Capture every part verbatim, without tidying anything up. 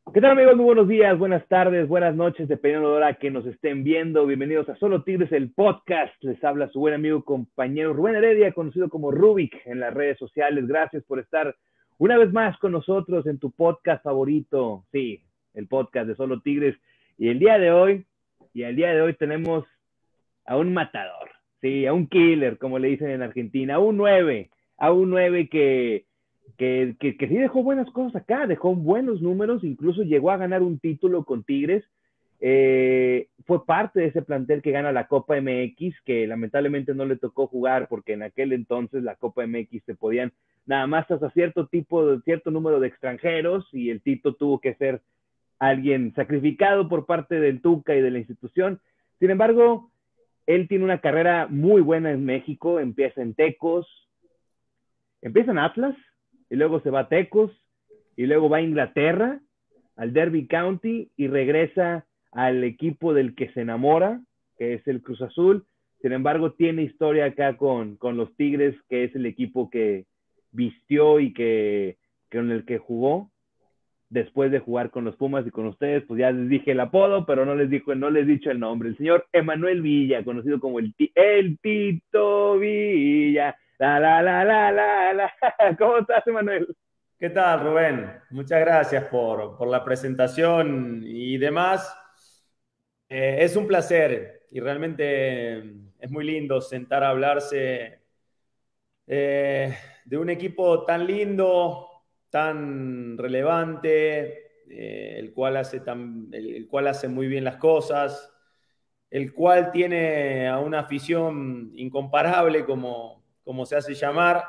¿Qué tal, amigos? Muy buenos días, buenas tardes, buenas noches, dependiendo de la hora que nos estén viendo. Bienvenidos a Solo Tigres, el podcast. Les habla su buen amigo, compañero Rubén Heredia, conocido como Rubik en las redes sociales. Gracias por estar una vez más con nosotros en tu podcast favorito. Sí, el podcast de Solo Tigres. Y el día de hoy, y el día de hoy tenemos a un matador, sí, a un killer, como le dicen en Argentina, a un nueve, a un nueve que que, que, que sí dejó buenas cosas acá, dejó buenos números, incluso llegó a ganar un título con Tigres, eh, fue parte de ese plantel que gana la Copa M X, que lamentablemente no le tocó jugar porque en aquel entonces la Copa M X se podían nada más hasta cierto tipo, de cierto número de extranjeros y el Tito tuvo que ser alguien sacrificado por parte del Tuca y de la institución. Sin embargo, él tiene una carrera muy buena en México, empieza en Tecos, empieza en Atlas, y luego se va a Tecos, y luego va a Inglaterra, al Derby County, y regresa al equipo del que se enamora, que es el Cruz Azul. Sin embargo, tiene historia acá con, con los Tigres, que es el equipo que vistió y que con el que jugó después de jugar con los Pumas y con ustedes. Pues ya les dije el apodo, pero no les dijo, no les he dicho el nombre. El señor Emanuel Villa, conocido como el, el Tito Villa. La, la, la, la, la, la. ¿Cómo estás, Emanuel? ¿Qué tal, Rubén? Muchas gracias por, por la presentación y demás. Eh, es un placer y realmente es muy lindo sentar a hablarse eh, de un equipo tan lindo, tan relevante, eh, el cual hace tan, el, el cual hace muy bien las cosas, el cual tiene a una afición incomparable, como, como se hace llamar.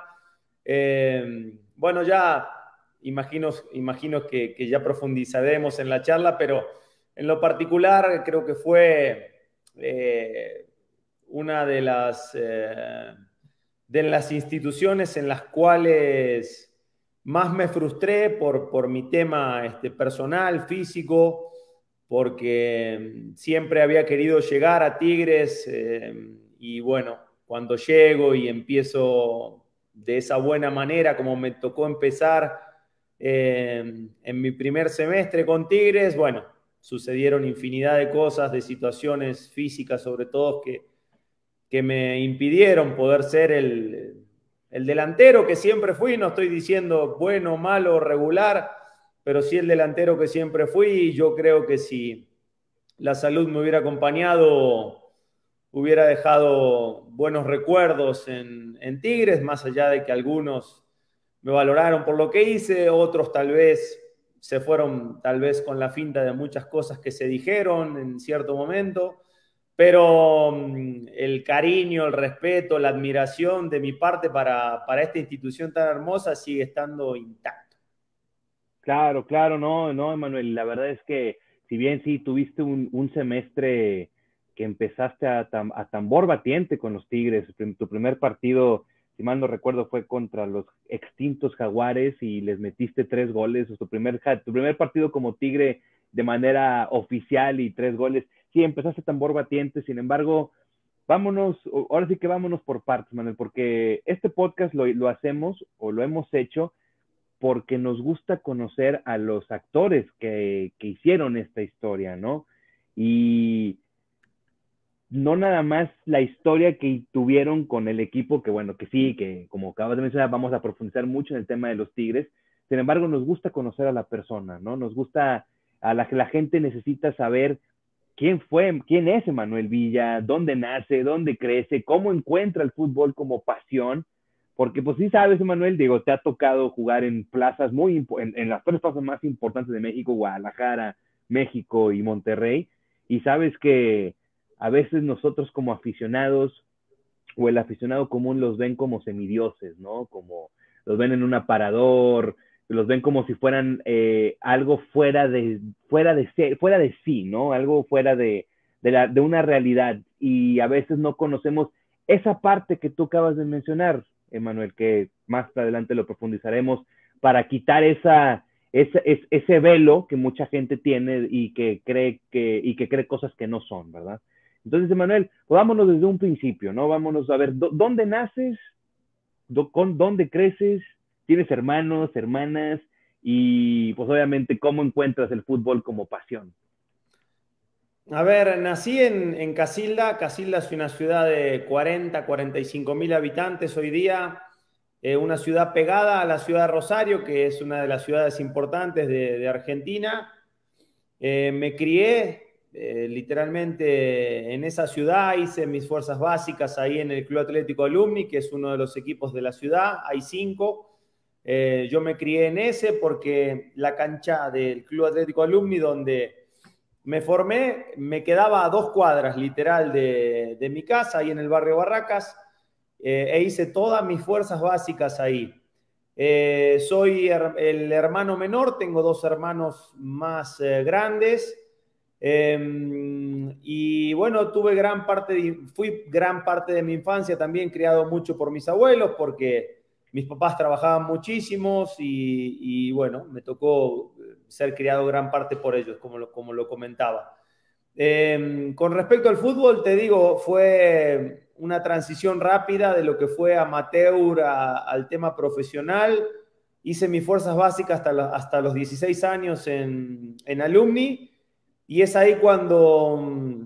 Eh, bueno, ya imagino, imagino que, que, ya profundizaremos en la charla, pero en lo particular creo que fue eh, una de las, eh, de las instituciones en las cuales más me frustré por, por mi tema este, personal, físico, porque siempre había querido llegar a Tigres eh, y bueno, cuando llego y empiezo de esa buena manera como me tocó empezar eh, en mi primer semestre con Tigres, bueno, sucedieron infinidad de cosas, de situaciones físicas sobre todo que, que me impidieron poder ser el, el delantero que siempre fui, no estoy diciendo bueno, malo, regular, pero sí el delantero que siempre fui y yo creo que si la salud me hubiera acompañado, hubiera dejado buenos recuerdos en, en Tigres, más allá de que algunos me valoraron por lo que hice, otros tal vez se fueron tal vez con la finta de muchas cosas que se dijeron en cierto momento, pero mm, el cariño, el respeto, la admiración de mi parte para, para esta institución tan hermosa sigue estando intacto. Claro, claro, no, no, Emanuel. La verdad es que, si bien sí tuviste un, un semestre que empezaste a, tam, a tambor batiente con los Tigres, tu primer partido, si mal no recuerdo, fue contra los extintos Jaguares y les metiste tres goles. Tu primer, tu primer partido como Tigre de manera oficial y tres goles. Sí, empezaste tambor batiente. Sin embargo, vámonos, ahora sí que vámonos por partes, Manuel, porque este podcast lo, lo hacemos o lo hemos hecho porque nos gusta conocer a los actores que, que hicieron esta historia, ¿no? Y no nada más la historia que tuvieron con el equipo, que bueno, que sí, que como acabas de mencionar, vamos a profundizar mucho en el tema de los Tigres. Sin embargo, nos gusta conocer a la persona, ¿no? Nos gusta, a la, la gente necesita saber quién fue, quién es Emanuel Villa, dónde nace, dónde crece, cómo encuentra el fútbol como pasión. Porque pues sí sabes, Emanuel, digo, te ha tocado jugar en plazas muy, en, en las tres plazas más importantes de México, Guadalajara, México y Monterrey, y sabes que a veces nosotros como aficionados o el aficionado común los ven como semidioses, ¿no? Como los ven en un aparador, los ven como si fueran eh, algo fuera de, fuera de ser, fuera de sí, ¿no? Algo fuera de, de, la, de una realidad. Y a veces no conocemos esa parte que tú acabas de mencionar, Emanuel, que más adelante lo profundizaremos, para quitar esa, ese, ese velo que mucha gente tiene y que cree que, y que cree cosas que no son, ¿verdad? Entonces, Emanuel, pues vámonos desde un principio, ¿no? Vámonos a ver, ¿dónde naces? ¿Dónde creces? ¿Tienes hermanos, hermanas? y pues obviamente cómo encuentras el fútbol como pasión. A ver, nací en, en Casilda. Casilda es una ciudad de cuarenta, cuarenta y cinco mil habitantes hoy día, eh, una ciudad pegada a la ciudad de Rosario, que es una de las ciudades importantes de, de Argentina. Eh, me crié eh, literalmente en esa ciudad, hice mis fuerzas básicas ahí en el Club Atlético Alumni, que es uno de los equipos de la ciudad, hay cinco. Eh, yo me crié en ese porque la cancha del Club Atlético Alumni, donde me formé, me quedaba a dos cuadras literal de, de mi casa, ahí en el barrio Barracas, eh, e hice todas mis fuerzas básicas ahí. Eh, soy her el hermano menor, tengo dos hermanos más eh, grandes, eh, y bueno, tuve gran parte, de, fui gran parte de mi infancia también criado mucho por mis abuelos, porque mis papás trabajaban muchísimos y, y bueno, me tocó ser criado gran parte por ellos, como lo, como lo comentaba. Eh, con respecto al fútbol, te digo, fue una transición rápida de lo que fue amateur a, al tema profesional. Hice mis fuerzas básicas hasta, la, hasta los dieciséis años en, en Alumni, y es ahí cuando,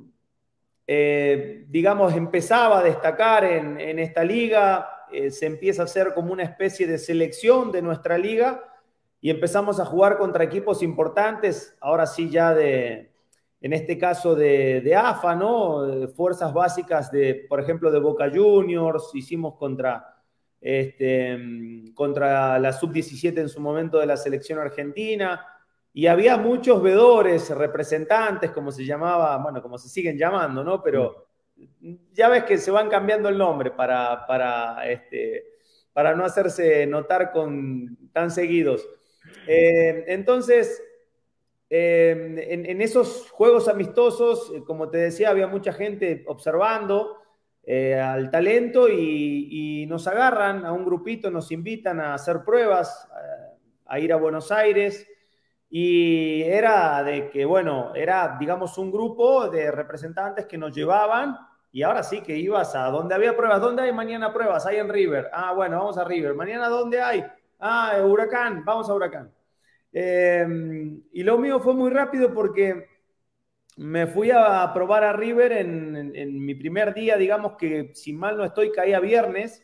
eh, digamos, empezaba a destacar en, en esta liga. Eh, se empieza a hacer como una especie de selección de nuestra liga y empezamos a jugar contra equipos importantes, ahora sí ya de, en este caso de, de A F A, ¿no? De fuerzas básicas de, por ejemplo, de Boca Juniors, hicimos contra, este, contra la sub diecisiete en su momento de la selección argentina, y había muchos vedores, representantes, como se llamaba, bueno, como se siguen llamando, ¿no? Pero ya ves que se van cambiando el nombre para, para, este, para no hacerse notar con, tan seguidos. Eh, entonces, eh, en, en esos juegos amistosos, eh, como te decía, había mucha gente observando eh, al talento, y, y nos agarran a un grupito, nos invitan a hacer pruebas, a, a ir a Buenos Aires, y era de que, bueno, era, digamos, un grupo de representantes que nos llevaban, y ahora sí que ibas a donde había pruebas. ¿Dónde hay mañana pruebas? Hay en River. Ah, bueno, vamos a River. ¿Mañana dónde hay? Ah, Huracán. Vamos a Huracán. Eh, y lo mío fue muy rápido porque me fui a probar a River en, en, en mi primer día, digamos que, si mal no estoy, caía viernes,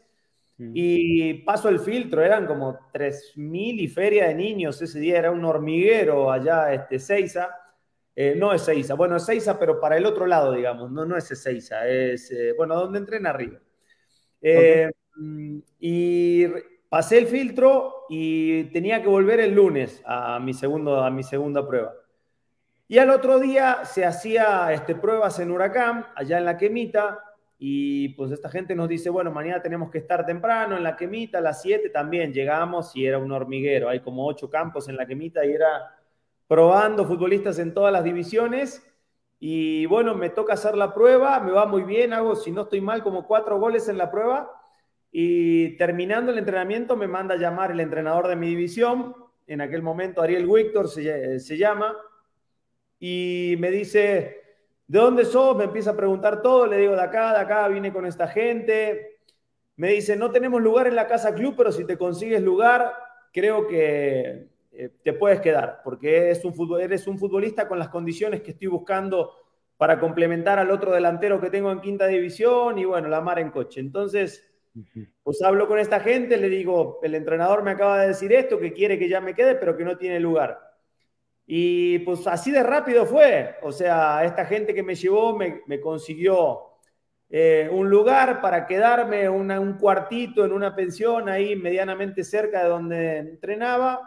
y paso el filtro. Eran como tres mil y feria de niños ese día, era un hormiguero allá, este, Seiza, eh, no es Seiza, bueno, es Seiza, pero para el otro lado, digamos, no, no es Seiza, es, eh, bueno, donde entrena River. Eh, okay. Y pasé el filtro y tenía que volver el lunes a mi, segundo, a mi segunda prueba. Y al otro día se hacía este, pruebas en Huracán, allá en La Quemita, y pues esta gente nos dice, bueno, mañana tenemos que estar temprano en La Quemita, a las siete también llegamos, y era un hormiguero. Hay como ocho campos en La Quemita y era probando futbolistas en todas las divisiones. Y bueno, me toca hacer la prueba, me va muy bien, hago, si no estoy mal, como cuatro goles en la prueba, y terminando el entrenamiento me manda a llamar el entrenador de mi división, en aquel momento Ariel Víctor se, se llama, y me dice, ¿de dónde sos? Me empieza a preguntar todo, le digo, de acá, de acá, vine con esta gente. Me dice, no tenemos lugar en la casa club, pero si te consigues lugar, creo que eh, te puedes quedar, porque es un futbol, eres un futbolista con las condiciones que estoy buscando para complementar al otro delantero que tengo en quinta división, y bueno, la mar en coche. Entonces, pues hablo con esta gente, le digo, el entrenador me acaba de decir esto, que quiere que ya me quede, pero que no tiene lugar. Y pues así de rápido fue. O sea, esta gente que me llevó me, me consiguió eh, un lugar para quedarme, una, un cuartito en una pensión ahí medianamente cerca de donde entrenaba.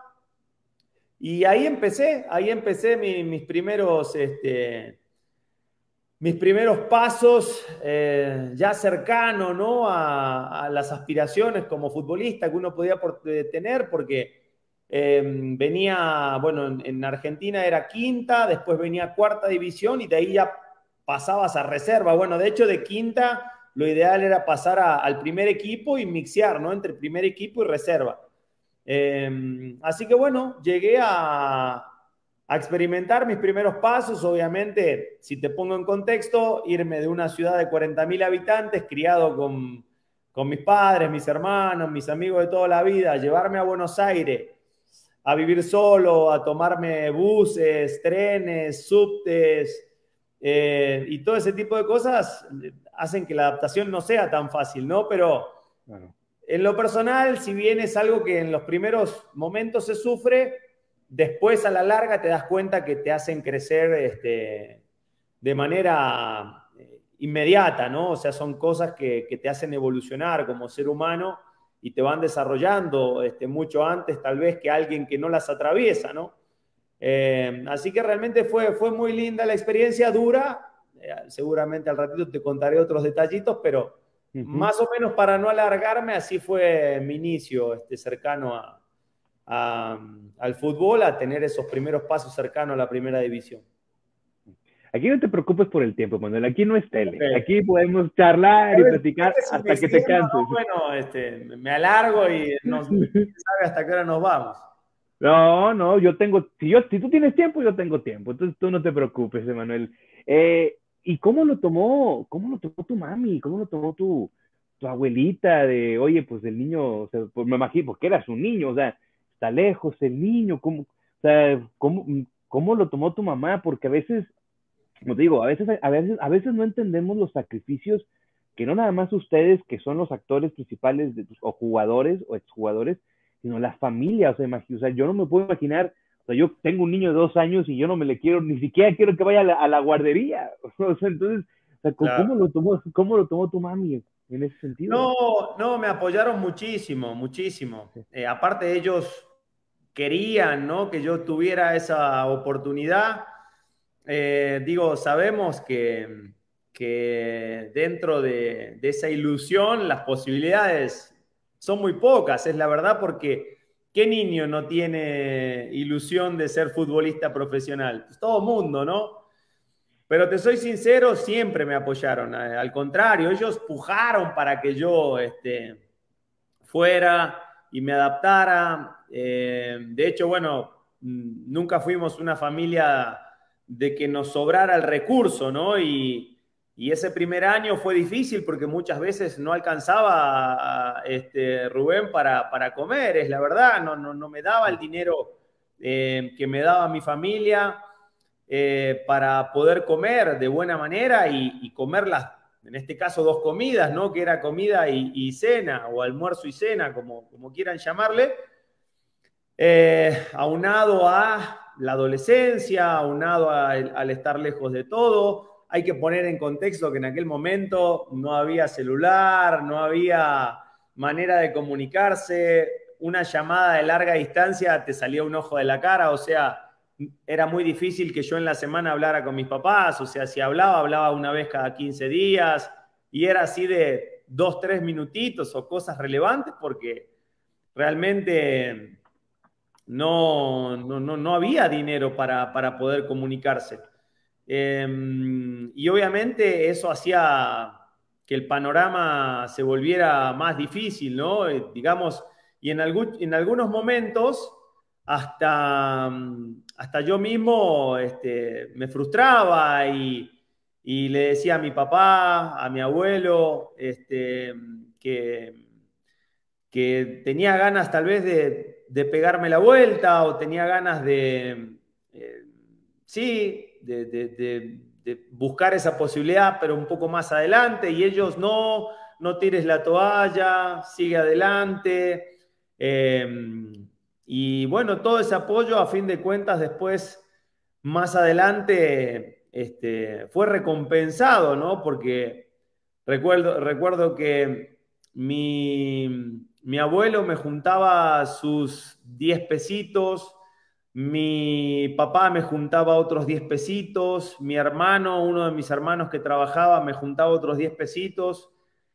Y ahí empecé, ahí empecé mi, mis primeros, este, mis primeros pasos eh, ya cercano, ¿no? a, a las aspiraciones como futbolista que uno podía por, eh, tener, porque Eh, venía, bueno, en, en Argentina era quinta, después venía cuarta división, y de ahí ya pasabas a reserva. Bueno, de hecho, de quinta lo ideal era pasar a, al primer equipo y mixear, ¿no? Entre primer equipo y reserva. Eh, así que bueno, llegué a, a experimentar mis primeros pasos. Obviamente, si te pongo en contexto, irme de una ciudad de cuarenta mil habitantes, criado con, con mis padres, mis hermanos, mis amigos de toda la vida, llevarme a Buenos Aires, a vivir solo, a tomarme buses, trenes, subtes, eh, y todo ese tipo de cosas hacen que la adaptación no sea tan fácil, ¿no? Pero bueno, en lo personal, si bien es algo que en los primeros momentos se sufre, después a la larga te das cuenta que te hacen crecer este, de manera inmediata, ¿no? O sea, son cosas que, que te hacen evolucionar como ser humano y te van desarrollando este, mucho antes tal vez que alguien que no las atraviesa, ¿no? Eh, así que realmente fue, fue muy linda la experiencia, dura, eh, seguramente al ratito te contaré otros detallitos, pero uh-huh. más o menos para no alargarme, así fue mi inicio este, cercano a, a, al fútbol, a tener esos primeros pasos cercanos a la primera división. Aquí no te preocupes por el tiempo, Manuel. Aquí no es tele. Okay. Aquí podemos charlar y platicar si hasta que te canses. No, bueno, este, me alargo y no sabe hasta qué hora nos vamos. No, no, yo tengo, si, yo, si tú tienes tiempo, yo tengo tiempo. Entonces tú no te preocupes, Emanuel. Eh, ¿Y cómo lo tomó, cómo lo tomó tu mami? ¿Cómo lo tomó tu, tu abuelita? De, oye, pues el niño, o sea, pues me imagino, porque eras un niño, o sea, está lejos el niño. ¿Cómo, o sea, cómo, cómo lo tomó tu mamá? Porque a veces, como te digo, a veces, a veces, a veces no entendemos los sacrificios que no nada más ustedes, que son los actores principales de, o jugadores o exjugadores, sino la familia. O sea, imagino, o sea, yo no me puedo imaginar, o sea, yo tengo un niño de dos años y yo no me le quiero, ni siquiera quiero que vaya a la, a la guardería. O sea, entonces, o sea, ¿cómo, claro. lo tomó, ¿cómo lo tomó tu mami en ese sentido? No, no, me apoyaron muchísimo, muchísimo. Sí. Eh, aparte ellos querían, ¿no?, que yo tuviera esa oportunidad. Eh, digo, sabemos que, que dentro de, de esa ilusión las posibilidades son muy pocas, es la verdad, porque ¿qué niño no tiene ilusión de ser futbolista profesional? Pues todo mundo, ¿no? Pero te soy sincero, siempre me apoyaron. Al contrario, ellos pujaron para que yo este, fuera y me adaptara. Eh, de hecho, bueno, nunca fuimos una familia de que nos sobrara el recurso, ¿no? Y, y ese primer año fue difícil porque muchas veces no alcanzaba este, Rubén para, para comer, es la verdad, no, no, no me daba el dinero eh, que me daba mi familia eh, para poder comer de buena manera y, y comer las, en este caso, dos comidas, ¿no? Que era comida y, y cena, o almuerzo y cena, como, como quieran llamarle. Eh, aunado a la adolescencia, aunado a, al estar lejos de todo. Hay que poner en contexto que en aquel momento no había celular, no había manera de comunicarse, una llamada de larga distancia te salía un ojo de la cara, o sea, era muy difícil que yo en la semana hablara con mis papás, o sea, si hablaba, hablaba una vez cada quince días, y era así de dos, tres minutitos o cosas relevantes, porque realmente no, no, no, no había dinero para, para poder comunicarse. Eh, y obviamente eso hacía que el panorama se volviera más difícil, ¿no? Eh, digamos, y en, algún, en algunos momentos hasta, hasta yo mismo este, me frustraba y, y le decía a mi papá, a mi abuelo, este, que, que tenía ganas tal vez de, de pegarme la vuelta o tenía ganas de, eh, sí, de, de, de, de buscar esa posibilidad, pero un poco más adelante, y ellos no, no tires la toalla, sigue adelante. Eh, y bueno, todo ese apoyo, a fin de cuentas, después, más adelante, este, fue recompensado, ¿no? Porque recuerdo, recuerdo que mi, mi abuelo me juntaba sus diez pesitos, mi papá me juntaba otros diez pesitos, mi hermano, uno de mis hermanos que trabajaba, me juntaba otros diez pesitos,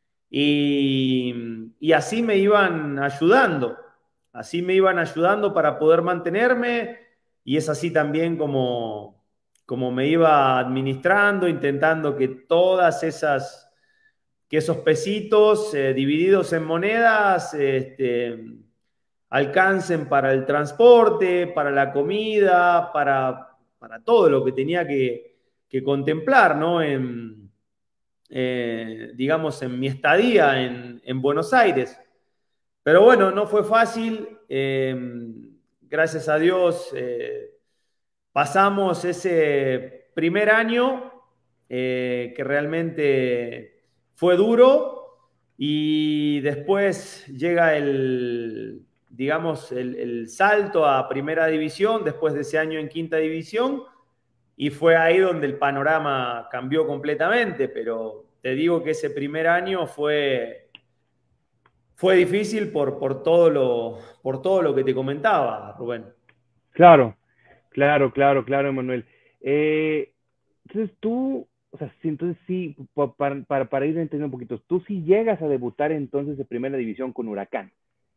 y, y así me iban ayudando. Así me iban ayudando para poder mantenerme, y es así también como, como me iba administrando, intentando que todas esas, que esos pesitos eh, divididos en monedas este, alcancen para el transporte, para la comida, para, para todo lo que tenía que, que contemplar, ¿no? En, eh, digamos, en mi estadía en, en Buenos Aires. Pero bueno, no fue fácil. Eh, gracias a Dios, eh, pasamos ese primer año eh, que realmente fue duro y después llega el, digamos, el, el salto a primera división después de ese año en quinta división y fue ahí donde el panorama cambió completamente, pero te digo que ese primer año fue, fue difícil por, por, todo lo, por todo lo que te comentaba, Rubén. Claro, claro, claro, claro, Emanuel. Eh, entonces tú, o sea, sí, entonces sí, pa- para, para, para ir entendiendo un poquito, tú sí llegas a debutar entonces de primera división con Huracán.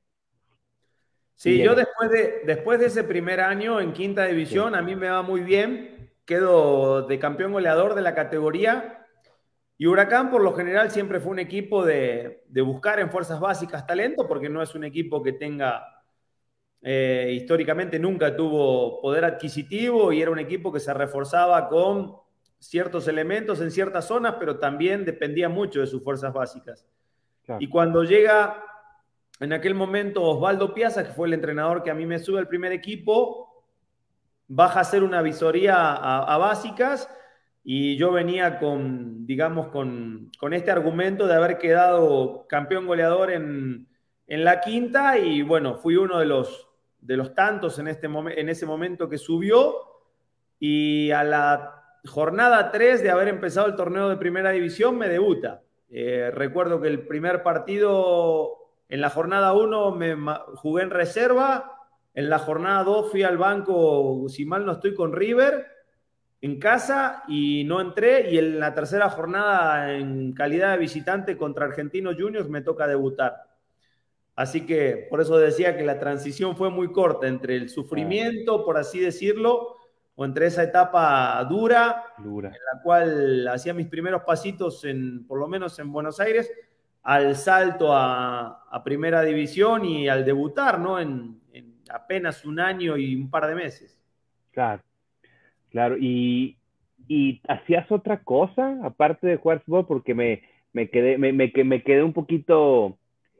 Sí Sí, yo llegas. después de, después de ese primer año en quinta Sí, división, a mí me va muy bien, quedo de campeón goleador de la categoría y Huracán por lo general siempre fue un equipo de, de buscar en fuerzas básicas talento porque no es un equipo que tenga, eh, históricamente nunca tuvo poder adquisitivo y era un equipo que se reforzaba con ciertos elementos en ciertas zonas, pero también dependía mucho de sus fuerzas básicas. claro. Y cuando llega en aquel momento Osvaldo Piazza, que fue el entrenador que a mí me sube al primer equipo, baja a hacer una visoría a, a básicas y yo venía con, digamos, con, con, este argumento de haber quedado campeón goleador en, en la quinta y bueno, fui uno de los, de los tantos en, este momen, en ese momento que subió y a la jornada tres de haber empezado el torneo de primera división me debuta. Eh, recuerdo que el primer partido en la jornada uno me jugué en reserva, en la jornada dos fui al banco, si mal no estoy, con River en casa y no entré y en la tercera jornada en calidad de visitante contra Argentinos Juniors me toca debutar. Así que por eso decía que la transición fue muy corta entre el Ah, sufrimiento, por así decirlo, o entre esa etapa dura, dura. en la cual hacía mis primeros pasitos, en, por lo menos en Buenos Aires, al salto a, a primera división y al debutar, ¿no? En, en apenas un año y un par de meses. Claro, claro. Y, y hacías otra cosa aparte de jugar fútbol porque me, me quedé, me, me, me quedé un poquito,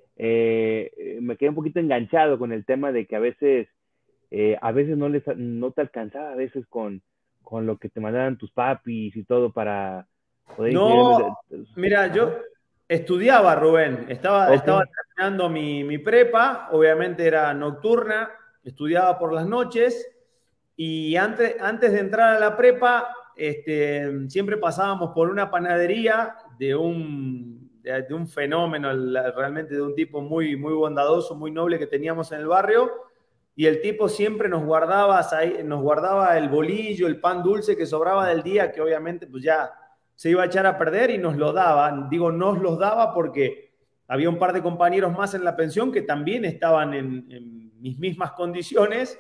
eh, me quedé un poquito enganchado con el tema de que a veces, eh, a veces no les, no te alcanzaba a veces con, con lo que te mandaban tus papis y todo para poder No, incluirlos. mira, yo Ajá. estudiaba, Rubén, estaba, Ok, estaba terminando mi, mi prepa, obviamente era nocturna, estudiaba por las noches y antes, antes de entrar a la prepa, este, siempre pasábamos por una panadería de un, de, de un fenómeno, realmente de un tipo muy, muy bondadoso, muy noble que teníamos en el barrio. Y el tipo siempre nos guardaba, nos guardaba el bolillo, el pan dulce que sobraba del día, que obviamente pues ya se iba a echar a perder y nos lo daba. Digo, nos los daba porque había un par de compañeros más en la pensión que también estaban en, en mis mismas condiciones.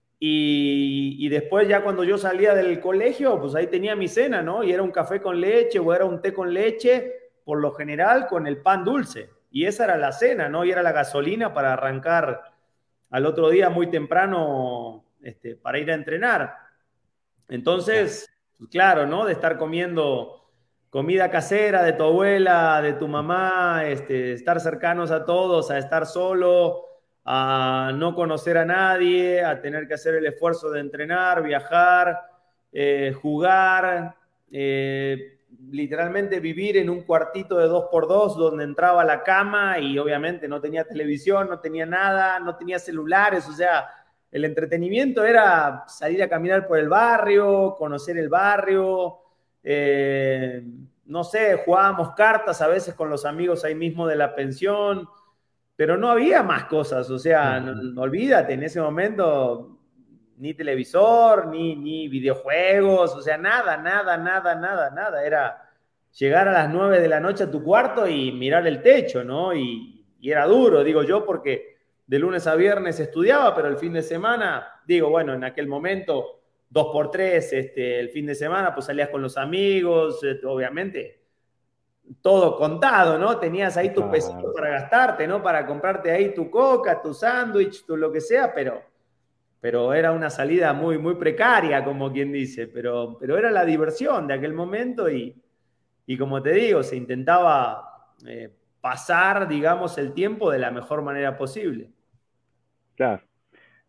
Y, y, después ya cuando yo salía del colegio, pues ahí tenía mi cena, ¿no? Y era un café con leche o era un té con leche, por lo general con el pan dulce. Y esa era la cena, ¿no? Y era la gasolina para arrancar al otro día muy temprano este, para ir a entrenar. claro. Entonces, pues claro, ¿no? De estar comiendo comida casera de tu abuela, de tu mamá, este, estar cercanos a todos, a estar solo, a no conocer a nadie, a tener que hacer el esfuerzo de entrenar, viajar, eh, jugar, eh, literalmente vivir en un cuartito de dos por dos donde entraba la cama y obviamente no tenía televisión, no tenía nada, no tenía celulares, o sea, el entretenimiento era salir a caminar por el barrio, conocer el barrio, eh, no sé, jugábamos cartas a veces con los amigos ahí mismo de la pensión, pero no había más cosas, o sea, no, no, olvídate, en ese momento ni televisor, ni, ni videojuegos, o sea, nada, nada, nada, nada, nada, era llegar a las nueve de la noche a tu cuarto y mirar el techo, ¿no? Y, y era duro, digo yo, porque de lunes a viernes estudiaba, pero el fin de semana, digo, bueno, en aquel momento, dos por tres, este, el fin de semana, pues salías con los amigos, eh, obviamente, todo contado, ¿no? Tenías ahí tu pesito Claro. para gastarte, ¿no? Para comprarte ahí tu coca, tu sándwich, tu lo que sea, pero, pero era una salida muy, muy precaria, como quien dice, pero, pero era la diversión de aquel momento y, y como te digo, se intentaba eh, pasar, digamos, el tiempo de la mejor manera posible. Claro.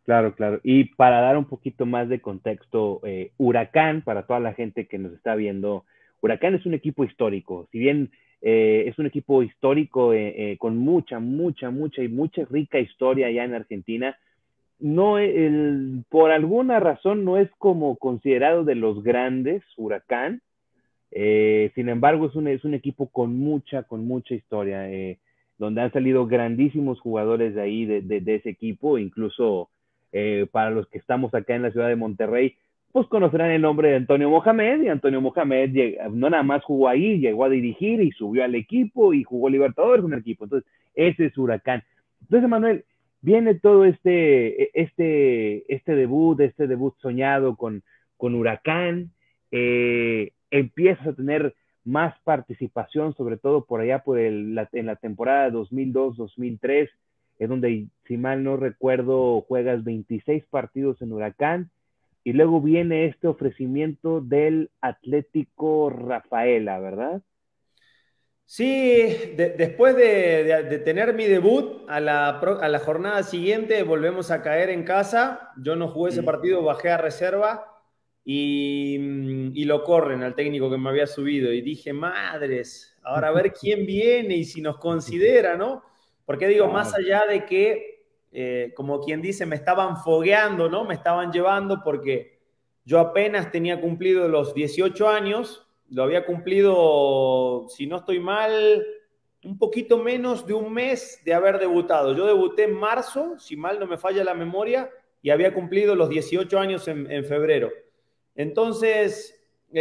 Claro, claro. Y para dar un poquito más de contexto, eh, Huracán, para toda la gente que nos está viendo, Huracán es un equipo histórico. Si bien eh, es un equipo histórico eh, eh, con mucha, mucha, mucha y mucha rica historia allá en Argentina, no, el, por alguna razón no es como considerado de los grandes, Huracán. Eh, sin embargo, es un, es un equipo con mucha, con mucha historia, eh, donde han salido grandísimos jugadores de ahí, de, de, de ese equipo, incluso eh, para los que estamos acá en la ciudad de Monterrey, pues conocerán el nombre de Antonio Mohamed, y Antonio Mohamed no nada más jugó ahí, llegó a dirigir y subió al equipo y jugó Libertadores con el equipo. Entonces, ese es Huracán. Entonces, Manuel, viene todo este, este, este debut, este debut soñado con, con Huracán, eh, empiezas a tener más participación, sobre todo por allá por el, la, en la temporada dos mil dos dos mil tres, es donde, si mal no recuerdo, juegas veintiséis partidos en Huracán, y luego viene este ofrecimiento del Atlético Rafaela, ¿verdad? Sí, de, después de, de, de, tener mi debut, a la, a la jornada siguiente volvemos a caer en casa. Yo no jugué ese partido, bajé a reserva y, y lo corren al técnico que me había subido. Y dije, madres, ahora a ver quién viene y si nos considera, ¿no? Porque digo, más allá de que, eh, como quien dice, me estaban fogueando, ¿no? Me estaban llevando porque yo apenas tenía cumplido los dieciocho años. Lo había cumplido, si no estoy mal, un poquito menos de un mes de haber debutado. Yo debuté en marzo, si mal no me falla la memoria, y había cumplido los dieciocho años en, en febrero. Entonces,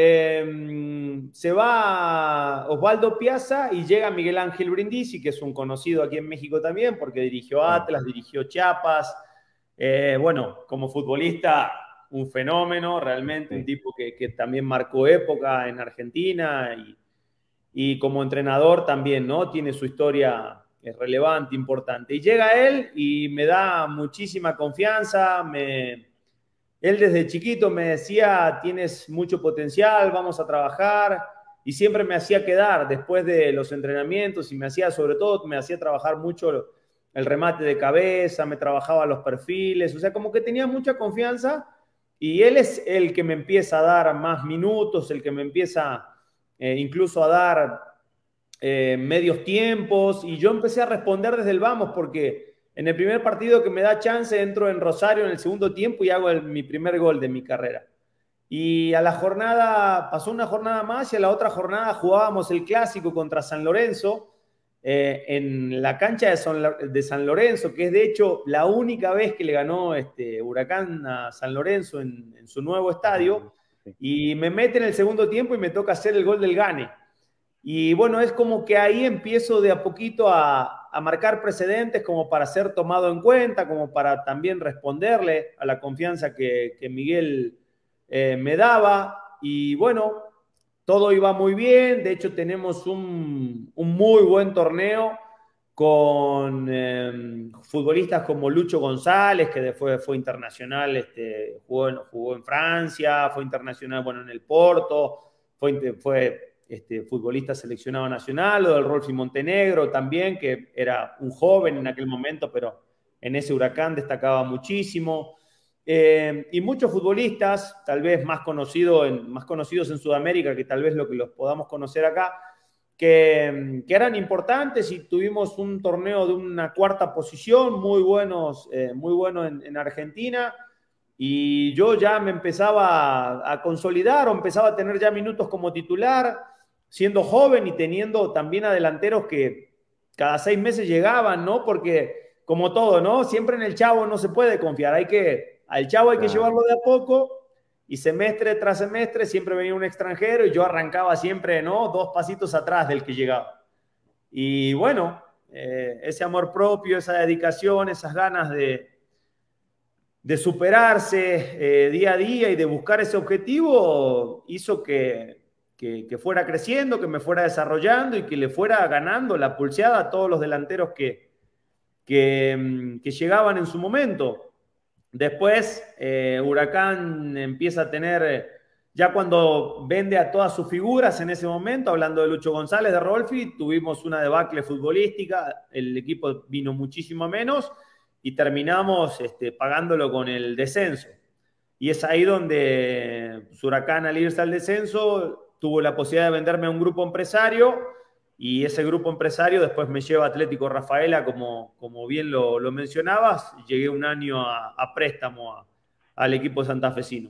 eh, se va Osvaldo Piazza y llega Miguel Ángel Brindisi, que es un conocido aquí en México también, porque dirigió Atlas, dirigió Chiapas. Eh, bueno, como futbolista, un fenómeno, realmente, sí. Un tipo que, que también marcó época en Argentina y, y como entrenador también, ¿no? Tiene su historia relevante, importante. Y llega él y me da muchísima confianza, me... Él desde chiquito me decía, tienes mucho potencial, vamos a trabajar, y siempre me hacía quedar después de los entrenamientos y me hacía, sobre todo, me hacía trabajar mucho el remate de cabeza, me trabajaba los perfiles, o sea, como que tenía mucha confianza. Y él es el que me empieza a dar más minutos, el que me empieza eh, incluso a dar eh, medios tiempos. Y yo empecé a responder desde el vamos, porque en el primer partido que me da chance entro en Rosario en el segundo tiempo y hago el, mi primer gol de mi carrera. Y a la jornada, pasó una jornada más y a la otra jornada jugábamos el clásico contra San Lorenzo. Eh, en la cancha de San, de San Lorenzo, que es de hecho la única vez que le ganó este Huracán a San Lorenzo en, en su nuevo estadio, y me mete en el segundo tiempo y me toca hacer el gol del gane. Y bueno, es como que ahí empiezo de a poquito a, a marcar precedentes como para ser tomado en cuenta, como para también responderle a la confianza que, que Miguel eh, me daba. Y bueno, todo iba muy bien, de hecho tenemos un, un muy buen torneo con eh, futbolistas como Lucho González, que fue, fue internacional, este, jugó, en, jugó en Francia, fue internacional bueno, en el Porto, fue, fue este, futbolista seleccionado nacional, o del Rolfi Montenegro también, que era un joven en aquel momento, pero en ese Huracán destacaba muchísimo. Eh, y muchos futbolistas, tal vez más, conocido en, más conocidos en Sudamérica que tal vez lo que los podamos conocer acá, que, que eran importantes, y tuvimos un torneo de una cuarta posición, muy buenos, eh, muy bueno en, en Argentina, y yo ya me empezaba a, a consolidar o empezaba a tener ya minutos como titular, siendo joven y teniendo también a delanteros que cada seis meses llegaban, ¿no? Porque como todo, ¿no? Siempre en el chavo no se puede confiar, hay que... Al chavo hay que claro. llevarlo de a poco, y semestre tras semestre siempre venía un extranjero y yo arrancaba siempre, ¿no? Dos pasitos atrás del que llegaba. Y bueno, eh, ese amor propio, esa dedicación, esas ganas de, de superarse eh, día a día y de buscar ese objetivo hizo que, que, que fuera creciendo, que me fuera desarrollando y que le fuera ganando la pulseada a todos los delanteros que, que, que llegaban en su momento. Después, eh, Huracán empieza a tener, ya cuando vende a todas sus figuras en ese momento, hablando de Lucho González, de Rolfi, tuvimos una debacle futbolística, el equipo vino muchísimo menos, y terminamos este, pagándolo con el descenso. Y es ahí donde Huracán, al irse al descenso, tuvo la posibilidad de venderme a un grupo empresario, y ese grupo empresario después me lleva a Atlético Rafaela, como, como bien lo, lo mencionabas. Llegué un año a, a préstamo a, al equipo santafesino.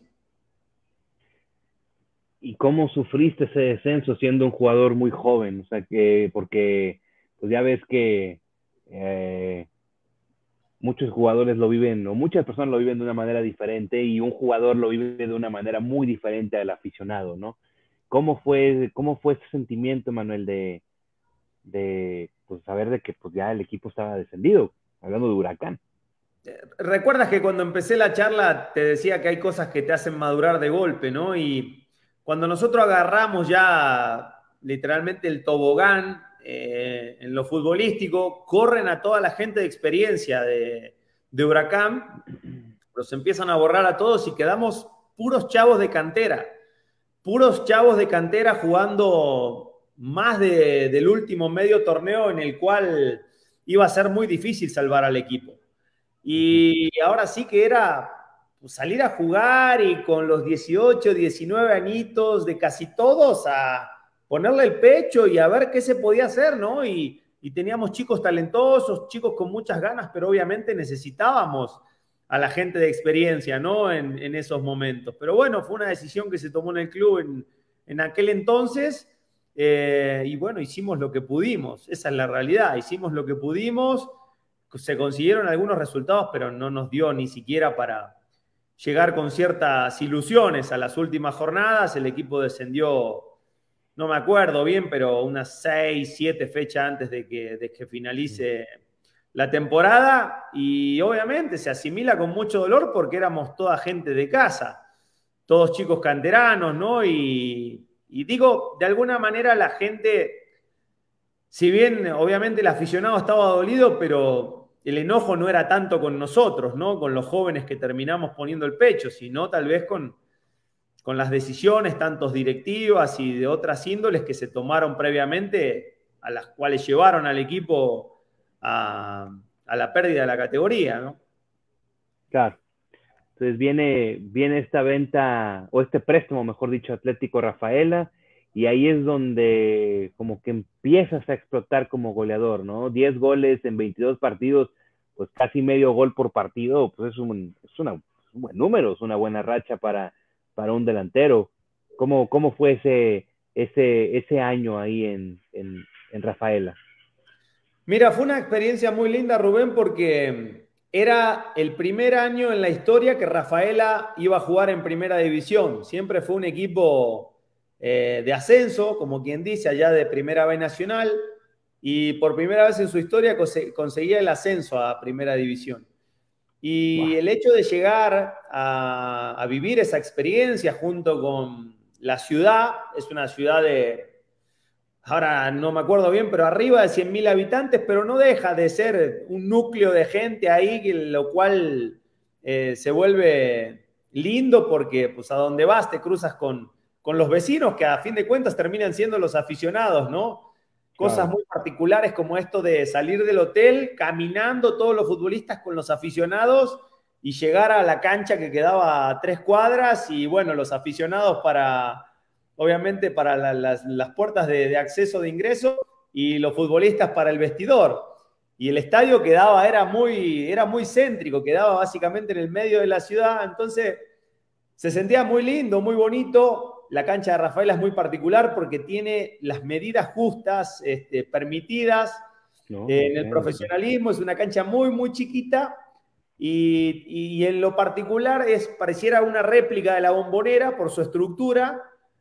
¿Y cómo sufriste ese descenso siendo un jugador muy joven? O sea, que porque pues ya ves que eh, muchos jugadores lo viven, o muchas personas lo viven de una manera diferente, y un jugador lo vive de una manera muy diferente al aficionado, ¿no? ¿Cómo fue, cómo fue ese sentimiento, Manuel, de, de pues, saber de que pues, ya el equipo estaba descendido, hablando de Huracán? ¿Recuerdas que cuando empecé la charla te decía que hay cosas que te hacen madurar de golpe, ¿no? Y cuando nosotros agarramos ya literalmente el tobogán eh, en lo futbolístico, corren a toda la gente de experiencia de, de Huracán, los empiezan a borrar a todos y quedamos puros chavos de cantera, puros chavos de cantera jugando más de, del último medio torneo en el cual iba a ser muy difícil salvar al equipo. Y ahora sí que era pues, salir a jugar y con los dieciocho, diecinueve añitos de casi todos a ponerle el pecho y a ver qué se podía hacer, ¿no? Y, y teníamos chicos talentosos, chicos con muchas ganas, pero obviamente necesitábamos a la gente de experiencia, ¿no? En, en esos momentos. Pero bueno, fue una decisión que se tomó en el club en, en aquel entonces, eh, y bueno, hicimos lo que pudimos. Esa es la realidad, hicimos lo que pudimos. Se consiguieron algunos resultados, pero no nos dio ni siquiera para llegar con ciertas ilusiones a las últimas jornadas. El equipo descendió, no me acuerdo bien, pero unas seis, siete fechas antes de que, de que finalice la temporada, y obviamente se asimila con mucho dolor porque éramos toda gente de casa, todos chicos canteranos, ¿no? Y, y digo, de alguna manera la gente, si bien obviamente el aficionado estaba dolido, pero el enojo no era tanto con nosotros, ¿no? Con los jóvenes que terminamos poniendo el pecho, sino tal vez con, con las decisiones, tantos directivas y de otras índoles que se tomaron previamente, a las cuales llevaron al equipo a, a la pérdida de la categoría, ¿no? Claro. Entonces viene, viene esta venta, o este préstamo, mejor dicho, Atlético Rafaela, y ahí es donde como que empiezas a explotar como goleador, ¿no? diez goles en veintidós partidos, pues casi medio gol por partido, pues es un, es una, es un buen número, es una buena racha para, para un delantero. ¿Cómo, cómo fue ese, ese, ese año ahí en, en, en Rafaela? Mira, fue una experiencia muy linda, Rubén, porque era el primer año en la historia que Rafaela iba a jugar en primera división. Siempre fue un equipo eh, de ascenso, como quien dice, allá de Primera B Nacional, y por primera vez en su historia cons- conseguía el ascenso a primera división. Y Wow. el hecho de llegar a, a vivir esa experiencia junto con la ciudad, es una ciudad de, ahora no me acuerdo bien, pero arriba de cien mil habitantes, pero no deja de ser un núcleo de gente ahí, lo cual eh, se vuelve lindo porque pues a donde vas te cruzas con, con los vecinos, que a fin de cuentas terminan siendo los aficionados, ¿no? Cosas Claro. muy particulares como esto de salir del hotel caminando todos los futbolistas con los aficionados y llegar a la cancha que quedaba a tres cuadras, y bueno, los aficionados para, obviamente, para la, las, las puertas de, de acceso de ingreso, y los futbolistas para el vestidor. Y el estadio quedaba, era muy, era muy céntrico, quedaba básicamente en el medio de la ciudad, entonces se sentía muy lindo, muy bonito. La cancha de Rafaela es muy particular porque tiene las medidas justas, este, permitidas No, eh, en el entiendo, sí. profesionalismo. Es una cancha muy, muy chiquita, y, y en lo particular es, pareciera una réplica de la Bombonera por su estructura,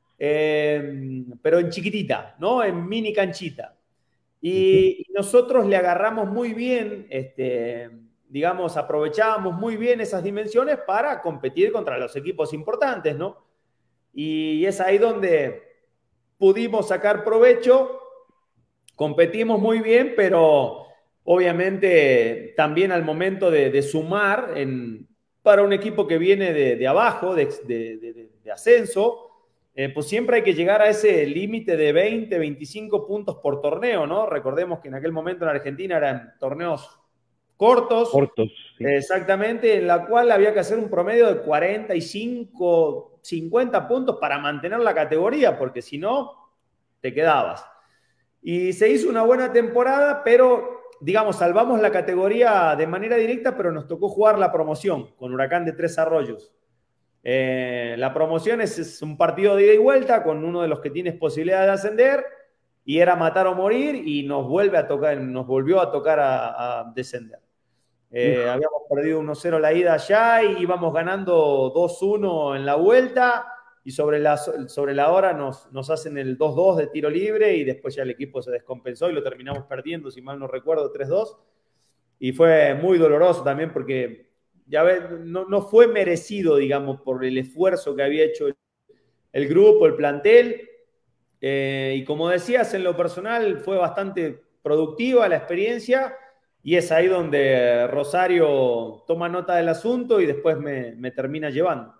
eh, pero en chiquitita, ¿no? En mini canchita. Ujú. Y, y nosotros le agarramos muy bien, este, digamos, aprovechábamos muy bien esas dimensiones para competir contra los equipos importantes, ¿no? Y es ahí donde pudimos sacar provecho, competimos muy bien, pero obviamente también al momento de, de sumar en, para un equipo que viene de, de abajo, de, de, de, de ascenso, eh, pues siempre hay que llegar a ese límite de veinte, veinticinco puntos por torneo, ¿no? Recordemos que en aquel momento en Argentina eran torneos cortos, Cortos, sí. exactamente, en la cual había que hacer un promedio de cuarenta y cinco, cincuenta puntos para mantener la categoría, porque si no, te quedabas. Y se hizo una buena temporada, pero, digamos, salvamos la categoría de manera directa, pero nos tocó jugar la promoción con Huracán de Tres Arroyos. Eh, la promoción es, es un partido de ida y vuelta con uno de los que tienes posibilidad de ascender, y era matar o morir, y nos vuelve a tocar, nos volvió a tocar a, a descender. Eh, habíamos perdido uno cero la ida allá y íbamos ganando dos uno en la vuelta, y sobre la, sobre la hora nos, nos hacen el dos dos de tiro libre, y después ya el equipo se descompensó y lo terminamos perdiendo, si mal no recuerdo, tres dos. Y fue muy doloroso también porque ya ves, no, no fue merecido, digamos, por el esfuerzo que había hecho el, el grupo, el plantel. Eh, y como decías, en lo personal fue bastante productiva la experiencia, y es ahí donde Rosario toma nota del asunto y después me, me termina llevando.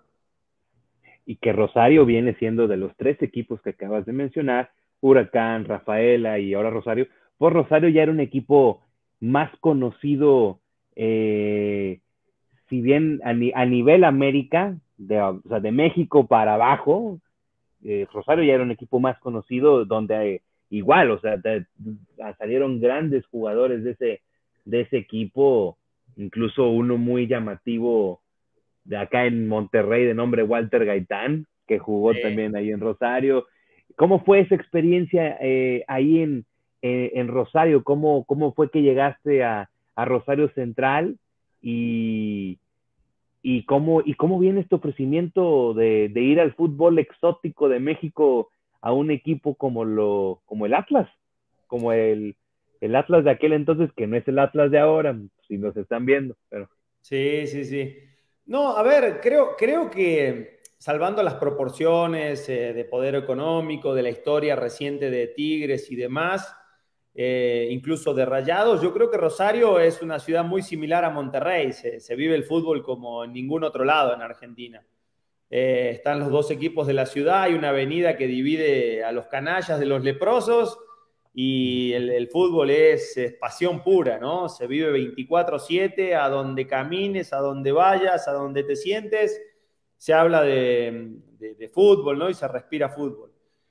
Y que Rosario viene siendo de los tres equipos que acabas de mencionar, Huracán, Rafaela y ahora Rosario, pues Rosario ya era un equipo más conocido, eh, si bien a, ni, a nivel América, de, o sea, de México para abajo, eh, Rosario ya era un equipo más conocido donde eh, igual, o sea, te, salieron grandes jugadores de ese, de ese equipo, incluso uno muy llamativo de acá en Monterrey de nombre Walter Gaitán, que jugó Eh, también ahí en Rosario. ¿Cómo fue esa experiencia eh, ahí en, eh, en Rosario? ¿Cómo, ¿Cómo fue que llegaste a, a Rosario Central? Y, y, cómo, ¿Y cómo viene este ofrecimiento de, de ir al fútbol exótico de México a un equipo como, lo, como el Atlas? Como el, el Atlas de aquel entonces, que no es el Atlas de ahora, si nos están viendo. Pero... Sí, sí, sí. No, a ver, creo, creo que salvando las proporciones eh, de poder económico, de la historia reciente de Tigres y demás, eh, incluso de Rayados, yo creo que Rosario es una ciudad muy similar a Monterrey. Se, se vive el fútbol como en ningún otro lado en Argentina. Eh, están los dos equipos de la ciudad, hay una avenida que divide a los canallas de los leprosos, y el, el fútbol es, es pasión pura, ¿no? Se vive veinticuatro siete, a donde camines, a donde vayas, a donde te sientes, se habla de, de, de fútbol, ¿no? Y se respira fútbol.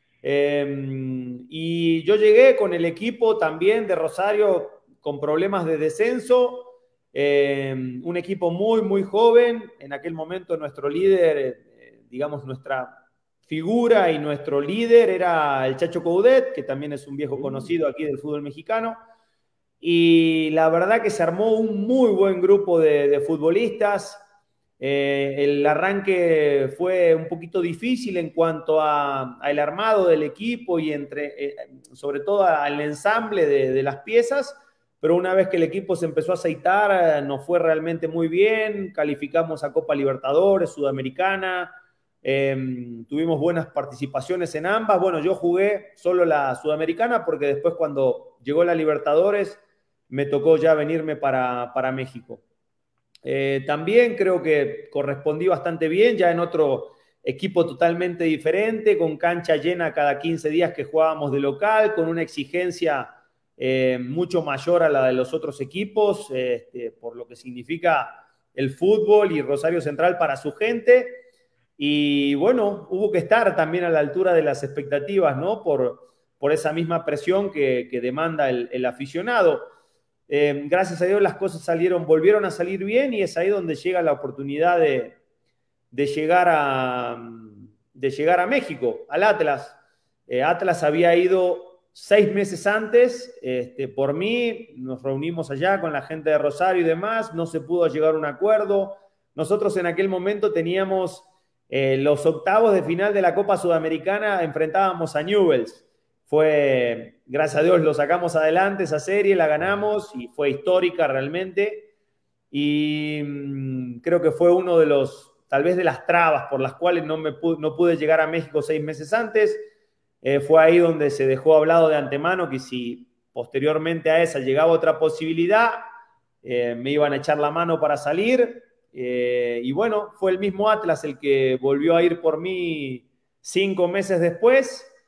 Eh, y yo llegué con el equipo también de Rosario con problemas de descenso, eh, un equipo muy, muy joven. En aquel momento nuestro líder, eh, digamos, nuestra figura y nuestro líder era el Chacho Coudet, que también es un viejo conocido aquí del fútbol mexicano. Y la verdad que se armó un muy buen grupo de, de futbolistas. Eh, el arranque fue un poquito difícil en cuanto al armado del equipo y entre, eh, sobre todo al ensamble de, de las piezas, pero una vez que el equipo se empezó a aceitar, eh, nos fue realmente muy bien. Calificamos a Copa Libertadores, Sudamericana, eh, tuvimos buenas participaciones en ambas. Bueno, yo jugué solo la Sudamericana porque después, cuando llegó la Libertadores, me tocó ya venirme para, para México. Eh, también creo que correspondí bastante bien, ya en otro equipo totalmente diferente, con cancha llena cada quince días que jugábamos de local, con una exigencia eh, mucho mayor a la de los otros equipos, este, por lo que significa el fútbol y Rosario Central para su gente. Y bueno, hubo que estar también a la altura de las expectativas, ¿no? Por, por esa misma presión que, que demanda el, el aficionado. Eh, gracias a Dios las cosas salieron, volvieron a salir bien, y es ahí donde llega la oportunidad de, de, llegar, a, de llegar a México, al Atlas. Eh, Atlas había ido seis meses antes, este, por mí, nos reunimos allá con la gente de Rosario y demás, no se pudo llegar a un acuerdo. Nosotros en aquel momento teníamos eh, los octavos de final de la Copa Sudamericana, enfrentábamos a Newell's. Fue, gracias a Dios, lo sacamos adelante esa serie, la ganamos y fue histórica realmente. Y mmm, creo que fue uno de los, tal vez de las trabas por las cuales no, me pude, no pude llegar a México seis meses antes. Eh, fue ahí donde se dejó hablado de antemano que si posteriormente a esa llegaba otra posibilidad, eh, me iban a echar la mano para salir. Eh, y bueno, fue el mismo Atlas el que volvió a ir por mí cinco meses después.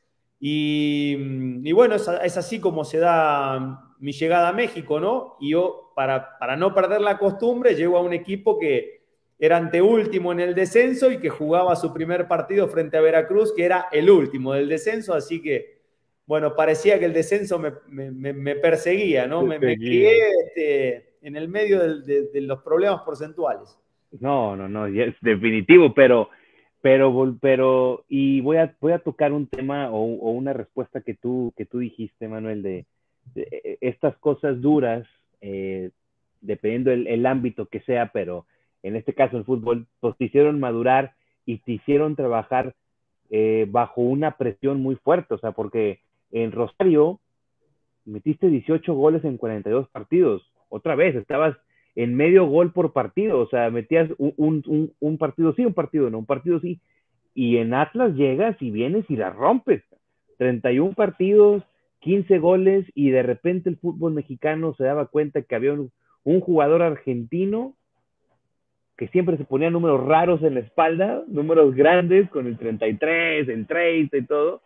Y, y bueno, es, es así como se da mi llegada a México, ¿no? Y yo, para, para no perder la costumbre, llego a un equipo que era anteúltimo en el descenso y que jugaba su primer partido frente a Veracruz, que era el último del descenso, así que, bueno, parecía que el descenso me, me, me perseguía, ¿no? Me, me crié este, en el medio de, de, de los problemas porcentuales. No, no, no, es definitivo, pero, pero, pero, y voy a, voy a tocar un tema o, o una respuesta que tú, que tú dijiste, Manuel, de, de estas cosas duras, eh, dependiendo el, el ámbito que sea, pero en este caso el fútbol, pues te hicieron madurar y te hicieron trabajar eh, bajo una presión muy fuerte, o sea, porque en Rosario metiste dieciocho goles en cuarenta y dos partidos, otra vez, estabas en medio gol por partido, o sea, metías un, un, un partido sí, un partido no, un partido sí, y en Atlas llegas y vienes y la rompes, treinta y un partidos, quince goles, y de repente el fútbol mexicano se daba cuenta que había un, un jugador argentino que siempre se ponía números raros en la espalda, números grandes, con el treinta y tres, el treinta y todo,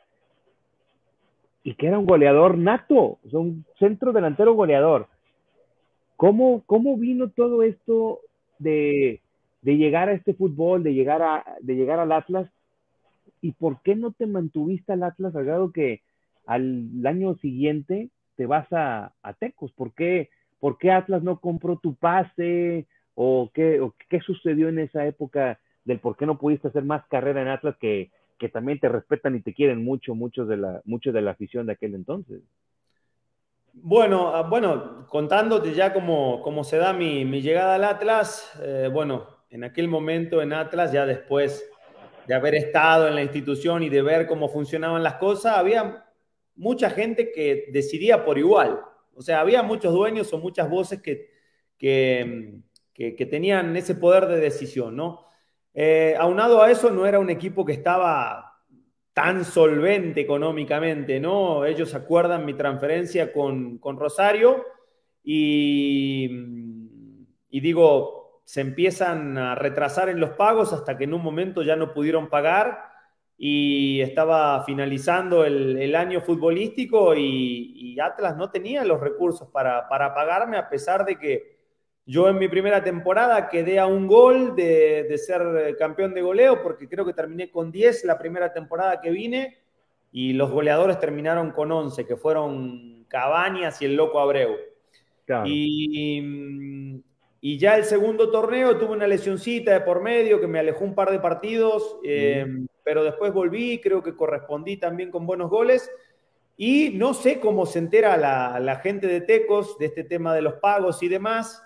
y que era un goleador nato, o sea, un centro delantero goleador. ¿Cómo, cómo vino todo esto de, de llegar a este fútbol, de llegar, a, de llegar al Atlas? ¿Y por qué no te mantuviste al Atlas al grado que al año siguiente te vas a, a Tecos? ¿Por qué, ¿Por qué Atlas no compró tu pase? ¿O qué, o qué sucedió en esa época del por qué no pudiste hacer más carrera en Atlas, que, que también te respetan y te quieren mucho, muchos de la, muchos de la afición de aquel entonces? Bueno, bueno, contándote ya cómo, cómo se da mi, mi llegada al Atlas, eh, bueno, en aquel momento en Atlas, ya después de haber estado en la institución y de ver cómo funcionaban las cosas, había mucha gente que decidía por igual. O sea, había muchos dueños o muchas voces que, que, que, que tenían ese poder de decisión, ¿no? Eh, aunado a eso, no era un equipo que estaba tan solvente económicamente, ¿no? Ellos acuerdan mi transferencia con, con Rosario y, y digo, se empiezan a retrasar en los pagos hasta que en un momento ya no pudieron pagar y estaba finalizando el, el año futbolístico y, y Atlas no tenía los recursos para, para pagarme, a pesar de que yo en mi primera temporada quedé a un gol de, de ser campeón de goleo, porque creo que terminé con diez la primera temporada que vine, y los goleadores terminaron con once, que fueron Cabañas y el Loco Abreu. Claro. Y, y ya el segundo torneo tuve una lesioncita de por medio que me alejó un par de partidos, eh, mm. pero después volví, creo que correspondí también con buenos goles. Y no sé cómo se entera la, la gente de Tecos de este tema de los pagos y demás.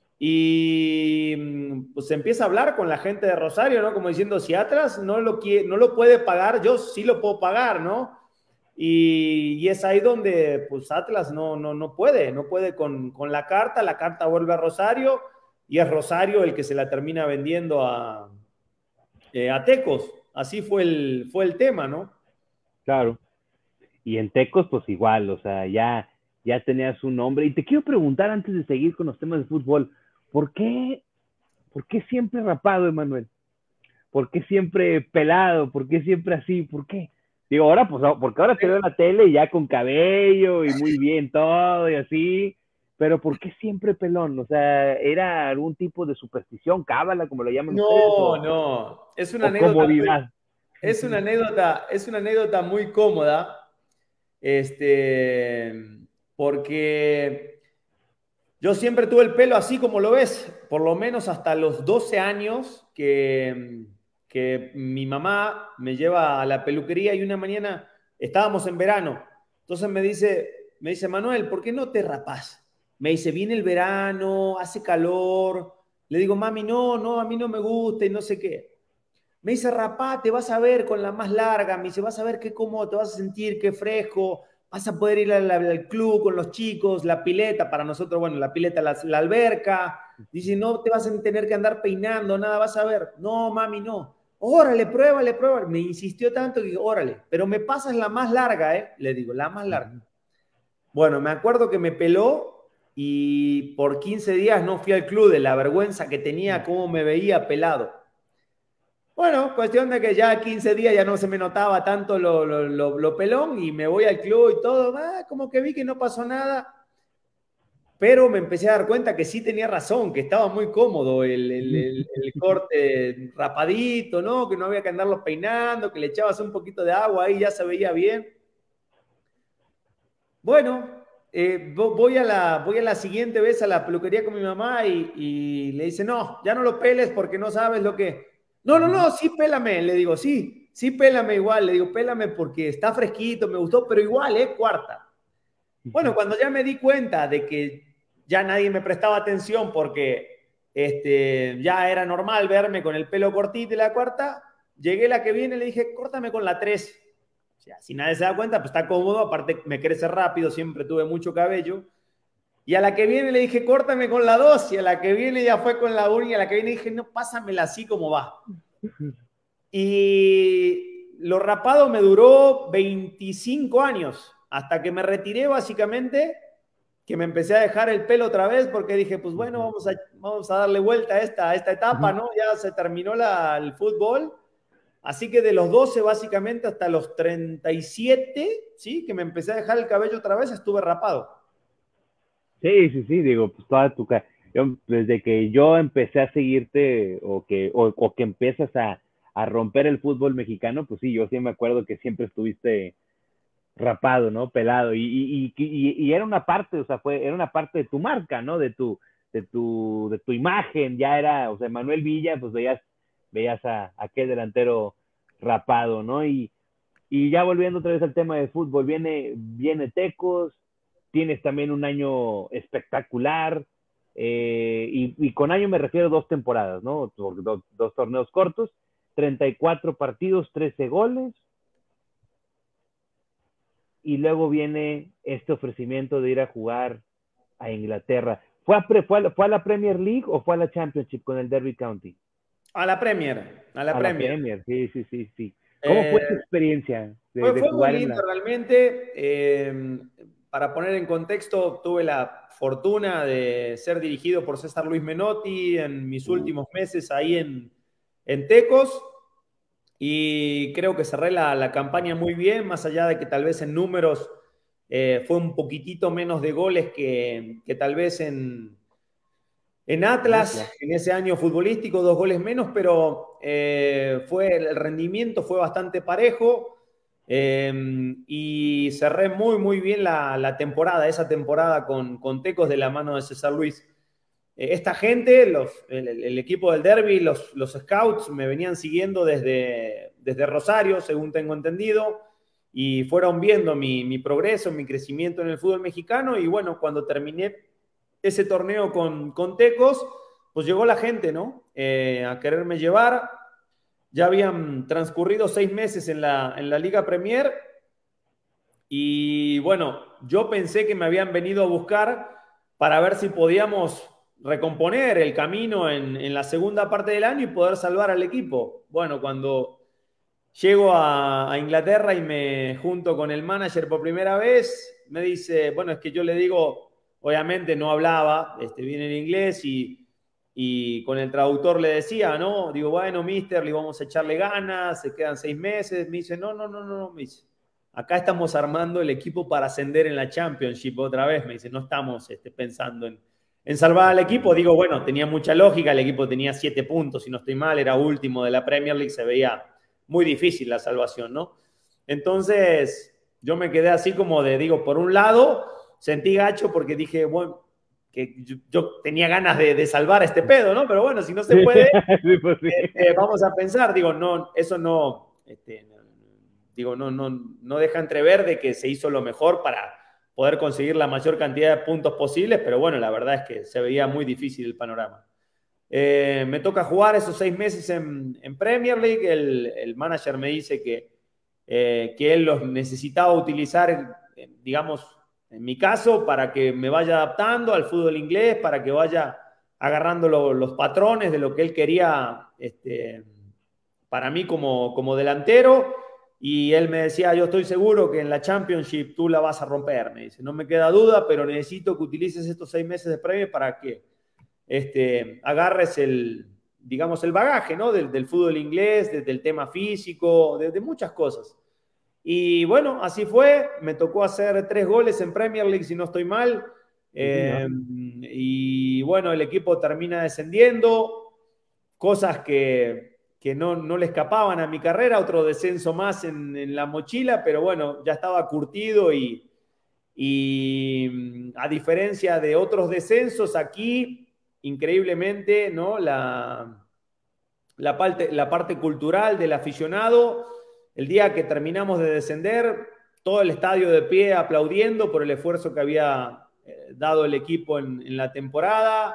Y pues se empieza a hablar con la gente de Rosario, ¿no? Como diciendo, si Atlas no lo, quiere, no lo puede pagar, yo sí lo puedo pagar, ¿no? Y, y es ahí donde pues Atlas no, no, no puede, no puede con, con la carta, la carta vuelve a Rosario y es Rosario el que se la termina vendiendo a, eh, a Tecos. Así fue el, fue el tema, ¿no? Claro. Y en Tecos, pues igual, o sea, ya, ya tenías un nombre. Y te quiero preguntar, antes de seguir con los temas de fútbol, ¿por qué, por qué siempre rapado, Emanuel? ¿Por qué siempre pelado? ¿Por qué siempre así? ¿Por qué? Digo, ahora, pues, porque ahora te veo en la tele ya con cabello y muy bien todo y así, pero ¿por qué siempre pelón? O sea, ¿era algún tipo de superstición, cábala, como lo llaman ustedes? No, O, no, es una o anécdota muy, comodidad. es una anécdota, es una anécdota muy cómoda. Este, porque yo siempre tuve el pelo así como lo ves, por lo menos hasta los doce años que, que mi mamá me lleva a la peluquería y una mañana estábamos en verano. Entonces me dice, me dice, Manuel, ¿por qué no te rapás? Me dice, viene el verano, hace calor. Le digo, mami, no, no, a mí no me gusta y no sé qué. Me dice, rapá, te vas a ver con la más larga. Me dice, vas a ver qué cómodo te vas a sentir, qué fresco. Vas a poder ir al, al club con los chicos, la pileta, para nosotros, bueno, la pileta, la, la alberca. Dice, no te vas a tener que andar peinando, nada, vas a ver. No, mami, no. Órale, pruébale, pruébale. Me insistió tanto que dije, órale, pero me pasas la más larga, ¿eh? Le digo, la más larga. Bueno, me acuerdo que me peló y por quince días no fui al club de la vergüenza que tenía, cómo me veía pelado. Bueno, cuestión de que ya quince días ya no se me notaba tanto lo, lo, lo, lo pelón y me voy al club y todo, ah, como que vi que no pasó nada, pero me empecé a dar cuenta que sí tenía razón, que estaba muy cómodo el, el, el, el corte rapadito, ¿no? Que no había que andarlo peinando, que le echabas un poquito de agua ahí, ya se veía bien. Bueno, eh, voy, a la, voy a la siguiente vez a la peluquería con mi mamá y, y le dice, no, ya no lo peles porque no sabes lo que... No, no, no, sí, pélame. Le digo, sí, sí, pélame igual. Le digo, pélame porque está fresquito, me gustó, pero igual, ¿eh? Cuarta. Bueno, cuando ya me di cuenta de que ya nadie me prestaba atención porque este, ya era normal verme con el pelo cortito y la cuarta, llegué la que viene y le dije, córtame con la tres. O sea, si nadie se da cuenta, pues está cómodo, aparte me crece rápido, siempre tuve mucho cabello. Y a la que viene le dije, córtame con la dos, y a la que viene ya fue con la uno, y a la que viene dije, no, pásamela así como va. Y lo rapado me duró veinticinco años, hasta que me retiré básicamente, que me empecé a dejar el pelo otra vez, porque dije, pues bueno, vamos a, vamos a darle vuelta a esta, a esta etapa, ¿no? Ya se terminó la, el fútbol. Así que de los doce básicamente hasta los treinta y siete, ¿sí? Que me empecé a dejar el cabello otra vez, estuve rapado. Sí, sí, sí, digo, pues toda tu... Yo, desde que yo empecé a seguirte o que, o, o que empiezas a, a romper el fútbol mexicano, pues sí, yo sí me acuerdo que siempre estuviste rapado, ¿no? Pelado. Y, y, y, y era una parte, o sea, fue, era una parte de tu marca, ¿no? De tu, de tu, de tu imagen, ya era, o sea, Manuel Villa, pues veías, veías a, a aquel delantero rapado, ¿no? Y, y ya volviendo otra vez al tema de fútbol, viene, viene Tecos, tienes también un año espectacular, eh, y, y, con año me refiero a dos temporadas, ¿no? Dos, dos torneos cortos, treinta y cuatro partidos, trece goles, y luego viene este ofrecimiento de ir a jugar a Inglaterra. ¿Fue a, pre, fue, a, ¿Fue a la Premier League o fue a la Championship con el Derby County? A la Premier, a la A la Premier. Premier, sí, sí, sí, sí. ¿Cómo Eh, fue tu experiencia de, fue, de fue muy jugar en lindo la... realmente. Eh, para poner en contexto, tuve la fortuna de ser dirigido por César Luis Menotti en mis últimos meses ahí en, en Tecos. Y creo que cerré la, la, campaña muy bien, más allá de que tal vez en números eh, fue un poquitito menos de goles que, que tal vez en, en Atlas, Atlas, en ese año futbolístico, dos goles menos, pero eh, fue, el rendimiento fue bastante parejo eh, y cerré muy, muy bien la, la temporada, esa temporada con, con Tecos de la mano de César Luis. Esta gente, los, el, el, equipo del Derby, los, los scouts me venían siguiendo desde, desde Rosario, según tengo entendido, y fueron viendo mi, mi progreso, mi crecimiento en el fútbol mexicano, y bueno, cuando terminé ese torneo con, con Tecos, pues llegó la gente, ¿no? Eh, a quererme llevar. Ya habían transcurrido seis meses en la, en la Liga Premier, y bueno, yo pensé que me habían venido a buscar para ver si podíamos recomponer el camino en, en, la segunda parte del año y poder salvar al equipo. Bueno, cuando llego a, a, Inglaterra y me junto con el manager por primera vez, me dice, bueno, es que yo le digo, obviamente no hablaba, este, bien en inglés y, y con el traductor le decía, ¿no? Digo, bueno, mister, le vamos a echarle ganas, se quedan seis meses. Me dice, no, no, no, no, no, me dice, acá estamos armando el equipo para ascender en la Championship otra vez. Me dice, no estamos este, pensando en, en salvar al equipo. Digo, bueno, tenía mucha lógica, el equipo tenía siete puntos, si no estoy mal, era último de la Premier League, se veía muy difícil la salvación, ¿no? Entonces, yo me quedé así como de, digo, por un lado, sentí gacho porque dije, bueno, que yo, yo tenía ganas de, de salvar a este pedo, ¿no? Pero bueno, si no se puede, sí, pues sí. este, vamos a pensar, digo, no, eso no, este, digo, no, no, no deja entrever de que se hizo lo mejor para poder conseguir la mayor cantidad de puntos posibles, pero bueno, la verdad es que se veía muy difícil el panorama. Eh, me toca jugar esos seis meses en, en Premier League, el, el, manager me dice que, eh, que él los necesitaba utilizar, digamos, en mi caso, para que me vaya adaptando al fútbol inglés, para que vaya agarrando lo, los patrones de lo que él quería este, para mí como, como delantero. Y él me decía, yo estoy seguro que en la Championship tú la vas a romper. Me dice, no me queda duda, pero necesito que utilices estos seis meses de premio para que este, agarres el, digamos, el bagaje, ¿no? Del, del fútbol inglés, desde el tema físico, de, de muchas cosas. Y bueno, así fue. Me tocó hacer tres goles en Premier League, si no estoy mal. Eh, y bueno, el equipo termina descendiendo. Cosas que, que no, no le escapaban a mi carrera. Otro descenso más en, en la mochila, pero bueno, ya estaba curtido y, y a diferencia de otros descensos, aquí, increíblemente, ¿no? La, la, parte, la parte cultural del aficionado. El día que terminamos de descender, todo el estadio de pie aplaudiendo por el esfuerzo que había eh, dado el equipo en, en la temporada.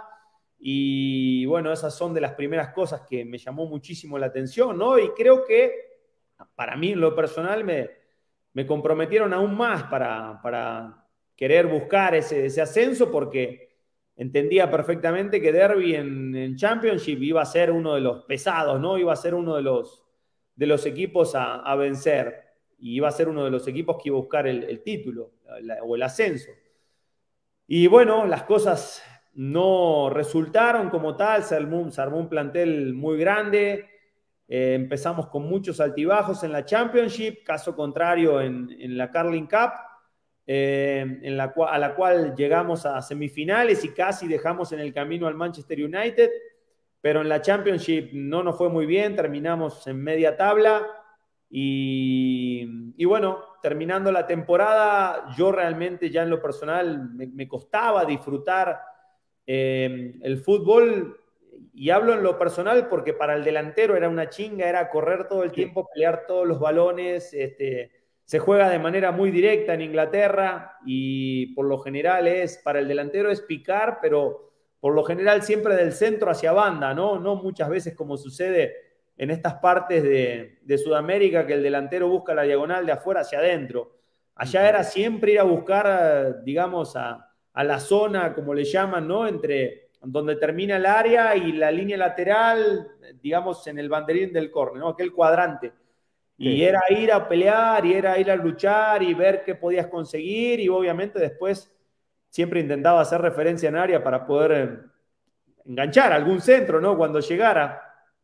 Y bueno, esas son de las primeras cosas que me llamó muchísimo la atención, ¿no? Y creo que para mí, en lo personal, me, me comprometieron aún más para, para querer buscar ese, ese ascenso, porque entendía perfectamente que Derby en, en Championship iba a ser uno de los pesados, ¿no? Iba a ser uno de los de los equipos a, a vencer, y iba a ser uno de los equipos que iba a buscar el, el título la, o el ascenso. Y bueno, las cosas no resultaron como tal, se armó, se armó un plantel muy grande, eh, empezamos con muchos altibajos en la Championship, caso contrario en, en la Carling Cup, eh, en la cual, a la cual llegamos a semifinales y casi dejamos en el camino al Manchester United. Pero en la Championship no nos fue muy bien, terminamos en media tabla y, y bueno, terminando la temporada, yo realmente ya en lo personal me, me costaba disfrutar eh, el fútbol, y hablo en lo personal porque para el delantero era una chinga, era correr todo el tiempo, pelear todos los balones, este, se juega de manera muy directa en Inglaterra y por lo general es, para el delantero es picar, pero por lo general siempre del centro hacia banda, ¿no? No muchas veces como sucede en estas partes de, de Sudamérica, que el delantero busca la diagonal de afuera hacia adentro. Allá era siempre ir a buscar, digamos, a, a la zona, como le llaman, ¿no? Entre donde termina el área y la línea lateral, digamos, en el banderín del córner, ¿no? Aquel cuadrante. Y sí, era ir a pelear, y era ir a luchar, y ver qué podías conseguir, y obviamente después siempre intentaba hacer referencia en área para poder eh, enganchar algún centro, ¿no? Cuando llegara.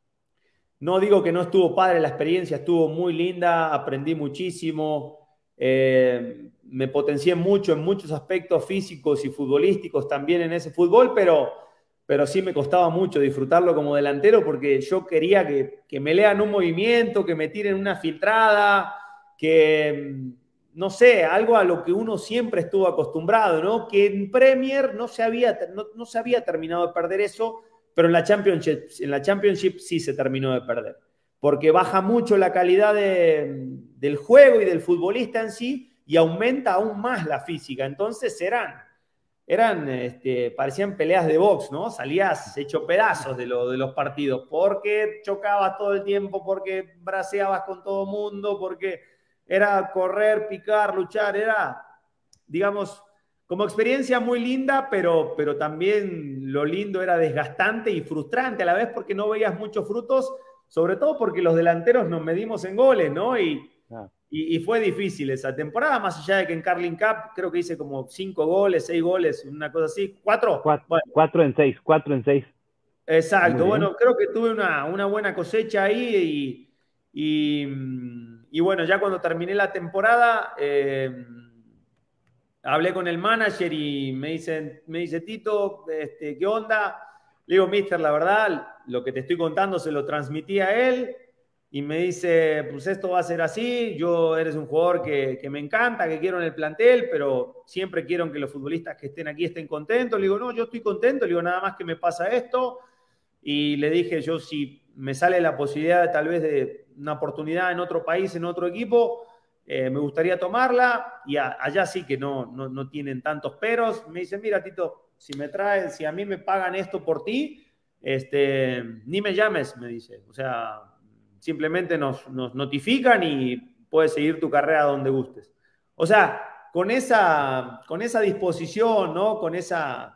No digo que no estuvo padre la experiencia, estuvo muy linda, aprendí muchísimo, eh, me potencié mucho en muchos aspectos físicos y futbolísticos también en ese fútbol, pero, pero sí me costaba mucho disfrutarlo como delantero, porque yo quería que, que me lean un movimiento, que me tiren una filtrada, que no sé, algo a lo que uno siempre estuvo acostumbrado, ¿no? Que en Premier no se había, no, no se había terminado de perder eso, pero en la Championship, en la Championship sí se terminó de perder, porque baja mucho la calidad de, del juego y del futbolista en sí, y aumenta aún más la física. Entonces eran, eran este, parecían peleas de box, ¿no? Salías hecho pedazos de, lo, de los partidos, porque chocabas todo el tiempo, porque braceabas con todo el mundo, porque era correr, picar, luchar, era, digamos, como experiencia muy linda, pero, pero también lo lindo era desgastante y frustrante a la vez, porque no veías muchos frutos, sobre todo porque los delanteros nos medimos en goles, ¿no? Y, ah. y, y fue difícil esa temporada, más allá de que en Carling Cup creo que hice como cinco goles, seis goles, una cosa así. ¿Cuatro? Cuatro, bueno. cuatro en seis, cuatro en seis. Exacto, bueno, creo que tuve una, una buena cosecha ahí y, y, y bueno, ya cuando terminé la temporada, eh, hablé con el manager y me dice, me dice Tito, este, ¿qué onda? Le digo, mister, la verdad, lo que te estoy contando se lo transmití a él y me dice, pues esto va a ser así, yo eres un jugador que, que me encanta, que quiero en el plantel, pero siempre quiero que los futbolistas que estén aquí estén contentos. Le digo, no, yo estoy contento, le digo, nada más que me pasa esto. Y le dije, yo si me sale la posibilidad tal vez de una oportunidad en otro país, en otro equipo, eh, me gustaría tomarla, y a, allá sí que no, no, no tienen tantos peros. Me dicen, mira Tito, si me traen, si a mí me pagan esto por ti, este, ni me llames, me dice. O sea, simplemente nos, nos notifican y puedes seguir tu carrera donde gustes. O sea, con esa, con esa disposición, ¿no? Con esa...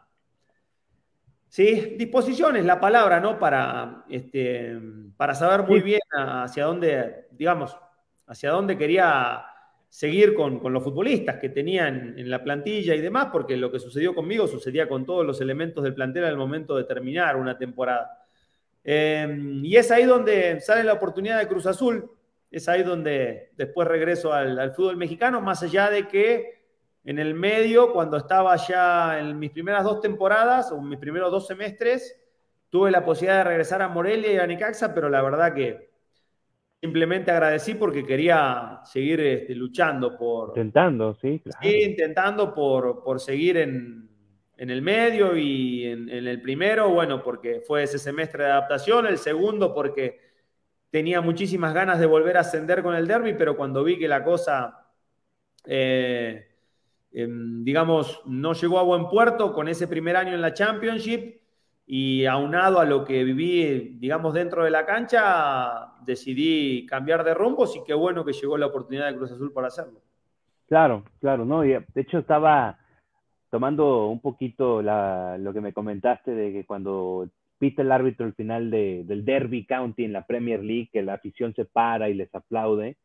Sí, disposición es la palabra, ¿no? Para, este, para saber muy bien hacia dónde, digamos, hacia dónde quería seguir con, con los futbolistas que tenían en la plantilla y demás, porque lo que sucedió conmigo sucedía con todos los elementos del plantel al momento de terminar una temporada. Eh, y es ahí donde sale la oportunidad de Cruz Azul, es ahí donde después regreso al, al fútbol mexicano, más allá de que en el medio, cuando estaba ya en mis primeras dos temporadas, o mis primeros dos semestres, tuve la posibilidad de regresar a Morelia y a Necaxa, pero la verdad que simplemente agradecí porque quería seguir este, luchando por... Intentando, sí, Sí, claro. intentando por, por seguir en, en el medio y en, en el primero, bueno, porque fue ese semestre de adaptación, el segundo porque tenía muchísimas ganas de volver a ascender con el derby, pero cuando vi que la cosa, eh, eh, digamos, no llegó a buen puerto con ese primer año en la Championship y aunado a lo que viví, digamos, dentro de la cancha, decidí cambiar de rumbos y qué bueno que llegó la oportunidad de Cruz Azul para hacerlo. Claro, claro, no, y de hecho estaba tomando un poquito la, lo que me comentaste de que cuando pita el árbitro al final de, del Derby County en la Premier League, que la afición se para y les aplaude.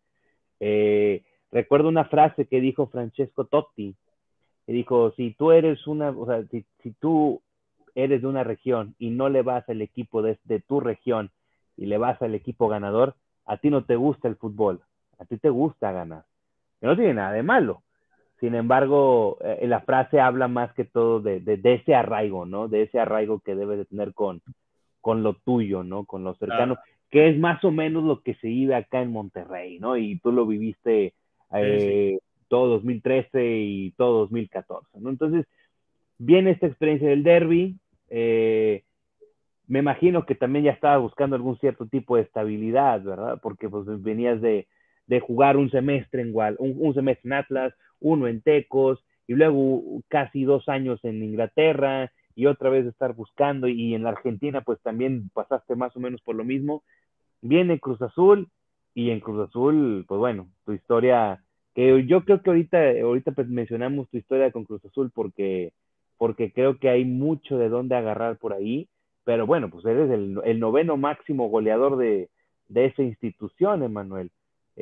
Eh, recuerdo una frase que dijo Francesco Totti, que dijo, si tú eres una, o sea, si, si tú eres de una región y no le vas al equipo de, de tu región y le vas al equipo ganador, a ti no te gusta el fútbol, a ti te gusta ganar. Que no tiene nada de malo. Sin embargo, eh, la frase habla más que todo de, de, de, ese arraigo, ¿no? De ese arraigo que debes de tener con, con lo tuyo, ¿no? Con lo Claro. cercano, que es más o menos lo que se vive acá en Monterrey, ¿no? Y tú lo viviste Sí, sí. eh, todo dos mil trece y todo dos mil catorce, ¿no? Entonces, viene esta experiencia del derby, eh, me imagino que también ya estaba buscando algún cierto tipo de estabilidad, ¿verdad? Porque pues venías de, de jugar un semestre en un, un semestre en Atlas, uno en Tecos, y luego casi dos años en Inglaterra, y otra vez estar buscando, y en la Argentina pues también pasaste más o menos por lo mismo. Viene Cruz Azul, y en Cruz Azul, pues bueno, tu historia, que yo creo que ahorita, ahorita pues mencionamos tu historia con Cruz Azul porque, porque creo que hay mucho de dónde agarrar por ahí, pero bueno, pues eres el, el noveno máximo goleador de, de esa institución, Emanuel.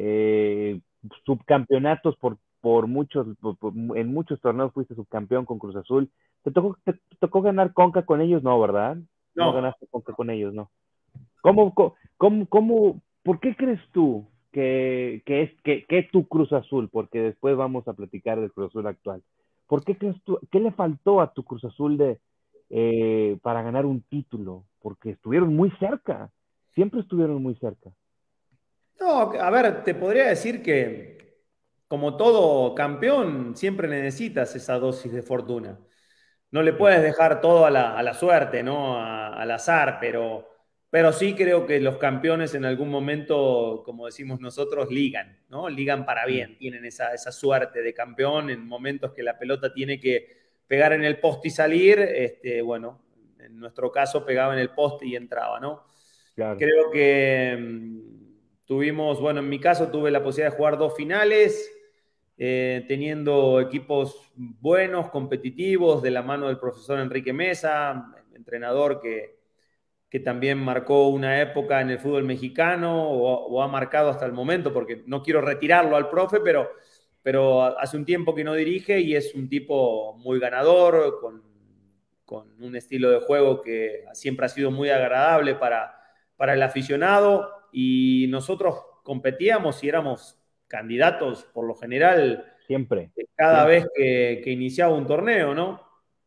Eh, subcampeonatos por, por muchos, por, por, en muchos torneos fuiste subcampeón con Cruz Azul. ¿Te tocó, te, te tocó ganar Conca con ellos? No, ¿verdad? No No, ganaste Conca con ellos, ¿no? ¿Cómo, cómo, cómo, por qué crees tú que, que es que, que tu Cruz Azul? Porque después vamos a platicar del Cruz Azul actual. ¿Por qué crees tú, qué le faltó a tu Cruz Azul de, eh, para ganar un título? Porque estuvieron muy cerca, siempre estuvieron muy cerca. no, a ver, te podría decir que como todo campeón, siempre necesitas esa dosis de fortuna. No le Sí, puedes dejar todo a la, a la suerte, ¿no? A- al azar, pero, pero sí creo que los campeones en algún momento, como decimos nosotros, ligan, ¿no? Ligan para sí, bien, tienen esa, esa suerte de campeón en momentos que la pelota tiene que pegar en el poste y salir, este, bueno, en nuestro caso pegaba en el poste y entraba, ¿no? claro, Creo que mmm, tuvimos, bueno, en mi caso tuve la posibilidad de jugar dos finales, eh, teniendo equipos buenos, competitivos, de la mano del profesor Enrique Mesa, entrenador que, que también marcó una época en el fútbol mexicano o, o, ha marcado hasta el momento, porque no quiero retirarlo al profe, pero, pero hace un tiempo que no dirige y es un tipo muy ganador, con, con un estilo de juego que siempre ha sido muy agradable para, para el aficionado y nosotros competíamos y éramos candidatos por lo general siempre, cada siempre. vez que, que iniciaba un torneo, ¿no?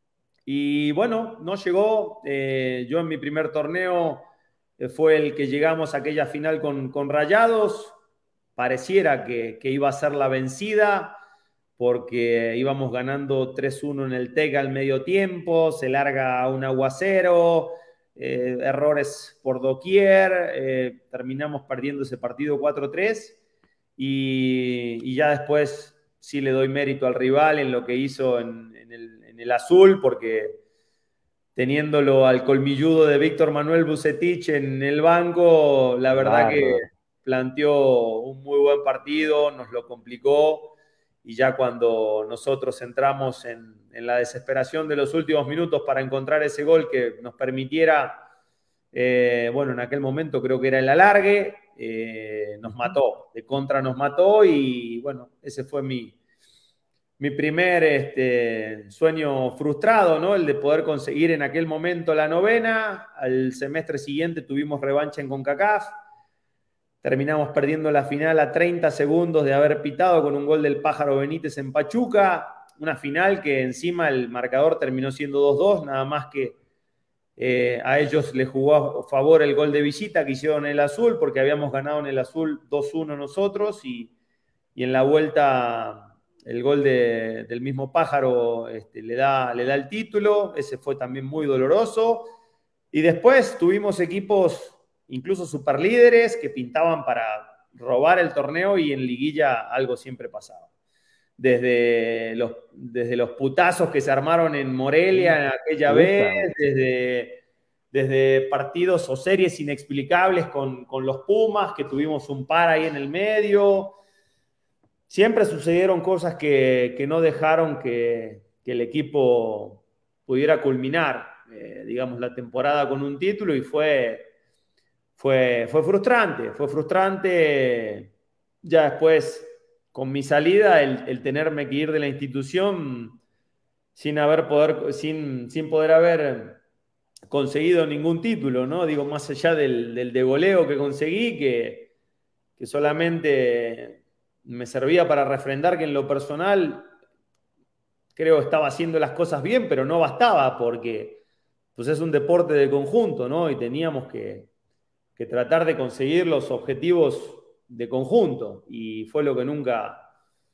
Y bueno, no llegó. Eh, yo en mi primer torneo eh, fue el que llegamos a aquella final con, con Rayados. Pareciera que, que, iba a ser la vencida porque íbamos ganando tres uno en el Tega al medio tiempo, se larga un aguacero, eh, errores por doquier, eh, terminamos perdiendo ese partido cuatro tres y, y ya después sí le doy mérito al rival en lo que hizo en, en, el, en el azul, porque teniéndolo al colmilludo de Víctor Manuel Bucetich en el banco, la verdad que Bárbaro. planteó un muy buen partido, nos lo complicó y ya cuando nosotros entramos en, en la desesperación de los últimos minutos para encontrar ese gol que nos permitiera, eh, bueno, en aquel momento creo que era el alargue, eh, nos mató, de contra nos mató y bueno, ese fue mi, mi primer este, sueño frustrado, ¿no? El de poder conseguir en aquel momento la novena. Al semestre siguiente tuvimos revancha en CONCACAF. Terminamos perdiendo la final a treinta segundos de haber pitado con un gol del Pájaro Benítez en Pachuca. Una final que encima el marcador terminó siendo dos dos, nada más que eh, a ellos les jugó a favor el gol de visita que hicieron en el azul, porque habíamos ganado en el azul dos uno nosotros, y, y en la vuelta el gol de, del mismo Pájaro este, le, da, le da el título. Ese fue también muy doloroso. Y después tuvimos equipos incluso superlíderes que pintaban para robar el torneo, y en liguilla algo siempre pasaba. Desde los, desde los putazos que se armaron en Morelia en aquella Puta, vez, desde, desde partidos o series inexplicables con, con los Pumas, que tuvimos un par ahí en el medio. Siempre sucedieron cosas que, que no dejaron que, que el equipo pudiera culminar, eh, digamos, la temporada con un título, y fue, fue, fue frustrante, fue frustrante ya después, con mi salida, el, el tenerme que ir de la institución sin, haber poder, sin, sin poder haber conseguido ningún título, ¿no? Digo, más allá del, del de goleo que conseguí, que, que solamente me servía para refrendar que en lo personal creo estaba haciendo las cosas bien, pero no bastaba, porque pues es un deporte de conjunto, ¿no? Y teníamos que, que tratar de conseguir los objetivos de conjunto, y fue lo que nunca,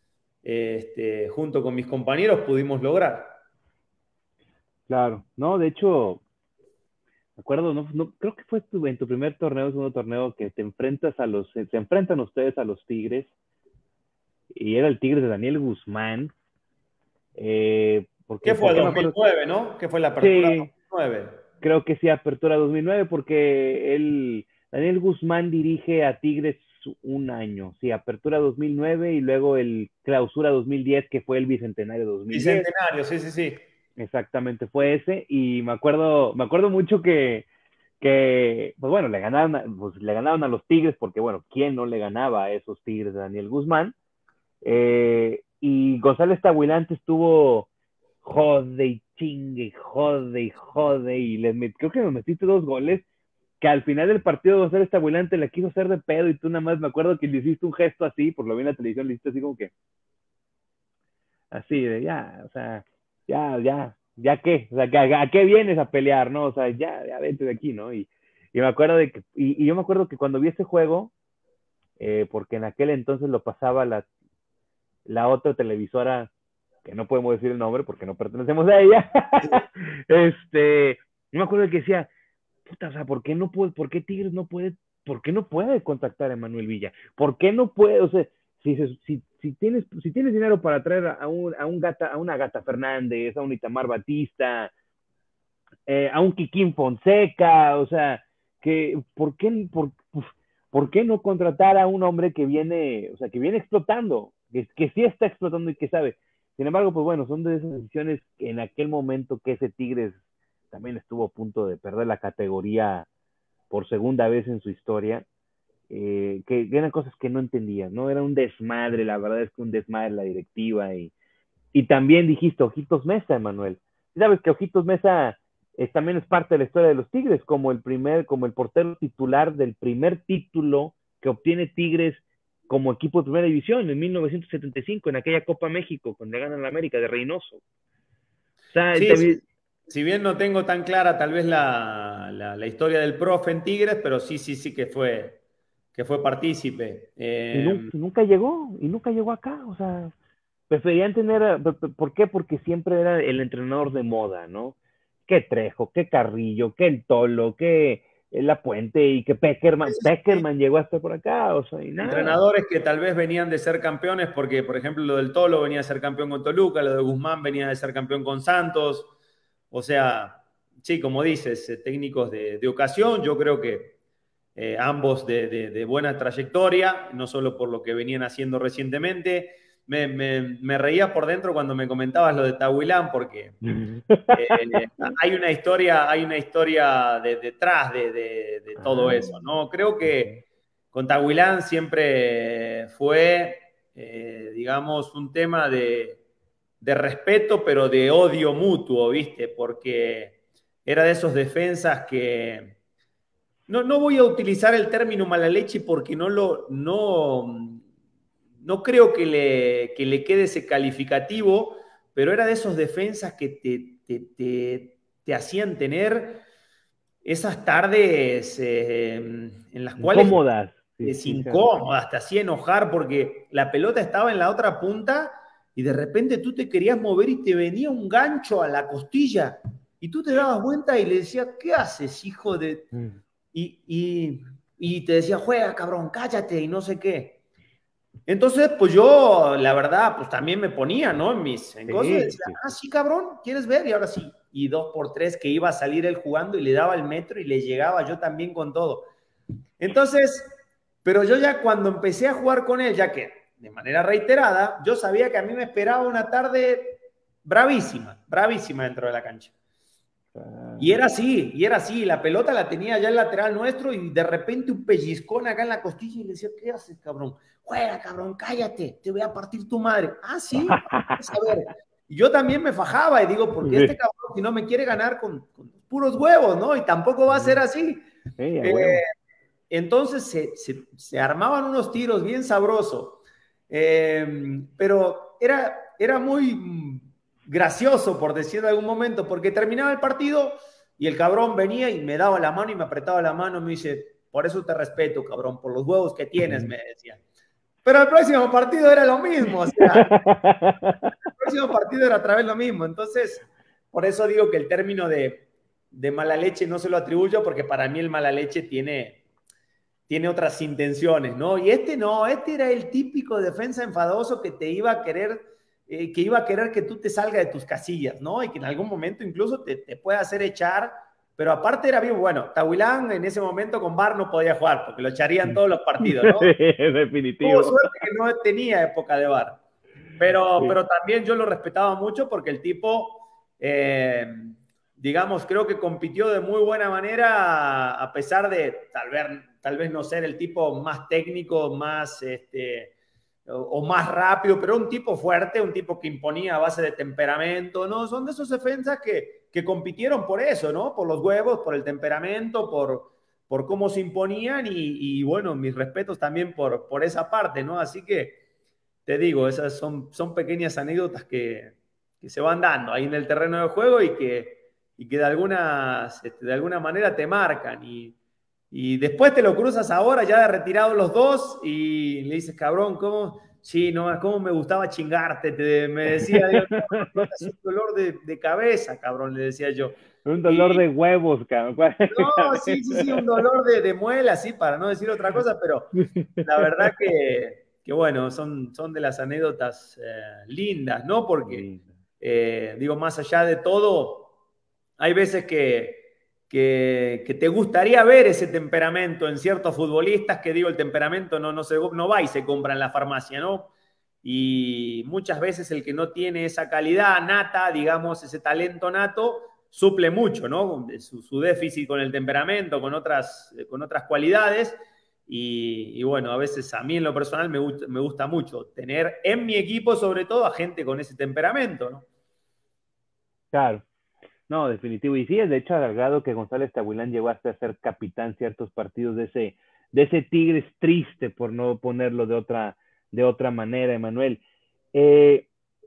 este, junto con mis compañeros, pudimos lograr. claro. No, de hecho, me acuerdo, no, no, creo que fue tu, en tu primer torneo, segundo torneo, que te enfrentas a los, se enfrentan ustedes a los Tigres, y era el Tigres de Daniel Guzmán, eh, porque, ¿Qué fue? porque me acuerdo, dos mil nueve, ¿no? ¿Qué fue la apertura sí, dos mil nueve? creo que sí, apertura dos mil nueve, porque él, Daniel Guzmán dirige a Tigres un año, sí, apertura dos mil nueve y luego el clausura dos mil diez, que fue el bicentenario dos mil diez. Bicentenario, sí, sí, sí. Exactamente, fue ese, y me acuerdo, me acuerdo mucho que, que pues bueno, le ganaron, a, pues le ganaron a los Tigres, porque bueno, ¿quién no le ganaba a esos Tigres de Daniel Guzmán? Eh, y González Tahuilante estuvo jode y chingue, jode y jode, y les met, creo que nos metiste dos goles, que al final del partido González Tahuilante le quiso hacer de pedo, y tú nada más me acuerdo que le hiciste un gesto así, por lo vi en la televisión, le hiciste así como que, así de ya, o sea, ya, ya, ya qué, o sea, ¿a, a qué vienes a pelear, no? O sea, ya, ya vete de aquí, ¿no? Y, y me acuerdo de que, y, y, yo me acuerdo que cuando vi ese juego, eh, porque en aquel entonces lo pasaba la, la otra televisora, que no podemos decir el nombre porque no pertenecemos a ella, este, yo me acuerdo que decía, puta, o sea, ¿por qué no puede, por qué Tigres no puede, por qué no puede contactar a Manuel Villa? ¿Por qué no puede, o sea, si, si, si, tienes, si tienes dinero para traer a, un, a, un gata, a una Gata Fernández, a un Itamar Batista, eh, a un Kikín Fonseca, o sea, que, ¿por qué, por, por qué no contratar a un hombre que viene, o sea, que viene explotando, que, que sí está explotando y que sabe? Sin embargo, pues bueno, son de esas decisiones que en aquel momento que ese Tigres también estuvo a punto de perder la categoría por segunda vez en su historia, eh, que, que eran cosas que no entendía, ¿no? Era un desmadre, la verdad es que un desmadre la directiva, y, y también dijiste Ojitos Mesa, Emanuel. Sabes que Ojitos Mesa es, también es parte de la historia de los Tigres, como el primer, como el portero titular del primer título que obtiene Tigres como equipo de primera división en mil novecientos setenta y cinco, en aquella Copa México, cuando le ganan la América de Reynoso. O sea, Sí, también, sí. Si bien no tengo tan clara tal vez la, la, la historia del profe en Tigres, pero sí, sí, sí que fue, que fue partícipe. y, Eh, nunca, y nunca llegó, y nunca llegó acá, o sea, preferían tener, ¿por qué? Porque siempre era el entrenador de moda, ¿no? Que Trejo, que Carrillo, que el Tolo, que La Puente, y que Peckerman, Peckerman llegó hasta por acá, o sea, y nada. Entrenadores que tal vez venían de ser campeones, porque, por ejemplo, lo del Tolo venía a ser campeón con Toluca, lo de Guzmán venía de ser campeón con Santos. O sea, sí, como dices, eh, técnicos de, de ocasión, yo creo que eh, ambos de, de, de buena trayectoria, no solo por lo que venían haciendo recientemente. Me, me, me reía por dentro cuando me comentabas lo de Tahuilán, porque eh, hay una historia, hay una historia de, detrás de, de, de todo Ah, eso, ¿no? Creo ok. que con Tahuilán siempre fue, eh, digamos, un tema de, de respeto, pero de odio mutuo, ¿viste? Porque era de esos defensas que... No, no voy a utilizar el término mala leche porque no lo... No, no creo que le, que le quede ese calificativo, pero era de esos defensas que te, te, te, te hacían tener esas tardes eh, en las cuales Incómodas. Sí, es sí, claro. incómodas, te hacía enojar porque la pelota estaba en la otra punta y de repente tú te querías mover y te venía un gancho a la costilla y tú te dabas cuenta y le decías, ¿qué haces, hijo de...? Mm. Y, y, y te decía, juega, cabrón, cállate y no sé qué. Entonces, pues yo, la verdad, pues también me ponía, ¿no? En mis en cosas, Sí, decía, sí, ah, sí. sí, cabrón, ¿quieres ver? Y ahora sí. Y dos por tres que iba a salir él jugando y le daba el metro y le llegaba yo también con todo. Entonces, pero yo ya cuando empecé a jugar con él, ya que de manera reiterada, yo sabía que a mí me esperaba una tarde bravísima, bravísima dentro de la cancha. Ah, Y era así, y era así, la pelota la tenía ya el lateral nuestro y de repente un pellizcón acá en la costilla y le decía, ¿qué haces, cabrón? Juega, cabrón, cállate, te voy a partir tu madre. Ah, sí, vamos a ver. Y yo también me fajaba y digo, ¿por qué este sí. cabrón si no me quiere ganar con, con puros huevos, ¿no? Y tampoco va a ser así. Sí, a Eh, huevo. entonces se, se, se, armaban unos tiros bien sabrosos, eh, pero era, era muy gracioso, por decirlo en algún momento, porque terminaba el partido y el cabrón venía y me daba la mano y me apretaba la mano y me dice, por eso te respeto, cabrón, por los huevos que tienes, me decía. Pero el próximo partido era lo mismo, o sea, el próximo partido era otra vez lo mismo. Entonces, por eso digo que el término de, de mala leche no se lo atribuyo, porque para mí el mala leche tiene, tiene otras intenciones, ¿no? Y este no, este era el típico defensa enfadoso que te iba a querer, eh, que iba a querer que tú te salgas de tus casillas, ¿no? Y que en algún momento incluso te, te pueda hacer echar, pero aparte era bien bueno. Tahuilán en ese momento con V A R no podía jugar, porque lo echarían todos los partidos, ¿no? Tuvo Definitivo. suerte que no tenía época de V A R. Pero, Sí. pero también yo lo respetaba mucho porque el tipo, eh, digamos, creo que compitió de muy buena manera a pesar de tal vez, tal vez no ser el tipo más técnico, más, este, o, o más rápido, pero un tipo fuerte, un tipo que imponía a base de temperamento, ¿no? Son de esos defensas que, que compitieron por eso, ¿no? Por los huevos, por el temperamento, por, por cómo se imponían y, y bueno, mis respetos también por, por esa parte, ¿no? Así que te digo, esas son, son pequeñas anécdotas que, que se van dando ahí en el terreno de juego y que, y que de, algunas, este, de alguna manera te marcan. Y, y después te lo cruzas ahora, ya de retirados los dos, y le dices, cabrón, ¿cómo? Sí, no, ¿cómo me gustaba chingarte? Te, me decía, Dios, no, es un dolor de, de cabeza, cabrón, le decía yo. Un dolor Y de huevos, cabrón. no, sí, sí, sí, un dolor de, de muela, sí, para no decir otra cosa, pero la verdad que, que bueno, son, son de las anécdotas eh, lindas, ¿no? Porque, Lindo. eh, digo, más allá de todo, hay veces que, que, que, te gustaría ver ese temperamento en ciertos futbolistas, que digo, el temperamento no, no, se, no va y se compra en la farmacia, ¿no? Y muchas veces el que no tiene esa calidad nata, digamos, ese talento nato, suple mucho, ¿no? Su, su déficit con el temperamento, con otras, con otras cualidades. Y, y, bueno, a veces a mí en lo personal me gusta, me gusta mucho tener en mi equipo, sobre todo, a gente con ese temperamento, ¿no? Claro. No, definitivo. Y sí, es de hecho alargado que González Tahuilán llegó hasta ser capitán ciertos partidos de ese, de ese Tigres triste, por no ponerlo de otra, de otra manera, Emanuel. Eh,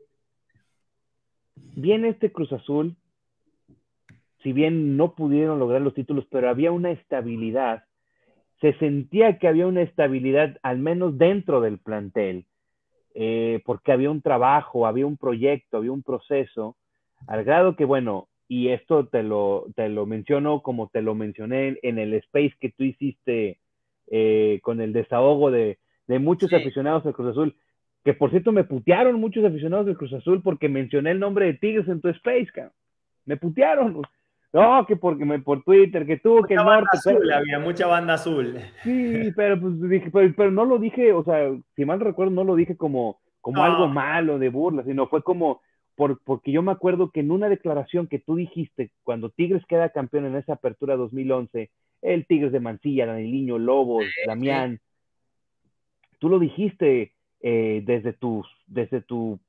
viene este Cruz Azul, si bien no pudieron lograr los títulos, pero había una estabilidad, se sentía que había una estabilidad, al menos dentro del plantel, eh, porque había un trabajo, había un proyecto, había un proceso, al grado que, bueno, y esto te lo, te lo menciono como te lo mencioné en el space que tú hiciste eh, con el desahogo de, de muchos Sí. aficionados del Cruz Azul, que por cierto me putearon muchos aficionados del Cruz Azul porque mencioné el nombre de Tigres en tu space, cabrón. Me putearon. No, que porque me, por Twitter, que tú, que Mucha el banda norte, pero, azul había, mucha banda azul. sí, pero pues dije, pero, pero, no lo dije, o sea, si mal recuerdo, no lo dije como, como No, algo malo de burla, sino fue como, por, porque yo me acuerdo que en una declaración que tú dijiste, cuando Tigres queda campeón en esa apertura dos mil once, el Tigres de Mancilla, Daniliño, Lobos, sí, Damián, tú lo dijiste eh, desde, tu, desde tu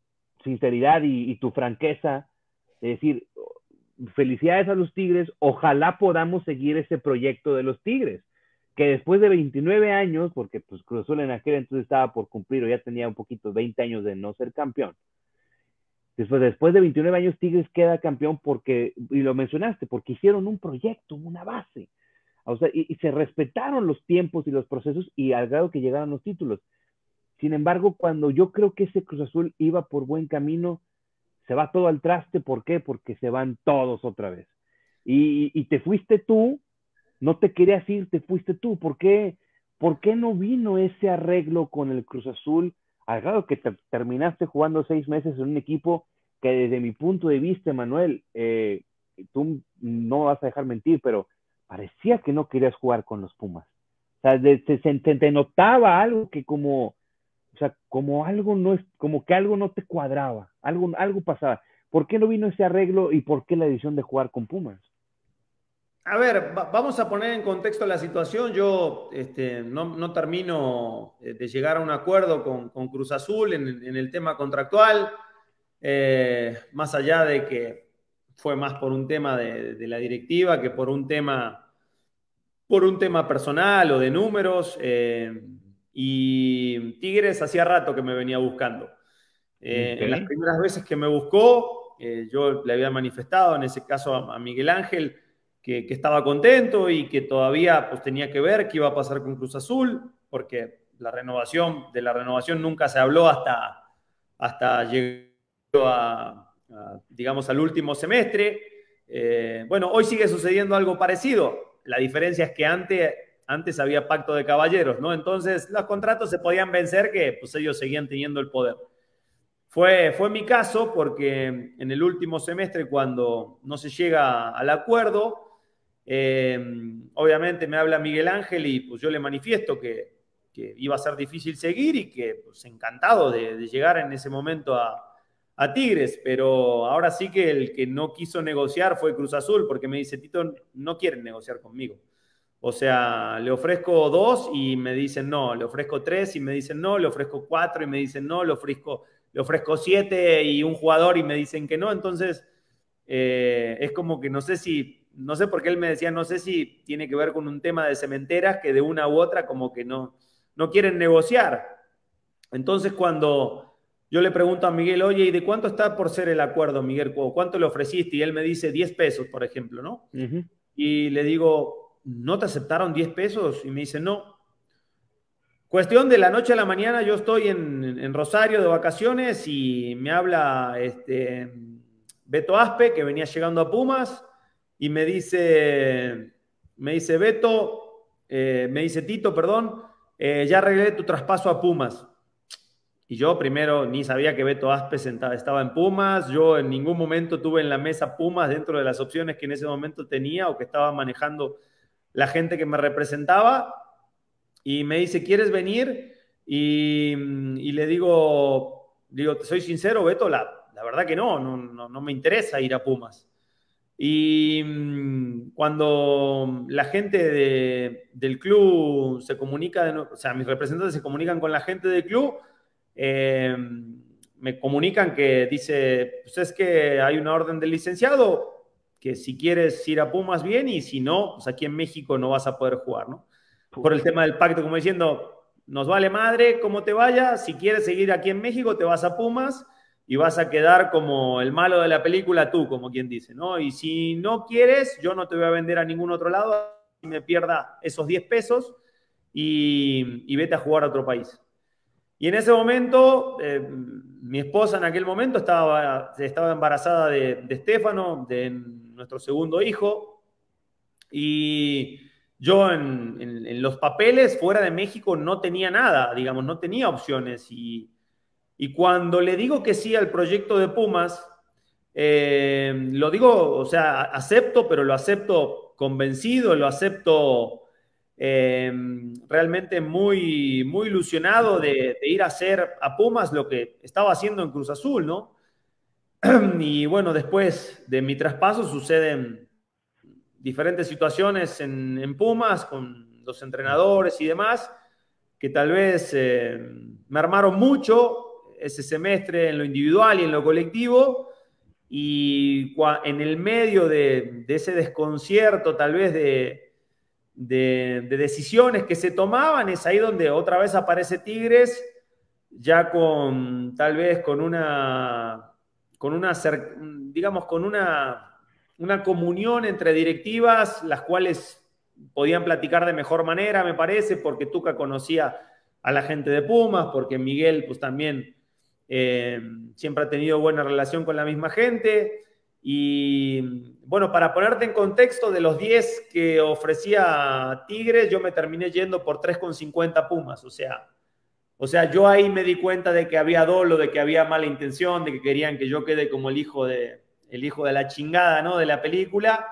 sinceridad y, y tu franqueza, de decir, felicidades a los Tigres, ojalá podamos seguir ese proyecto de los Tigres, que después de veintinueve años, porque pues Cruz Azul en aquel entonces estaba por cumplir, o ya tenía un poquito, veinte años de no ser campeón, después, después de veintinueve años Tigres queda campeón porque, y lo mencionaste, porque hicieron un proyecto, una base, o sea, y, y se respetaron los tiempos y los procesos y al grado que llegaron los títulos. Sin embargo, cuando yo creo que ese Cruz Azul iba por buen camino, se va todo al traste. ¿Por qué? Porque se van todos otra vez. Y, y te fuiste tú, no te querías ir, te fuiste tú. ¿Por qué, ¿Por qué no vino ese arreglo con el Cruz Azul? Al grado que te, terminaste jugando seis meses en un equipo que desde mi punto de vista, Manuel, eh, tú no vas a dejar mentir, pero parecía que no querías jugar con los Pumas. O sea, de, se, se, te notaba algo que como... O sea, como algo no es, como que algo no te cuadraba, algo, algo pasaba. ¿Por qué no vino ese arreglo y por qué la decisión de jugar con Pumas? A ver, va, vamos a poner en contexto la situación. Yo este, no, no termino de llegar a un acuerdo con, con Cruz Azul en, en el tema contractual, eh, más allá de que fue más por un tema de, de la directiva que por un tema, por un tema personal o de números. Eh, y Tigres hacía rato que me venía buscando. Eh, Okay. En las primeras veces que me buscó, eh, yo le había manifestado, en ese caso a, a Miguel Ángel, que, que estaba contento y que todavía pues, tenía que ver qué iba a pasar con Cruz Azul, porque la renovación, de la renovación nunca se habló hasta, hasta llegar a, a, digamos, al último semestre. Eh, bueno, hoy sigue sucediendo algo parecido. La diferencia es que antes antes había pacto de caballeros, ¿no? Entonces los contratos se podían vencer, que pues ellos seguían teniendo el poder. Fue, fue mi caso porque en el último semestre, cuando no se llega al acuerdo, eh, obviamente me habla Miguel Ángel y pues yo le manifiesto que, que iba a ser difícil seguir y que pues encantado de, de llegar en ese momento a, a Tigres, pero ahora sí que el que no quiso negociar fue Cruz Azul, porque me dice, Tito, no quieren negociar conmigo. O sea, le ofrezco dos y me dicen no, le ofrezco tres y me dicen no, le ofrezco cuatro y me dicen no, le ofrezco, le ofrezco siete y un jugador y me dicen que no. Entonces, eh, es como que no sé si, no sé por qué él me decía, no sé si tiene que ver con un tema de cementeras que de una u otra como que no, no quieren negociar. Entonces, cuando yo le pregunto a Miguel, oye, ¿y de cuánto está por ser el acuerdo, Miguel? ¿Cuánto le ofreciste? Y él me dice diez pesos, por ejemplo, ¿no? Uh-huh. Y le digo, ¿no te aceptaron diez pesos? Y me dice, no. Cuestión de la noche a la mañana, yo estoy en, en Rosario de vacaciones y me habla este, Beto Aspe, que venía llegando a Pumas, y me dice, me dice Beto, eh, me dice Tito, perdón, eh, ya arreglé tu traspaso a Pumas. Y yo primero ni sabía que Beto Aspe estaba en Pumas, yo en ningún momento tuve en la mesa Pumas dentro de las opciones que en ese momento tenía o que estaba manejando la gente que me representaba, y me dice, ¿quieres venir? Y, y le digo, digo, te soy sincero, Beto, la, la verdad que no, no, no, no me interesa ir a Pumas. Y cuando la gente de, del club se comunica, de, o sea, mis representantes se comunican con la gente del club, eh, me comunican que dice, pues es que hay una orden del licenciado, que si quieres ir a Pumas bien y si no, pues aquí en México no vas a poder jugar, ¿no? Por el tema del pacto, como diciendo, nos vale madre cómo te vaya, si quieres seguir aquí en México te vas a Pumas y vas a quedar como el malo de la película tú, como quien dice, ¿no? Y si no quieres, yo no te voy a vender a ningún otro lado, y me pierda esos diez pesos y, y vete a jugar a otro país. Y en ese momento, eh, mi esposa en aquel momento estaba, estaba embarazada de, de Estefano, de nuestro segundo hijo, y yo en, en, en los papeles fuera de México no tenía nada, digamos, no tenía opciones. Y, y cuando le digo que sí al proyecto de Pumas, eh, lo digo, o sea, acepto, pero lo acepto convencido, lo acepto eh, realmente muy, muy ilusionado de, de ir a hacer a Pumas lo que estaba haciendo en Cruz Azul, ¿no? Y bueno, después de mi traspaso suceden diferentes situaciones en, en Pumas con los entrenadores y demás, que tal vez eh, me armaron mucho, ese semestre en lo individual y en lo colectivo, y en el medio de, de ese desconcierto tal vez de, de, de decisiones que se tomaban, es ahí donde otra vez aparece Tigres, ya con tal vez con una, con una digamos, con una, una comunión entre directivas, las cuales podían platicar de mejor manera, me parece, porque Tuca conocía a la gente de Pumas, porque Miguel pues también eh, siempre ha tenido buena relación con la misma gente. Y bueno, para ponerte en contexto, de los diez que ofrecía Tigres, yo me terminé yendo por tres con cincuenta Pumas, o sea, o sea, yo ahí me di cuenta de que había dolo, de que había mala intención, de que querían que yo quede como el hijo de, el hijo de la chingada, ¿no? De la película,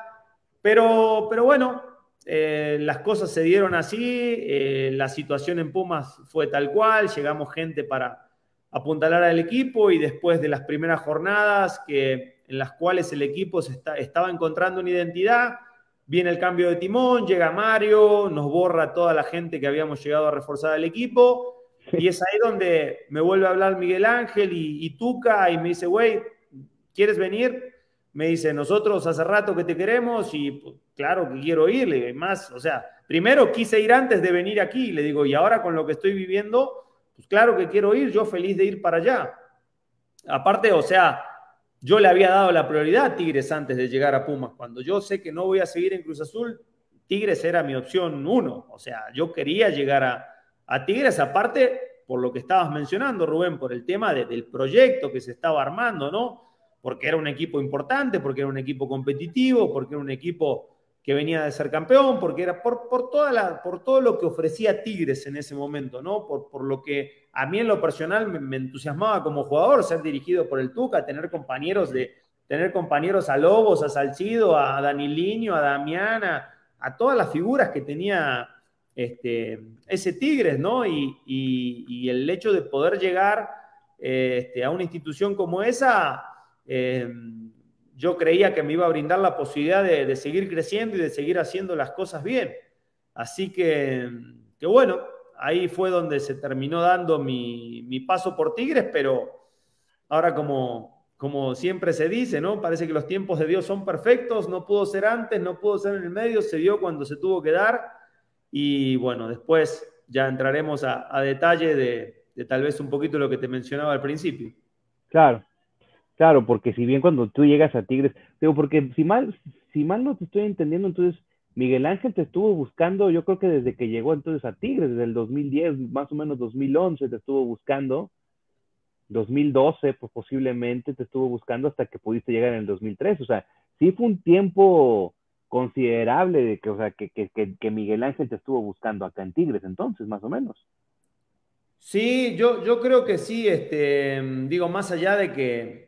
pero, pero bueno, Eh, las cosas se dieron así, eh, la situación en Pumas fue tal cual, llegamos gente para apuntalar al equipo y después de las primeras jornadas que, en las cuales el equipo se está, estaba encontrando una identidad, viene el cambio de timón, llega Mario, nos borra toda la gente que habíamos llegado a reforzar el equipo y es ahí donde me vuelve a hablar Miguel Ángel y, y Tuca y me dice, güey, ¿quieres venir? Me dice, nosotros hace rato que te queremos y pues, claro que quiero ir. Le digo, más, o sea, primero quise ir antes de venir aquí, le digo, y ahora con lo que estoy viviendo, pues claro que quiero ir, yo feliz de ir para allá. Aparte, o sea, yo le había dado la prioridad a Tigres antes de llegar a Pumas. Cuando yo sé que no voy a seguir en Cruz Azul, Tigres era mi opción uno. O sea, yo quería llegar a, a Tigres, aparte, por lo que estabas mencionando, Rubén, por el tema de, del proyecto que se estaba armando, ¿no? Porque era un equipo importante, porque era un equipo competitivo, porque era un equipo que venía de ser campeón, porque era por, por, toda la, por todo lo que ofrecía Tigres en ese momento, ¿no? Por, por lo que a mí en lo personal me, me entusiasmaba como jugador, ser dirigido por el Tuca, tener compañeros de, tener compañeros a Lobos, a Salcido, a Daniliño, a Damián, a, a todas las figuras que tenía este, ese Tigres, ¿no? Y, y, y el hecho de poder llegar eh, este, a una institución como esa, Eh, yo creía que me iba a brindar la posibilidad de, de seguir creciendo y de seguir haciendo las cosas bien. Así que, que bueno, ahí fue donde se terminó dando mi, mi paso por Tigres, pero ahora como, como siempre se dice, ¿no? Parece que los tiempos de Dios son perfectos, no pudo ser antes, no pudo ser en el medio, se dio cuando se tuvo que dar y bueno, después ya entraremos a, a detalle de, de tal vez un poquito lo que te mencionaba al principio. Claro. Claro, porque si bien cuando tú llegas a Tigres, digo, porque si mal, si mal no te estoy entendiendo, entonces Miguel Ángel te estuvo buscando, yo creo que desde que llegó entonces a Tigres, desde el dos mil diez, más o menos dos mil once te estuvo buscando, dos mil doce pues posiblemente te estuvo buscando hasta que pudiste llegar en el dos mil tres, o sea, sí fue un tiempo considerable de que, o sea, que, que, que, que Miguel Ángel te estuvo buscando acá en Tigres entonces, más o menos. Sí, yo, yo creo que sí, este, digo, más allá de que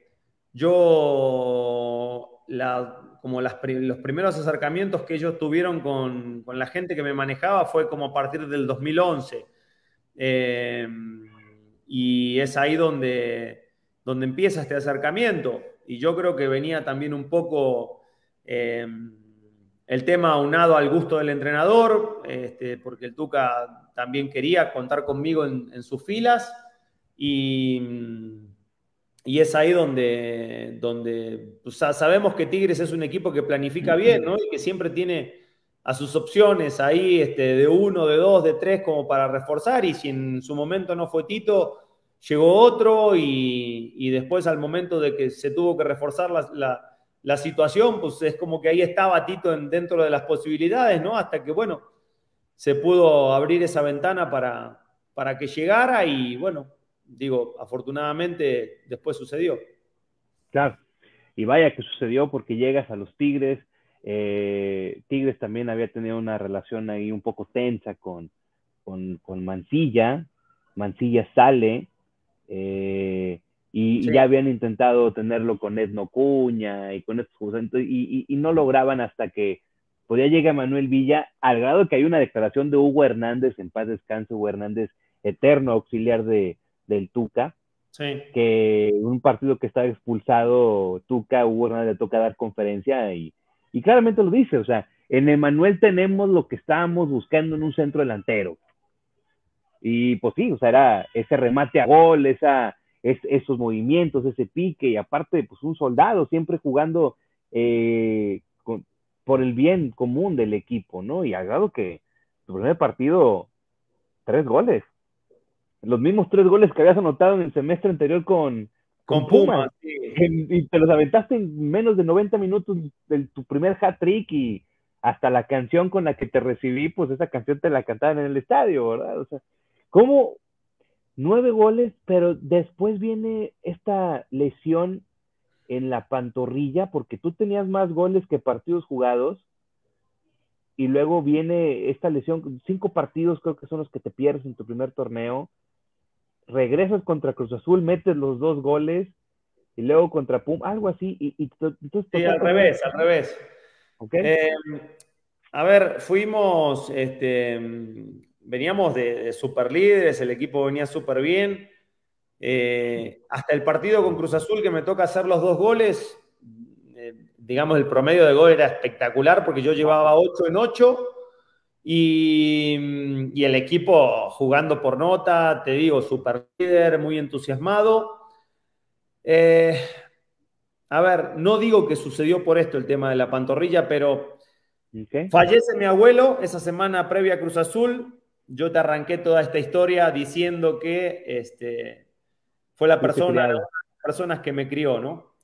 yo, la, como las, los primeros acercamientos que ellos tuvieron con, con, la gente que me manejaba fue como a partir del dos mil once. Eh, y es ahí donde, donde empieza este acercamiento. Y yo creo que venía también un poco eh, el tema aunado al gusto del entrenador, este, porque el Tuca también quería contar conmigo en, en sus filas. Y Y es ahí donde, donde pues, sabemos que Tigres es un equipo que planifica bien, ¿no? Y que siempre tiene a sus opciones ahí este, de uno, de dos, de tres, como para reforzar. Y si en su momento no fue Tito, llegó otro. Y, y después, al momento de que se tuvo que reforzar la, la, la situación, pues es como que ahí estaba Tito en, dentro de las posibilidades, ¿no? Hasta que, bueno, se pudo abrir esa ventana para, para que llegara. Y bueno, digo, afortunadamente después sucedió. Claro, y vaya que sucedió porque llegas a los Tigres, eh, Tigres también había tenido una relación ahí un poco tensa con, con, con Mancilla, Mancilla sale, eh, y, Sí. y, ya habían intentado tenerlo con Edno Cuña y con estos jugadores, y, y, y no lograban hasta que podía llegar Manuel Villa, al grado que hay una declaración de Hugo Hernández, en paz descanse Hugo Hernández, eterno auxiliar de, del Tuca, Sí. que un partido que está expulsado Tuca, Hugo Hernández le toca dar conferencia y, y claramente lo dice, o sea, en Emanuel tenemos lo que estábamos buscando en un centro delantero. Y pues sí, o sea, era ese remate a gol, esa, es, esos movimientos, ese pique, y aparte, pues un soldado siempre jugando eh, con, por el bien común del equipo, ¿no? Y ha dado que tu primer partido, tres goles. Los mismos tres goles que habías anotado en el semestre anterior con, con Con Pumas. Pumas, sí. Y te los aventaste en menos de noventa minutos de tu primer hat-trick, y hasta la canción con la que te recibí, pues esa canción te la cantaban en el estadio, ¿verdad? O sea, ¿cómo nueve goles, pero después viene esta lesión en la pantorrilla? Porque tú tenías más goles que partidos jugados, y luego viene esta lesión, cinco partidos creo que son los que te pierdes en tu primer torneo, regresas contra Cruz Azul, metes los dos goles, y luego contra Pum, algo así, y, y entonces te Sí, al toca una... revés, al revés. ¿Ok? Eh, a ver, fuimos, este, veníamos de, de super líderes, el equipo venía súper bien. Eh, hasta el partido con Cruz Azul, que me toca hacer los dos goles, eh, digamos, el promedio de gol era espectacular porque yo llevaba ocho en ocho y, y el equipo jugando por nota, te digo, super líder, muy entusiasmado. Eh, a ver, no digo que sucedió por esto el tema de la pantorrilla, pero ¿Okay? fallece mi abuelo esa semana previa a Cruz Azul. Yo te arranqué toda esta historia diciendo que este, fue la Fuiste persona, una de criado. las personas que me crió, ¿no?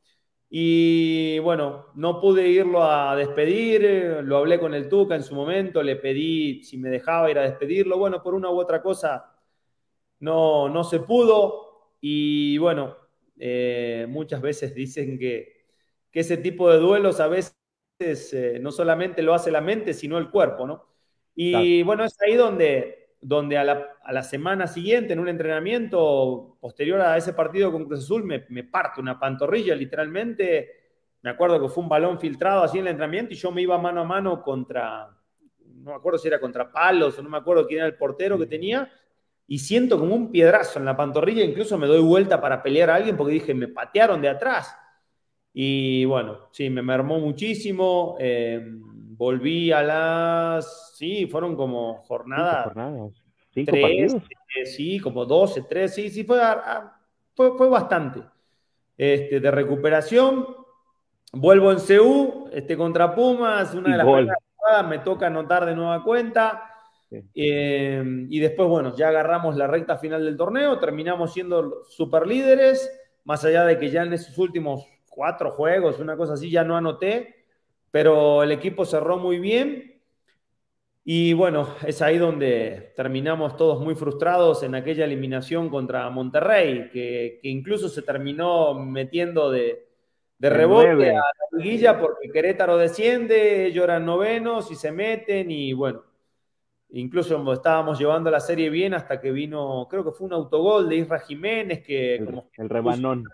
Y bueno, no pude irlo a despedir, eh, lo hablé con el Tuca en su momento, le pedí si me dejaba ir a despedirlo. Bueno, por una u otra cosa no, no se pudo. Y bueno, eh, muchas veces dicen que, que ese tipo de duelos a veces eh, no solamente lo hace la mente, sino el cuerpo, ¿no? Claro. Y bueno, es ahí donde, donde a, la, a la semana siguiente, en un entrenamiento posterior a ese partido con Cruz Azul, me, me parte una pantorrilla, literalmente. Me acuerdo que fue un balón filtrado así en el entrenamiento y yo me iba mano a mano contra, no me acuerdo si era contra Palos o no me acuerdo quién era el portero que tenía, y siento como un piedrazo en la pantorrilla, incluso me doy vuelta para pelear a alguien porque dije, me patearon de atrás. Y bueno, sí, me mermó muchísimo. Eh, volví a las, sí, fueron como Cinco jornadas jornadas. Cinco tres, partidos. eh, sí, como doce, tres, sí, sí, fue, a, fue, fue bastante. Este, de recuperación, vuelvo en C U, este, contra Pumas, una Y de las primeras gol. jugadas, me toca anotar de nueva cuenta. Sí. Eh, y después, bueno, ya agarramos la recta final del torneo, terminamos siendo super líderes, más allá de que ya en esos últimos cuatro juegos, una cosa así, ya no anoté, pero el equipo cerró muy bien. Y bueno, es ahí donde terminamos todos muy frustrados en aquella eliminación contra Monterrey, que, que incluso se terminó metiendo de, de De rebote a nueve. la liguilla porque Querétaro desciende, ellos eran novenos y se meten y bueno, incluso estábamos llevando la serie bien hasta que vino, creo que fue un autogol de Isra Jiménez que El, como el puso. rebanón.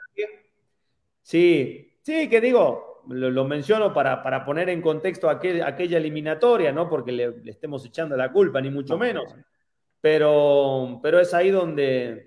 Sí, sí, que digo, lo, lo menciono para, para, poner en contexto aquel, aquella eliminatoria, no porque le, le, estemos echando la culpa, ni mucho No, menos, no, no. pero, pero es ahí donde,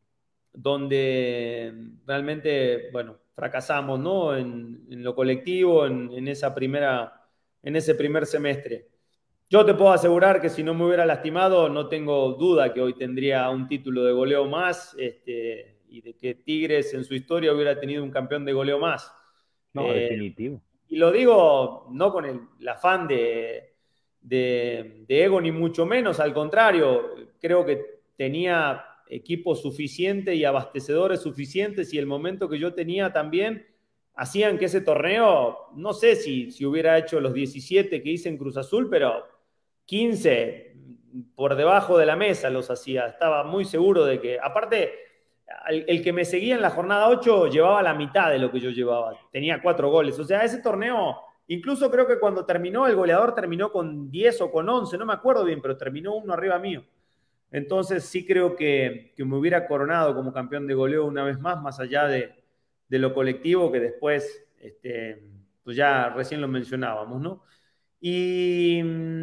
donde realmente, bueno, fracasamos, ¿no? En, en lo colectivo, en, en, esa primera, en ese primer semestre. Yo te puedo asegurar que si no me hubiera lastimado, no tengo duda que hoy tendría un título de goleo más, este, y de que Tigres en su historia hubiera tenido un campeón de goleo más. No, Eh, definitivo. y lo digo no con el, el afán de, de, de ego, ni mucho menos, al contrario, creo que tenía equipos suficientes y abastecedores suficientes y el momento que yo tenía también hacían que ese torneo, no sé si, si hubiera hecho los diecisiete que hice en Cruz Azul, pero quince por debajo de la mesa los hacía. Estaba muy seguro de que, aparte, el, el que me seguía en la jornada ocho llevaba la mitad de lo que yo llevaba. Tenía cuatro goles. O sea, ese torneo, incluso creo que cuando terminó, el goleador terminó con diez o con once, no me acuerdo bien, pero terminó uno arriba mío. Entonces sí creo que, que me hubiera coronado como campeón de goleo una vez más, más allá de, de lo colectivo que después, este, pues ya recién lo mencionábamos, ¿no? Y,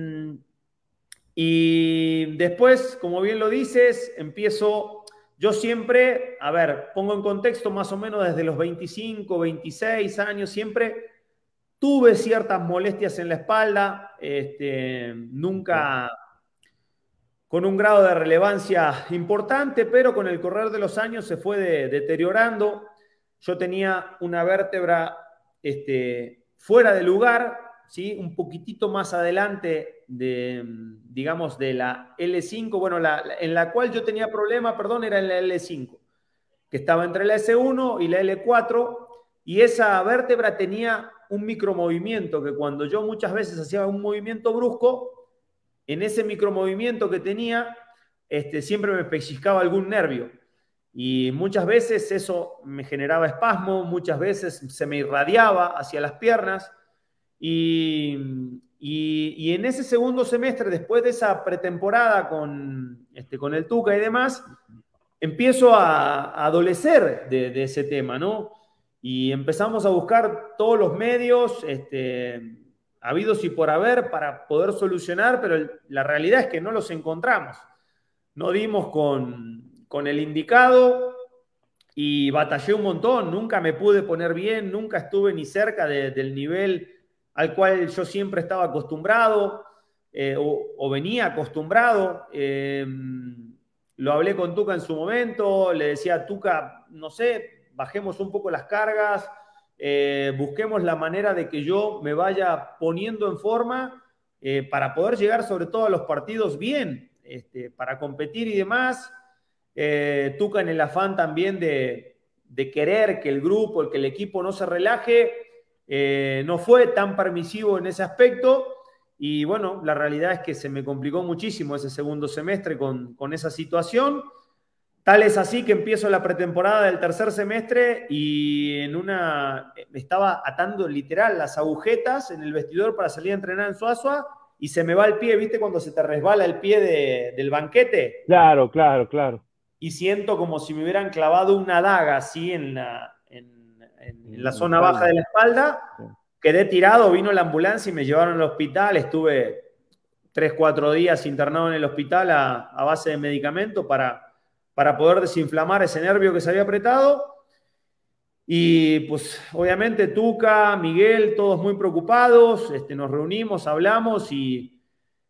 y después, como bien lo dices, empiezo, yo siempre, a ver, pongo en contexto más o menos desde los veinticinco, veintiséis años, siempre tuve ciertas molestias en la espalda, este, Okay. nunca, con un grado de relevancia importante, pero con el correr de los años se fue de, deteriorando. Yo tenía una vértebra este, fuera de lugar, ¿sí? Un poquitito más adelante de, digamos, de la L cinco, bueno, la, en la cual yo tenía problema, perdón, era en la L cinco, que estaba entre la S uno y la L cuatro, y esa vértebra tenía un micromovimiento, que cuando yo muchas veces hacía un movimiento brusco, en ese micromovimiento que tenía, este, siempre me pellizcaba algún nervio. Y muchas veces eso me generaba espasmo, muchas veces se me irradiaba hacia las piernas. Y, y, y en ese segundo semestre, después de esa pretemporada con, este, con el Tuca y demás, empiezo a, a adolecer de, de ese tema, ¿no? Y empezamos a buscar todos los medios, este, habidos y por haber, para poder solucionar, pero el, la realidad es que no los encontramos. No dimos con, con el indicado y batallé un montón. Nunca me pude poner bien, nunca estuve ni cerca de, del nivel al cual yo siempre estaba acostumbrado eh, o, o venía acostumbrado. Eh, lo hablé con Tuca en su momento, le decía, Tuca, no sé, bajemos un poco las cargas, eh, busquemos la manera de que yo me vaya poniendo en forma eh, para poder llegar sobre todo a los partidos bien, este, para competir y demás. Eh, Tuca en el afán también de, de querer que el grupo, que el equipo no se relaje, eh, no fue tan permisivo en ese aspecto. Y bueno, la realidad es que se me complicó muchísimo ese segundo semestre con, con esa situación. Tal es así que empiezo la pretemporada del tercer semestre y en una me estaba atando literal las agujetas en el vestidor para salir a entrenar en Suazua y se me va el pie, ¿viste? Cuando se te resbala el pie de, del banquete. Claro, claro, claro. Y siento como si me hubieran clavado una daga así en la, en, en, en la zona la baja de la espalda. Sí. Quedé tirado, vino la ambulancia y me llevaron al hospital. Estuve tres, cuatro días internado en el hospital a, a base de medicamento para... para poder desinflamar ese nervio que se había apretado. Y pues obviamente Tuca, Miguel, todos muy preocupados, este, nos reunimos, hablamos y,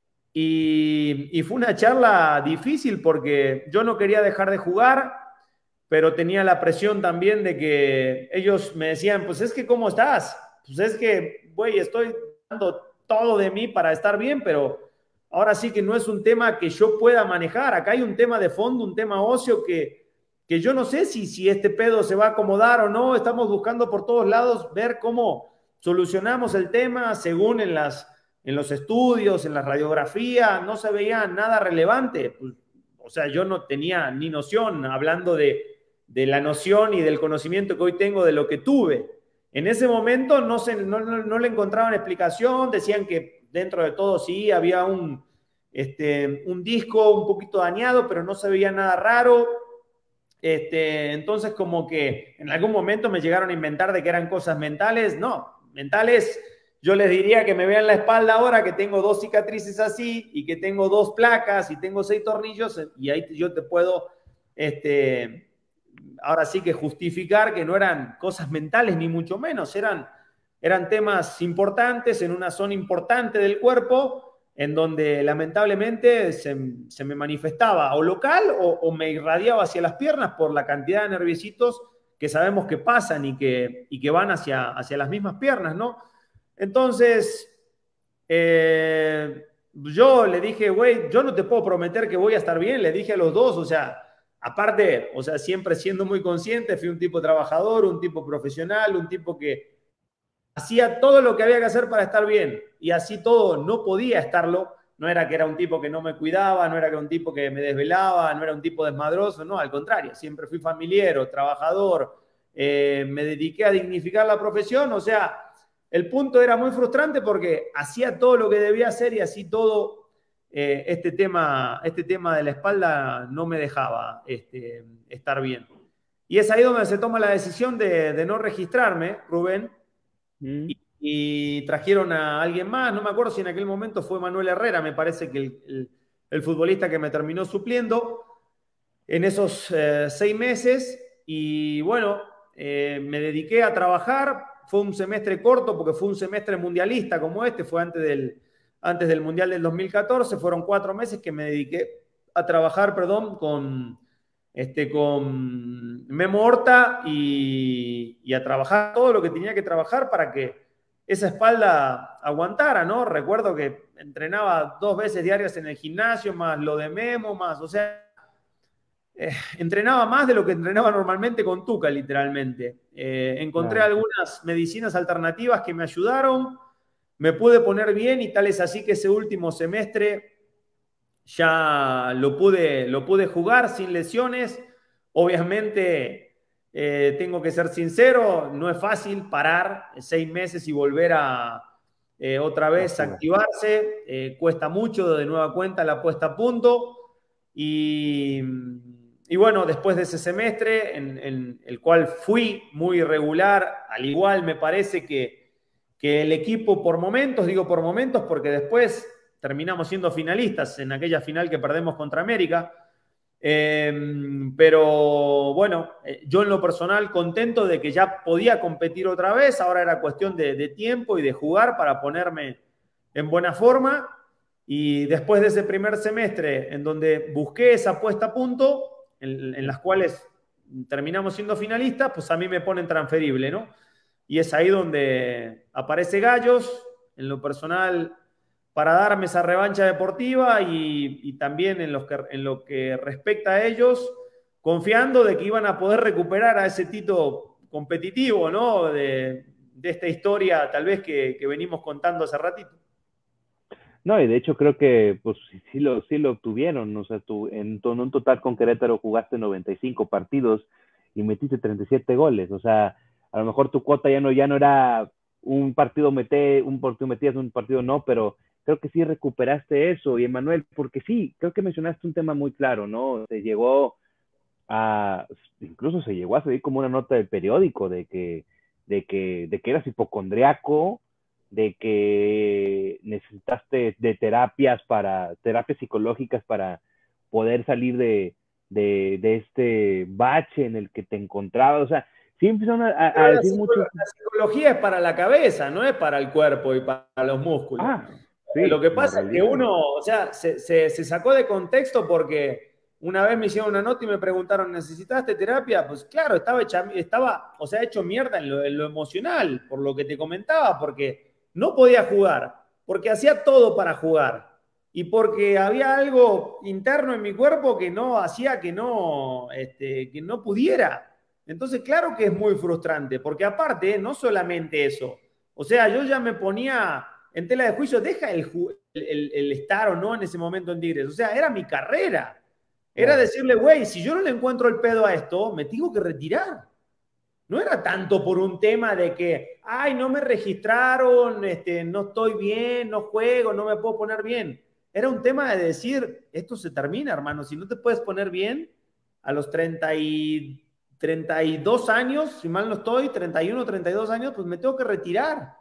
y, y fue una charla difícil porque yo no quería dejar de jugar, pero tenía la presión también de que ellos me decían, pues es que ¿cómo estás? Pues es que, güey, estoy dando todo de mí para estar bien, pero... ahora sí que no es un tema que yo pueda manejar. Acá hay un tema de fondo, un tema óseo que, que yo no sé si, si este pedo se va a acomodar o no. Estamos buscando por todos lados ver cómo solucionamos el tema según en, las, en los estudios, en la radiografía. No se veía nada relevante. Pues, o sea, yo no tenía ni noción, hablando de, de la noción y del conocimiento que hoy tengo de lo que tuve. En ese momento no, se, no, no, no le encontraban explicación, decían que dentro de todo sí, había un, este, un disco un poquito dañado, pero no se veía nada raro. Este, entonces como que en algún momento me llegaron a inventar de que eran cosas mentales. No, mentales, yo les diría que me vean la espalda ahora, que tengo dos cicatrices así y que tengo dos placas y tengo seis tornillos, y ahí yo te puedo, este, ahora sí que justificar que no eran cosas mentales ni mucho menos, eran... eran temas importantes en una zona importante del cuerpo en donde lamentablemente se, se me manifestaba o local o, o me irradiaba hacia las piernas por la cantidad de nerviecitos que sabemos que pasan y que, y que van hacia, hacia las mismas piernas, ¿no? Entonces, eh, yo le dije, güey, yo no te puedo prometer que voy a estar bien, le dije a los dos, o sea, aparte, o sea, siempre siendo muy consciente, fui un tipo trabajador, un tipo profesional, un tipo que hacía todo lo que había que hacer para estar bien y así todo no podía estarlo. No era que era un tipo que no me cuidaba, no era que era un tipo que me desvelaba, no era un tipo desmadroso, no, al contrario, siempre fui familiero, trabajador, eh, me dediqué a dignificar la profesión. O sea, el punto era muy frustrante porque hacía todo lo que debía hacer y así todo eh, este, tema, este tema de la espalda no me dejaba este, estar bien. Y es ahí donde se toma la decisión de, de no registrarme, Rubén. Y, y trajeron a alguien más, no me acuerdo si en aquel momento fue Manuel Herrera, me parece que el, el, el futbolista que me terminó supliendo en esos eh, seis meses. Y bueno, eh, me dediqué a trabajar. Fue un semestre corto porque fue un semestre mundialista como este, fue antes del, antes del Mundial del dos mil catorce, fueron cuatro meses que me dediqué a trabajar, perdón, con, este, con Memo Horta y, y a trabajar todo lo que tenía que trabajar para que esa espalda aguantara, ¿no? Recuerdo que entrenaba dos veces diarias en el gimnasio, más lo de Memo, más, o sea, eh, entrenaba más de lo que entrenaba normalmente con Tuca, literalmente. Eh, encontré Claro. algunas medicinas alternativas que me ayudaron, me pude poner bien y tal es así que ese último semestre ya lo pude, lo pude jugar sin lesiones. Obviamente, eh, tengo que ser sincero, no es fácil parar seis meses y volver a eh, otra A vez jugar. activarse. Eh, cuesta mucho de nueva cuenta la puesta a punto. Y, y bueno, después de ese semestre, en, en el cual fui muy irregular, al igual me parece que, que el equipo por momentos, digo por momentos porque después terminamos siendo finalistas en aquella final que perdemos contra América. Eh, pero bueno, eh, yo en lo personal contento de que ya podía competir otra vez, ahora era cuestión de, de tiempo y de jugar para ponerme en buena forma. Y después de ese primer semestre en donde busqué esa puesta a punto, en, en las cuales terminamos siendo finalistas, pues a mí me ponen transferible, ¿no? Y es ahí donde aparece Gallos, en lo personal, para darme esa revancha deportiva y, y también en, los que, en lo que respecta a ellos, confiando de que iban a poder recuperar a ese Tito competitivo, ¿no? De, de esta historia tal vez que, que venimos contando hace ratito. No, y de hecho creo que pues sí, sí lo, sí lo obtuvieron. O sea, tú en, en un total con Querétaro jugaste noventa y cinco partidos y metiste treinta y siete goles. O sea, a lo mejor tu cuota ya no, ya no era un partido mete, un partido metías, un partido no, pero creo que sí recuperaste eso. Y Emanuel, porque sí, creo que mencionaste un tema muy claro, ¿no? Se llegó a, incluso se llegó a salir como una nota del periódico de que, de que, de que eras hipocondriaco, de que necesitaste de terapias para, terapias psicológicas para poder salir de, de, de este bache en el que te encontrabas. O sea, sí empezaron a, a, a Pero la, decir psicología, muchos. la psicología es para la cabeza, no es para el cuerpo y para los músculos. Ah, sí, Lo que la pasa es que realidad. uno, o sea, se, se, se sacó de contexto porque una vez me hicieron una nota y me preguntaron, ¿necesitaste terapia? Pues claro, estaba, hecha, estaba o sea, hecho mierda en lo, en lo emocional, por lo que te comentaba, porque no podía jugar, porque hacía todo para jugar y porque había algo interno en mi cuerpo que no hacía que no, este, que no pudiera. Entonces, claro que es muy frustrante, porque aparte, no solamente eso, o sea, yo ya me ponía en tela de juicio, deja el, el, el estar o no en ese momento en Tigres, o sea, era mi carrera. Era Claro. decirle, güey, si yo no le encuentro el pedo a esto, me tengo que retirar. No era tanto por un tema de que, ay, no me registraron, este, no estoy bien, no juego, no me puedo poner bien. Era un tema de decir, esto se termina, hermano. Si no te puedes poner bien a los treinta y, treinta y dos años, si mal no estoy, treinta y uno, treinta y dos años, pues me tengo que retirar.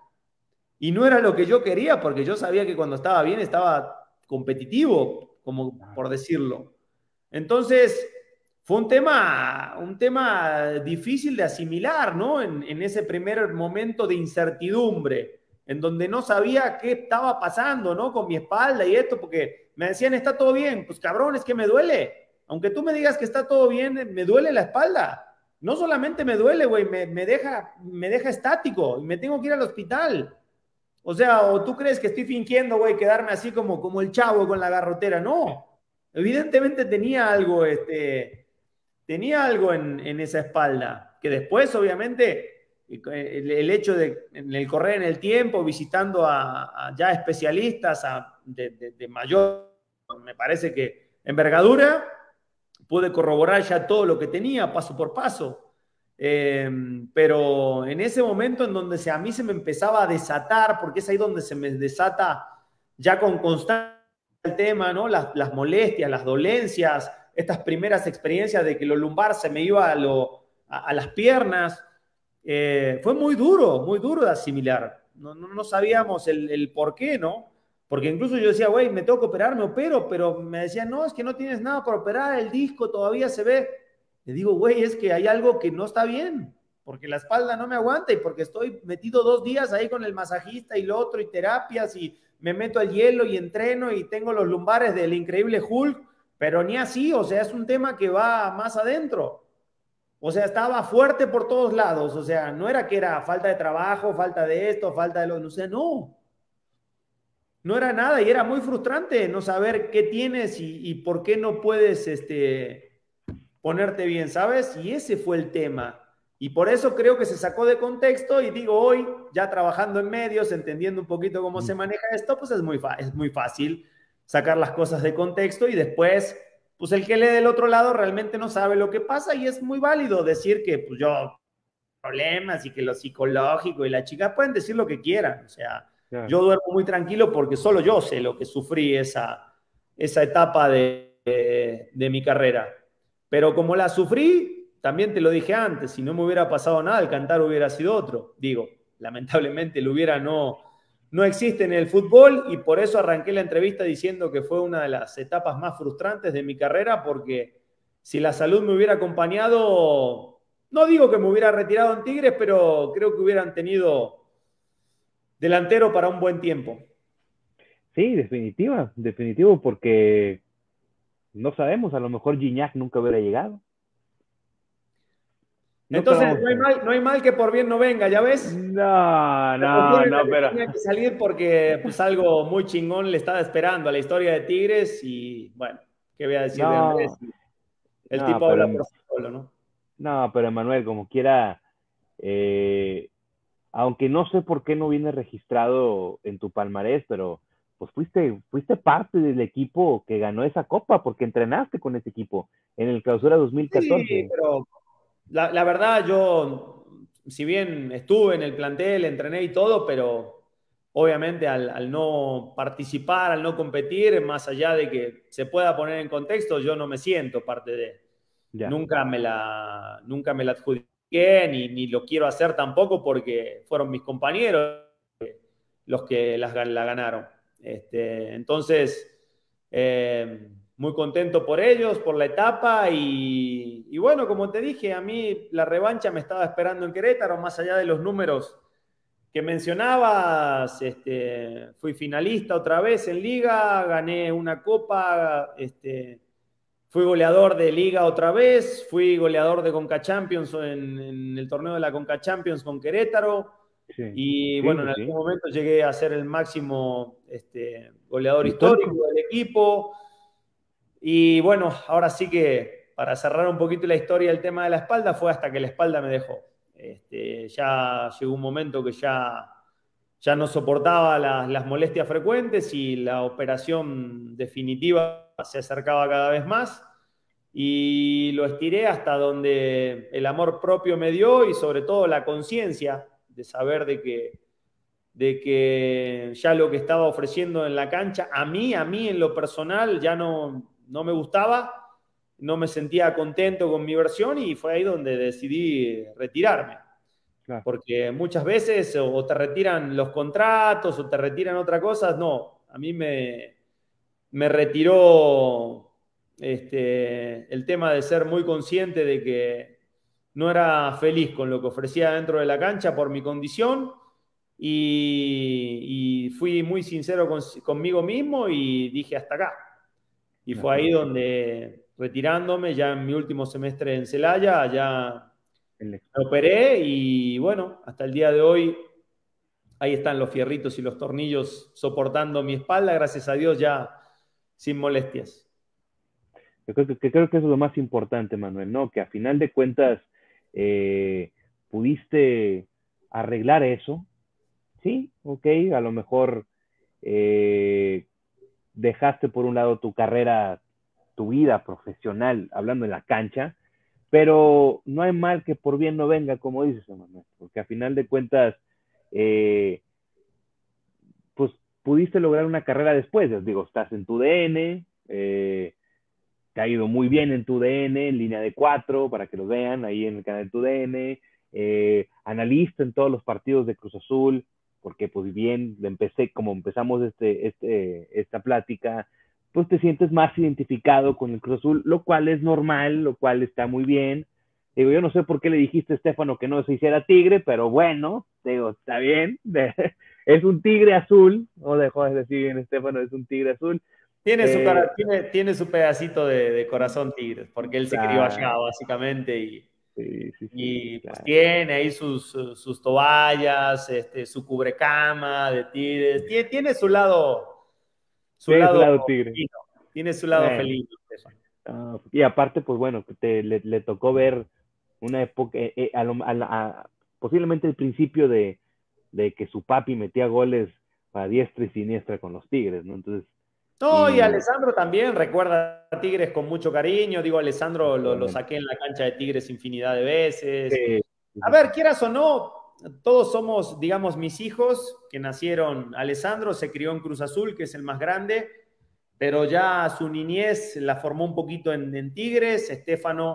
Y no era lo que yo quería, porque yo sabía que cuando estaba bien estaba competitivo, como por decirlo. Entonces, fue un tema, un tema difícil de asimilar, ¿no? En, en ese primer momento de incertidumbre, en donde no sabía qué estaba pasando, ¿no? Con mi espalda y esto, porque me decían, está todo bien. Pues cabrón, es que me duele. Aunque tú me digas que está todo bien, me duele la espalda. No solamente me duele, güey, me, me, deja, me deja estático y me tengo que ir al hospital. O sea, o tú crees que estoy fingiendo, güey, quedarme así como, como el chavo con la garrotera. No, evidentemente tenía algo, este, tenía algo en, en esa espalda, que después, obviamente, el, el hecho de en el correr en el tiempo, visitando a, a ya especialistas a, de, de, de mayor, me parece que envergadura, pude corroborar ya todo lo que tenía paso por paso. Eh, pero en ese momento en donde se, a mí se me empezaba a desatar, porque es ahí donde se me desata ya con constancia el tema, ¿no? Las, las molestias, las dolencias, estas primeras experiencias de que lo lumbar se me iba a, lo, a, a las piernas, eh, fue muy duro, muy duro de asimilar. No, no, no sabíamos el, el por qué, ¿no? Porque incluso yo decía, güey, me tengo que operar, me opero, pero me decían, no, es que no tienes nada para operar, el disco todavía se ve. Le digo, güey, es que hay algo que no está bien, porque la espalda no me aguanta y porque estoy metido dos días ahí con el masajista y lo otro, y terapias, y me meto al hielo y entreno y tengo los lumbares del increíble Hulk, pero ni así, o sea, es un tema que va más adentro. O sea, estaba fuerte por todos lados, o sea, no era que era falta de trabajo, falta de esto, falta de lo, o sea, no. No era nada y era muy frustrante no saber qué tienes y, y por qué no puedes este, ponerte bien, ¿sabes? Y ese fue el tema. Y por eso creo que se sacó de contexto y digo, hoy, ya trabajando en medios, entendiendo un poquito cómo se maneja esto, pues es muy, es muy fácil sacar las cosas de contexto y después, pues el que lee del otro lado realmente no sabe lo que pasa y es muy válido decir que pues yo problemas y que lo psicológico y la chica pueden decir lo que quieran, o sea, claro. Yo duermo muy tranquilo porque solo yo sé lo que sufrí esa, esa etapa de, de, de mi carrera. Pero como la sufrí, también te lo dije antes, si no me hubiera pasado nada, el cantar hubiera sido otro. Digo, lamentablemente el hubiera no, no existe en el fútbol y por eso arranqué la entrevista diciendo que fue una de las etapas más frustrantes de mi carrera porque si la salud me hubiera acompañado, no digo que me hubiera retirado en Tigres, pero creo que hubieran tenido delantero para un buen tiempo. Sí, definitiva, definitivo, porque no sabemos, a lo mejor Gignac nunca hubiera llegado. Nunca Entonces, no hay, mal, no hay mal que por bien no venga, ¿ya ves? No, no, no, pero... Tenía que salir porque pues algo muy chingón le estaba esperando a la historia de Tigres y, bueno, ¿qué voy a decir no, de Andrés? El no, tipo pero, habla por sí solo, ¿no? No, pero Manuel, como quiera... Eh... aunque no sé por qué no viene registrado en tu palmarés, pero pues fuiste, fuiste parte del equipo que ganó esa copa, porque entrenaste con ese equipo en el Clausura dos mil catorce. Sí, pero la, la verdad yo, si bien estuve en el plantel, entrené y todo, pero obviamente al, al no participar, al no competir, más allá de que se pueda poner en contexto, yo no me siento parte de... Ya. Nunca me la, nunca me la adjudiqué, ni, ni lo quiero hacer tampoco porque fueron mis compañeros los que las, la ganaron. Este, entonces, eh, muy contento por ellos, por la etapa y, y bueno, como te dije, a mí la revancha me estaba esperando en Querétaro, más allá de los números que mencionabas, este, fui finalista otra vez en Liga, gané una copa, este, fui goleador de Liga otra vez, fui goleador de Conca Champions en, en el torneo de la Conca Champions con Querétaro. Sí, y sí, bueno, en sí. algún momento llegué a ser el máximo este, goleador histórico. histórico del equipo. Y bueno, ahora sí que para cerrar un poquito la historia del tema de la espalda, fue hasta que la espalda me dejó. Este, ya llegó un momento que ya, ya no soportaba las, las molestias frecuentes y la operación definitiva se acercaba cada vez más. Y lo estiré hasta donde el amor propio me dio y sobre todo la conciencia de saber de que, de que ya lo que estaba ofreciendo en la cancha, a mí, a mí en lo personal ya no, no me gustaba, no me sentía contento con mi versión y fue ahí donde decidí retirarme. Claro. Porque muchas veces o te retiran los contratos o te retiran otras cosas, no, a mí me, me retiró este, el tema de ser muy consciente de que no era feliz con lo que ofrecía dentro de la cancha por mi condición y, y fui muy sincero con, conmigo mismo y dije hasta acá. Y fue ahí donde, retirándome ya en mi último semestre en Celaya, ya me operé y bueno, hasta el día de hoy ahí están los fierritos y los tornillos soportando mi espalda, gracias a Dios ya sin molestias. Yo creo que, que creo que eso es lo más importante, Manuel, ¿no? Que a final de cuentas eh, pudiste arreglar eso, sí, ok, a lo mejor eh, dejaste por un lado tu carrera, tu vida profesional, hablando en la cancha, pero no hay mal que por bien no venga, como dices, Manuel, porque a final de cuentas, eh, pues pudiste lograr una carrera después, digo, estás en tu D N, eh, te ha ido muy bien en tu D N, en línea de cuatro, para que lo vean ahí en el canal de tu D N, eh, analista en todos los partidos de Cruz Azul, porque pues bien, empecé, como empezamos este, este, esta plática, pues te sientes más identificado con el Cruz Azul, lo cual es normal, lo cual está muy bien. Digo, yo no sé por qué le dijiste a Estefano que no se hiciera tigre, pero bueno, digo, está bien, es un tigre azul, o dejó de decir bien Estefano, es un tigre azul. Tiene su, Eh, cara, tiene, tiene su pedacito de, de corazón Tigres, porque él se crió allá, claro, básicamente, y, sí, sí, sí, y pues claro. tiene ahí sus, sus, sus toallas, este, su cubrecama de Tigres. Tiene, tiene su lado, su Tiene su lado lado tigre. feliz, tiene su lado Bueno, feliz, Estefan. ah, y aparte, pues bueno, que te, le, le tocó ver una época, eh, eh, a lo- a la- a- posiblemente el principio de, de que su papi metía goles a diestra y siniestra con los Tigres, ¿no? Entonces, No, y y Alessandro también recuerda a Tigres con mucho cariño. Digo, Alessandro lo, lo efectivamente, saqué en la cancha de Tigres infinidad de veces. sí, A sí, ver, sí, quieras o no, todos somos, digamos, mis hijos que nacieron. Alessandro se crió en Cruz Azul, que es el más grande, pero ya su niñez la formó un poquito en, en Tigres. Estefano,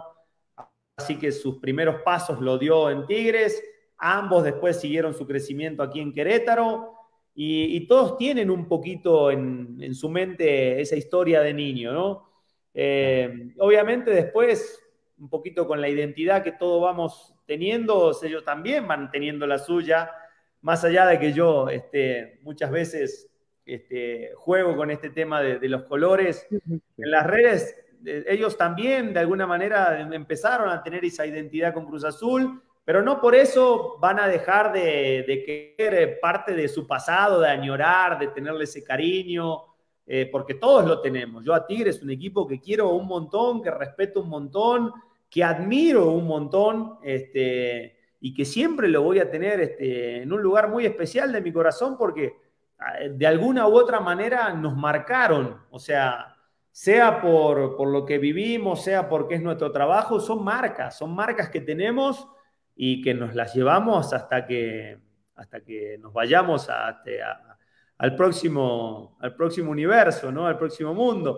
así que sus primeros pasos lo dio en Tigres. Ambos después siguieron su crecimiento aquí en Querétaro. Y, y todos tienen un poquito en, en, su mente esa historia de niño, ¿no? claro. Eh, obviamente después, un poquito con la identidad que todos vamos teniendo, ellos también van teniendo la suya, más allá de que yo este, muchas veces este, juego con este tema de, de los colores Sí, en las redes, eh, ellos también de alguna manera empezaron a tener esa identidad con Cruz Azul, pero no por eso van a dejar de, de querer parte de su pasado, de añorar, de tenerle ese cariño, eh, porque todos lo tenemos. Yo a Tigres es un equipo que quiero un montón, que respeto un montón, que admiro un montón, este, y que siempre lo voy a tener este, en un lugar muy especial de mi corazón, porque de alguna u otra manera nos marcaron, o sea, sea por, por lo que vivimos, sea porque es nuestro trabajo, son marcas, son marcas que tenemos y que nos las llevamos hasta que, hasta que nos vayamos a, a, al, próximo, al próximo universo, ¿no? Al próximo mundo.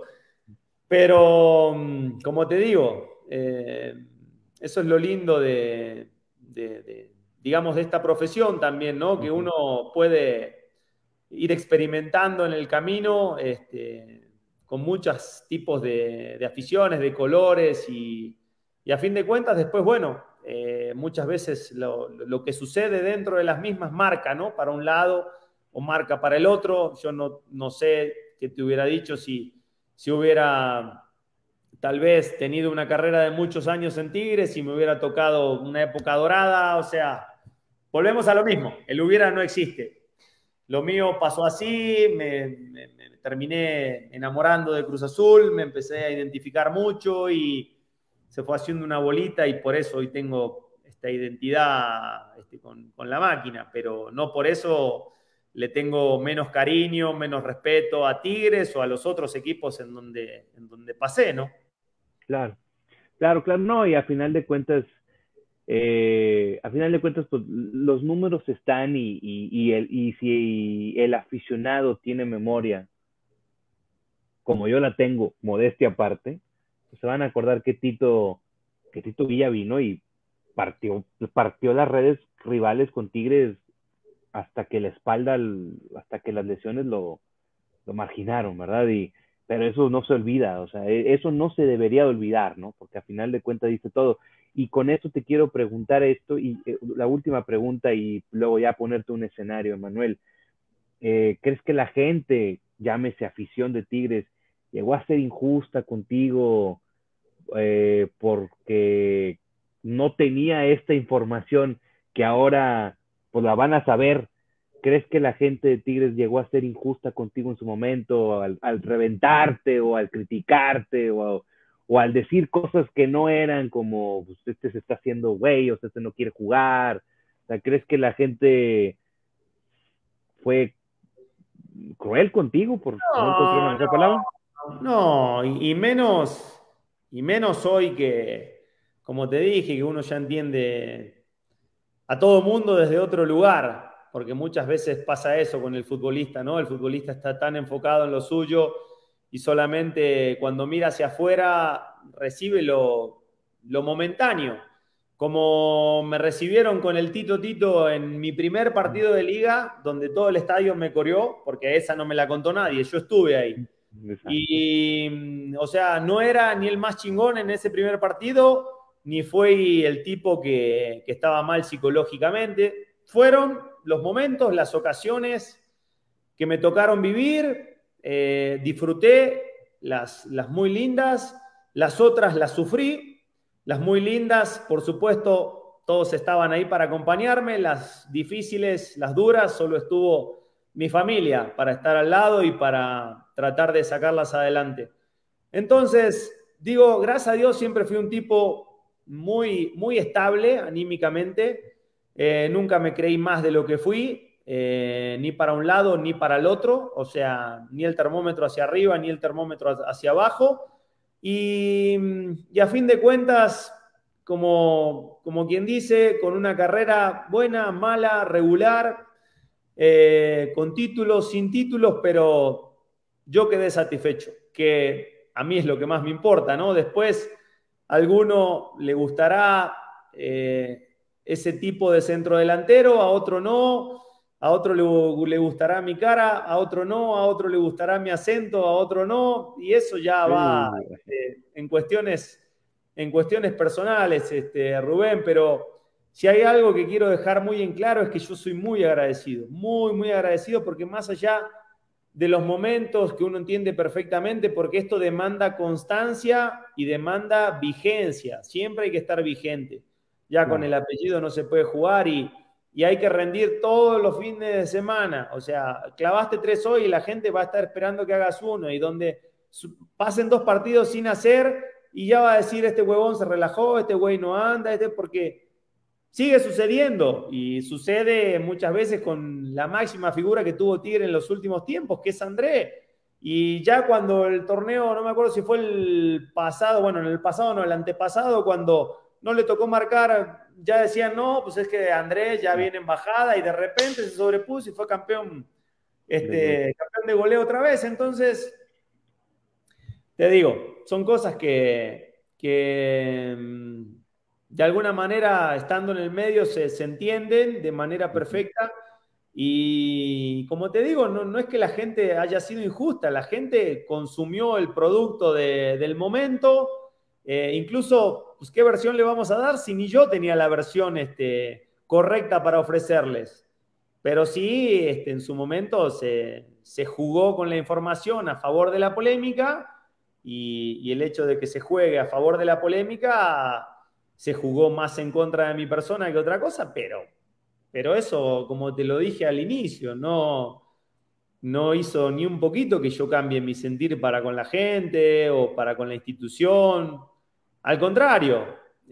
Pero, como te digo, eh, eso es lo lindo de, de, de, digamos, de esta profesión también, ¿no? Que ujú, uno puede ir experimentando en el camino este, con muchos tipos de, de, aficiones, de colores y, y, a fin de cuentas después, bueno, eh, muchas veces lo, lo, que sucede dentro de las mismas marca, ¿no? Para un lado o marca para el otro. Yo no, no sé qué te hubiera dicho si, si hubiera tal vez tenido una carrera de muchos años en Tigres, si me hubiera tocado una época dorada, o sea, volvemos a lo mismo, el hubiera no existe. Lo mío pasó así, me, me, me, terminé enamorando de Cruz Azul, me empecé a identificar mucho y se fue haciendo una bolita y por eso hoy tengo esta identidad este, con, con la máquina, pero no por eso le tengo menos cariño, menos respeto a Tigres o a los otros equipos en donde, en donde pasé, ¿no? claro, claro, claro, no, y a final de cuentas, eh, a final de cuentas, pues los números están y, y, y, el, y si el aficionado tiene memoria, como yo la tengo, modestia aparte, pues se van a acordar que Tito, que Tito Villa vino y partió, partió las redes rivales con Tigres hasta que la espalda, hasta que las lesiones lo, lo marginaron, ¿verdad? Y, pero eso no se olvida, o sea, e, eso no se debería de olvidar, ¿no? Porque a final de cuentas dice todo. Y con eso te quiero preguntar esto, y eh, la última pregunta, y luego ya ponerte un escenario, Emanuel. Eh, ¿Crees que la gente, llámese afición de Tigres, llegó a ser injusta contigo eh, porque no tenía esta información que ahora pues la van a saber? ¿Crees que la gente de Tigres llegó a ser injusta contigo en su momento al, al reventarte o al criticarte o, o, al decir cosas que no eran como pues, este se está haciendo güey o este no quiere jugar? O sea, ¿crees que la gente fue cruel contigo, por no encontrar una No, mejor palabra? no, no, y, y menos, y menos hoy que, como te dije, que uno ya entiende a todo mundo desde otro lugar, porque muchas veces pasa eso con el futbolista, ¿no? El futbolista está tan enfocado en lo suyo y solamente cuando mira hacia afuera recibe lo, lo momentáneo. Como me recibieron con el Tito Tito en mi primer partido de liga, donde todo el estadio me corrió, porque esa no me la contó nadie, yo estuve ahí. Exacto. Y, o sea, no era ni el más chingón en ese primer partido, ni fue el tipo que, que estaba mal psicológicamente. Fueron los momentos, las ocasiones que me tocaron vivir, eh, disfruté las, las muy lindas, las otras las sufrí, las muy lindas, por supuesto, todos estaban ahí para acompañarme, las difíciles, las duras, solo estuvo mi familia para estar al lado y para tratar de sacarlas adelante. Entonces, digo, gracias a Dios siempre fui un tipo muy, muy estable anímicamente, eh, nunca me creí más de lo que fui, eh, ni para un lado ni para el otro, o sea, ni el termómetro hacia arriba ni el termómetro hacia abajo, y, y a fin de cuentas, como, como quien dice, con una carrera buena, mala, regular, eh, con títulos, sin títulos, pero yo quedé satisfecho, que a mí es lo que más me importa, ¿no? Después, a alguno le gustará eh, ese tipo de centro delantero, a otro no, a otro le, le gustará mi cara, a otro no, a otro le gustará mi acento, a otro no, y eso ya va este, en cuestiones, en cuestiones personales, este, Rubén, pero si hay algo que quiero dejar muy en claro es que yo soy muy agradecido, muy, muy agradecido, porque más allá de los momentos que uno entiende perfectamente, porque esto demanda constancia y demanda vigencia, siempre hay que estar vigente. Ya con el apellido no se puede jugar y, y hay que rendir todos los fines de semana. O sea, clavaste tres hoy y la gente va a estar esperando que hagas uno, y donde pasen dos partidos sin hacer y ya va a decir, este huevón se relajó, este güey no anda, este porque sigue sucediendo y sucede muchas veces con la máxima figura que tuvo Tigre en los últimos tiempos, que es André. Y ya cuando el torneo, no me acuerdo si fue el pasado, bueno, en el pasado no, el antepasado, cuando no le tocó marcar, ya decían, no, pues es que Andrés ya viene en bajada, y de repente se sobrepuso y fue campeón, este, campeón de goleo otra vez. Entonces, te digo, son cosas que, que de alguna manera, estando en el medio, se, se entienden de manera perfecta. Y como te digo, no, no es que la gente haya sido injusta, la gente consumió el producto de, del momento. Eh, incluso, pues, ¿qué versión le vamos a dar si ni yo tenía la versión este, correcta para ofrecerles? Pero sí, este, en su momento se, se jugó con la información a favor de la polémica, y, y el hecho de que se juegue a favor de la polémica se jugó más en contra de mi persona que otra cosa, pero, pero eso, como te lo dije al inicio, no, no hizo ni un poquito que yo cambie mi sentir para con la gente o para con la institución. Al contrario,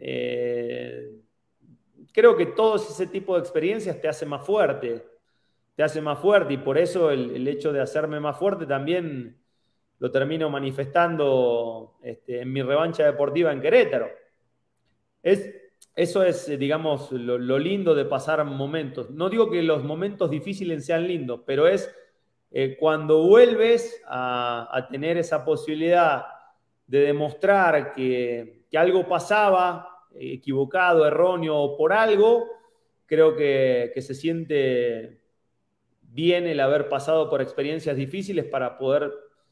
eh, creo que todo ese tipo de experiencias te hace más fuerte, te hace más fuerte, y por eso el, el hecho de hacerme más fuerte también lo termino manifestando este, en mi revancha deportiva en Querétaro. Es, eso es, digamos, lo, lo lindo de pasar momentos. No digo que los momentos difíciles sean lindos, pero es eh, cuando vuelves a, a tener esa posibilidad de demostrar que, que algo pasaba, eh, equivocado, erróneo o por algo, creo que, que se siente bien el haber pasado por experiencias difíciles para poder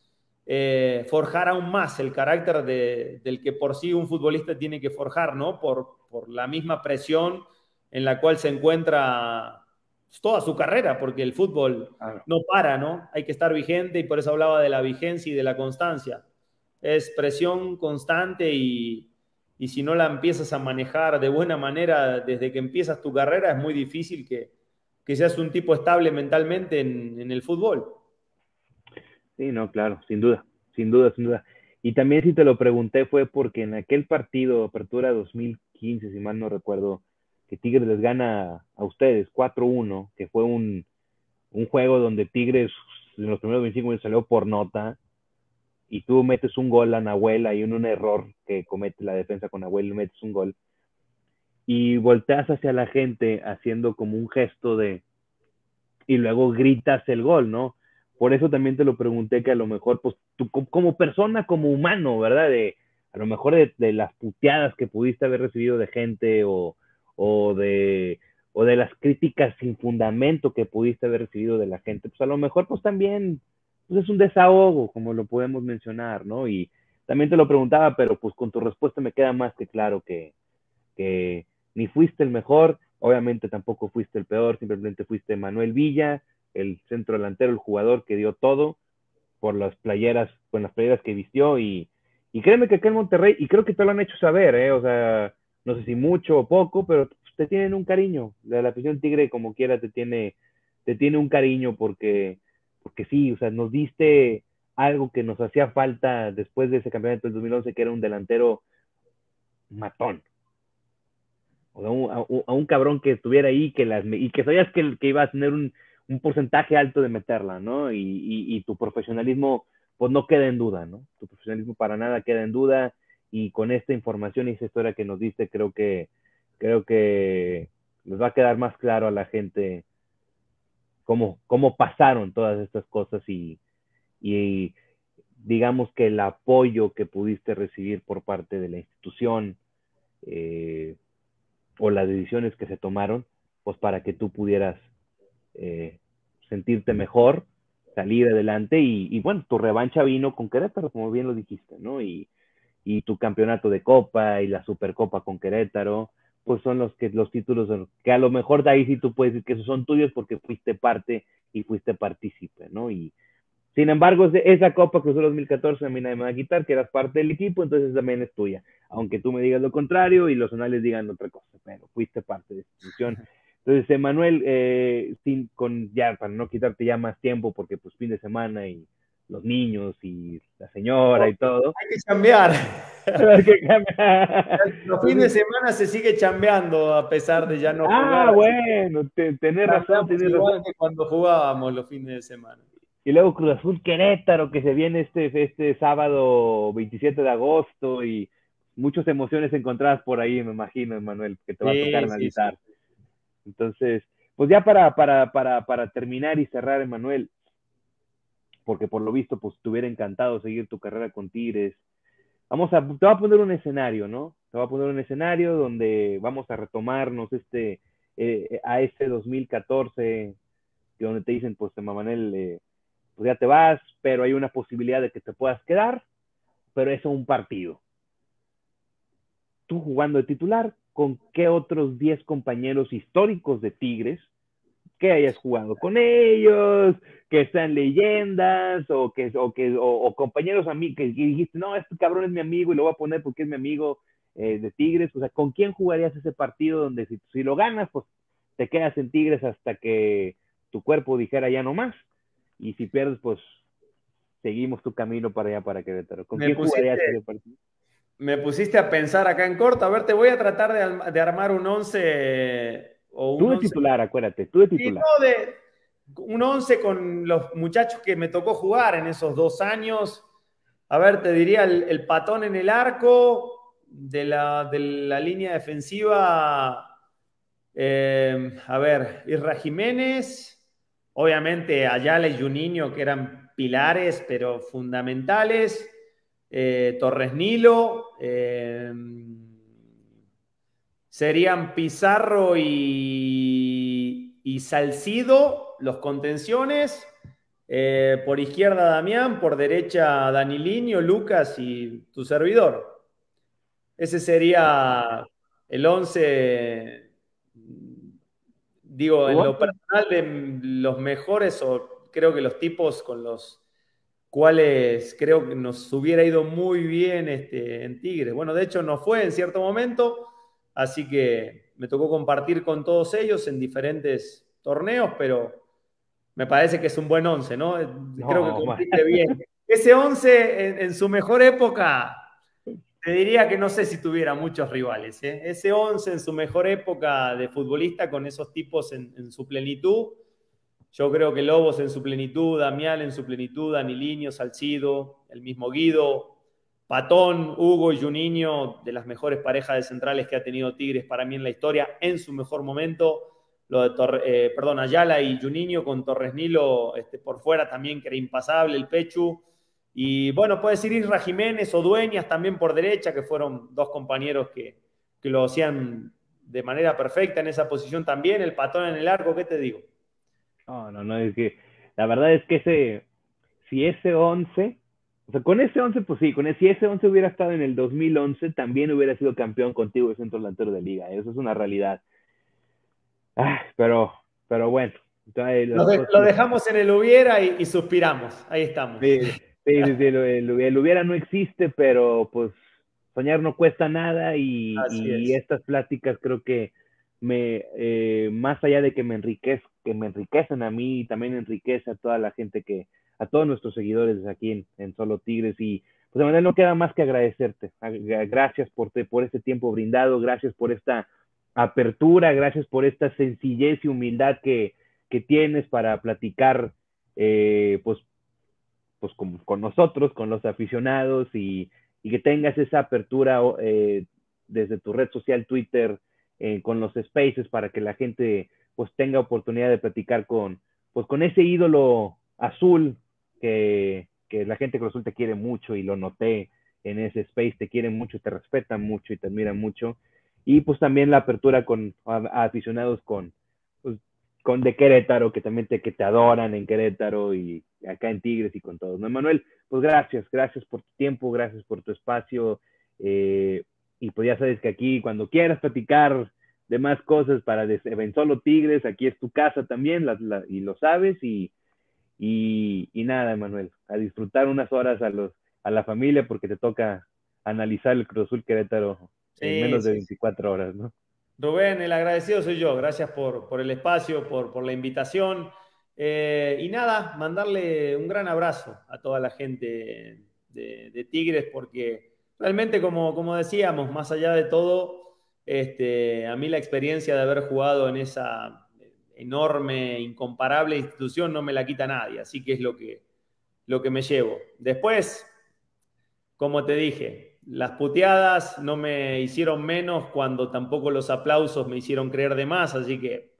eh, forjar aún más el carácter de, del que por sí un futbolista tiene que forjar, ¿no? Por, por la misma presión en la cual se encuentra toda su carrera, porque el fútbol Claro. no para, ¿no? Hay que estar vigente, y por eso hablaba de la vigencia y de la constancia. Es presión constante, y, y si no la empiezas a manejar de buena manera desde que empiezas tu carrera, es muy difícil que, que seas un tipo estable mentalmente en, en el fútbol. Sí, no, claro, sin duda, sin duda, sin duda. Y también si te lo pregunté fue porque en aquel partido, Apertura dos mil quince, si mal no recuerdo, que Tigres les gana a ustedes cuatro uno, que fue un, un juego donde Tigres en los primeros veinticinco minutos salió por nota, y tú metes un gol a Nahuel, hay un, un error que comete la defensa con Nahuel, y metes un gol, y volteas hacia la gente haciendo como un gesto de, y luego gritas el gol, ¿no? Por eso también te lo pregunté, que a lo mejor, pues tú como persona, como humano, ¿verdad? De, a lo mejor de, de las puteadas que pudiste haber recibido de gente, o, o, de, o de las críticas sin fundamento que pudiste haber recibido de la gente, pues a lo mejor pues también pues es un desahogo, como lo podemos mencionar, ¿no? Y también te lo preguntaba, pero pues con tu respuesta me queda más que claro que, que ni fuiste el mejor, obviamente tampoco fuiste el peor, simplemente fuiste Manuel Villa, el centro delantero, el jugador que dio todo, por las playeras, con las playeras que vistió y, y créeme que acá en Monterrey, y creo que te lo han hecho saber, ¿eh? O sea, no sé si mucho o poco, pero te tienen un cariño. La, la afición Tigre, como quiera, te tiene, te tiene un cariño porque, porque sí, o sea, nos diste algo que nos hacía falta después de ese campeonato del dos mil once, que era un delantero matón. O sea, un, a, a, un cabrón que estuviera ahí que las, y que sabías que, que iba a tener un, un porcentaje alto de meterla, ¿no? Y, y, y tu profesionalismo, pues no queda en duda, ¿no? Tu profesionalismo para nada queda en duda y con esta información y esa historia que nos diste, creo que, creo que les va a quedar más claro a la gente cómo, cómo pasaron todas estas cosas y, y digamos que el apoyo que pudiste recibir por parte de la institución, eh, o las decisiones que se tomaron, pues para que tú pudieras eh, sentirte mejor, salir adelante y, y, bueno, tu revancha vino con Querétaro, como bien lo dijiste, ¿no? Y, y tu campeonato de Copa y la Supercopa con Querétaro, pues son los que los títulos que a lo mejor de ahí sí tú puedes decir que esos son tuyos porque fuiste parte y fuiste partícipe, ¿no? Y sin embargo, esa Copa Cruz Azul dos mil catorce a mí nadie me va a quitar, que eras parte del equipo, entonces también es tuya. Aunque tú me digas lo contrario y los anales digan otra cosa, pero fuiste parte de esta institución. Entonces, Emanuel, eh, sin, con, ya, para no quitarte ya más tiempo, porque pues fin de semana y los niños y la señora y todo. Hay que cambiar. Hay que cambiar. Los fines de semana se sigue chambeando a pesar de ya no ah, jugar. Ah, bueno, te, tenés razón, tenés igual razón. Que cuando jugábamos los fines de semana. Y luego Cruz Azul Querétaro, que se viene este, este sábado veintisiete de agosto y muchas emociones encontradas por ahí, me imagino, Manuel, que te va sí, a tocar analizar. Sí, sí. Entonces, pues ya para, para, para, para terminar y cerrar, Emanuel, porque por lo visto, pues te hubiera encantado seguir tu carrera con Tigres. Vamos a, te voy a poner un escenario, ¿no? Te voy a poner un escenario donde vamos a retomarnos este, eh, a este dos mil catorce, donde te dicen, pues, Emanuel, eh, pues ya te vas, pero hay una posibilidad de que te puedas quedar, pero es un partido. Tú jugando de titular, ¿con qué otros diez compañeros históricos de Tigres que hayas jugado con ellos, que sean leyendas, o que, o que, o, o compañeros a mí, que, que dijiste, no, este cabrón es mi amigo y lo voy a poner porque es mi amigo eh, de Tigres? O sea, ¿con quién jugarías ese partido donde si, si lo ganas, pues te quedas en Tigres hasta que tu cuerpo dijera ya no más? Y si pierdes, pues seguimos tu camino para allá, para Querétaro. ¿Con me quién pusiste, jugarías ese partido? Me pusiste a pensar acá en corto. A ver, te voy a tratar de, de armar un once o un Tú de once. titular, acuérdate, tú de titular. Y no de un once con los muchachos que me tocó jugar en esos dos años. A ver, te diría el, el Patón en el arco, de la, de la línea defensiva. Eh, a ver, Isra Jiménez, obviamente Ayala y Juninho, que eran pilares, pero fundamentales. Eh, Torres Nilo, eh, serían Pizarro y, y Salcido, los contenciones. Eh, por izquierda Damián, por derecha Daniliño, Lucas y tu servidor. Ese sería el once. Digo, en lo personal, de los mejores, o creo que los tipos con los cuales creo que nos hubiera ido muy bien este, en Tigres. Bueno, de hecho, no fue en cierto momento, así que me tocó compartir con todos ellos en diferentes torneos, pero me parece que es un buen once, ¿no? no creo que compite bien. Ese once, en, en su mejor época, te diría que no sé si tuviera muchos rivales. ¿eh? Ese once en su mejor época de futbolista, con esos tipos en, en su plenitud, yo creo que Lobos en su plenitud, Damián en su plenitud, Daniliño, Salcido, el mismo Guido, Patón, Hugo y Juninho, de las mejores parejas de centrales que ha tenido Tigres para mí en la historia, en su mejor momento. Lo de Torre, eh, perdón, Ayala y Juninho con Torres Nilo este, por fuera también, que era impasable, el Pechu. Y bueno, puede decir Isra Jiménez o Dueñas también por derecha, que fueron dos compañeros que, que lo hacían de manera perfecta en esa posición también. El Patón en el arco, ¿qué te digo? No, no, no, es que la verdad es que ese, si ese once, o sea, con ese once, pues sí, con ese, si ese once hubiera estado en el dos mil once, también hubiera sido campeón contigo de centro delantero de liga, eso es una realidad. Ah, pero, pero bueno, Entonces, Lo, de, lo dejamos en el hubiera y, y suspiramos. Ahí estamos. Sí, sí, sí, sí, el, el, el hubiera no existe, pero pues soñar no cuesta nada y, Así y es. estas pláticas creo que me, eh, más allá de que me, enriquez, que me enriquecen a mí, también enriquece a toda la gente que, a todos nuestros seguidores aquí en, en Solo Tigres y pues de manera no queda más que agradecerte. Gracias por, te, por este tiempo brindado, gracias por esta apertura, gracias por esta sencillez y humildad que, que tienes para platicar eh, pues pues con, con, nosotros, con los aficionados y, y que tengas esa apertura eh, desde tu red social Twitter eh, con los spaces para que la gente pues tenga oportunidad de platicar con, pues, con ese ídolo azul que, que la gente que Cruz Azul te quiere mucho y lo noté en ese space, te quieren mucho, te respetan mucho y te admiran mucho. Y pues también la apertura con a, a aficionados con, pues, con de Querétaro, que también te, que te adoran en Querétaro y acá en Tigres y con todos. ¿No, Manuel? Pues gracias, gracias por tu tiempo, gracias por tu espacio. Eh, y pues ya sabes que aquí, cuando quieras platicar de más cosas para en Solo Tigres, aquí es tu casa también, la, la, y lo sabes. Y, y, y nada, Manuel, a disfrutar unas horas a, los, a la familia porque te toca analizar el Cruz Azul Querétaro en Sí, menos de sí, sí. veinticuatro horas, ¿no? Rubén, el agradecido soy yo. Gracias por, por el espacio, por, por la invitación. Eh, y nada, mandarle un gran abrazo a toda la gente de, de Tigres, porque realmente, como, como decíamos, más allá de todo, este, a mí la experiencia de haber jugado en esa enorme, incomparable institución no me la quita nadie. Así que es lo que, lo que me llevo. Después, como te dije, las puteadas no me hicieron menos cuando tampoco los aplausos me hicieron creer de más, así que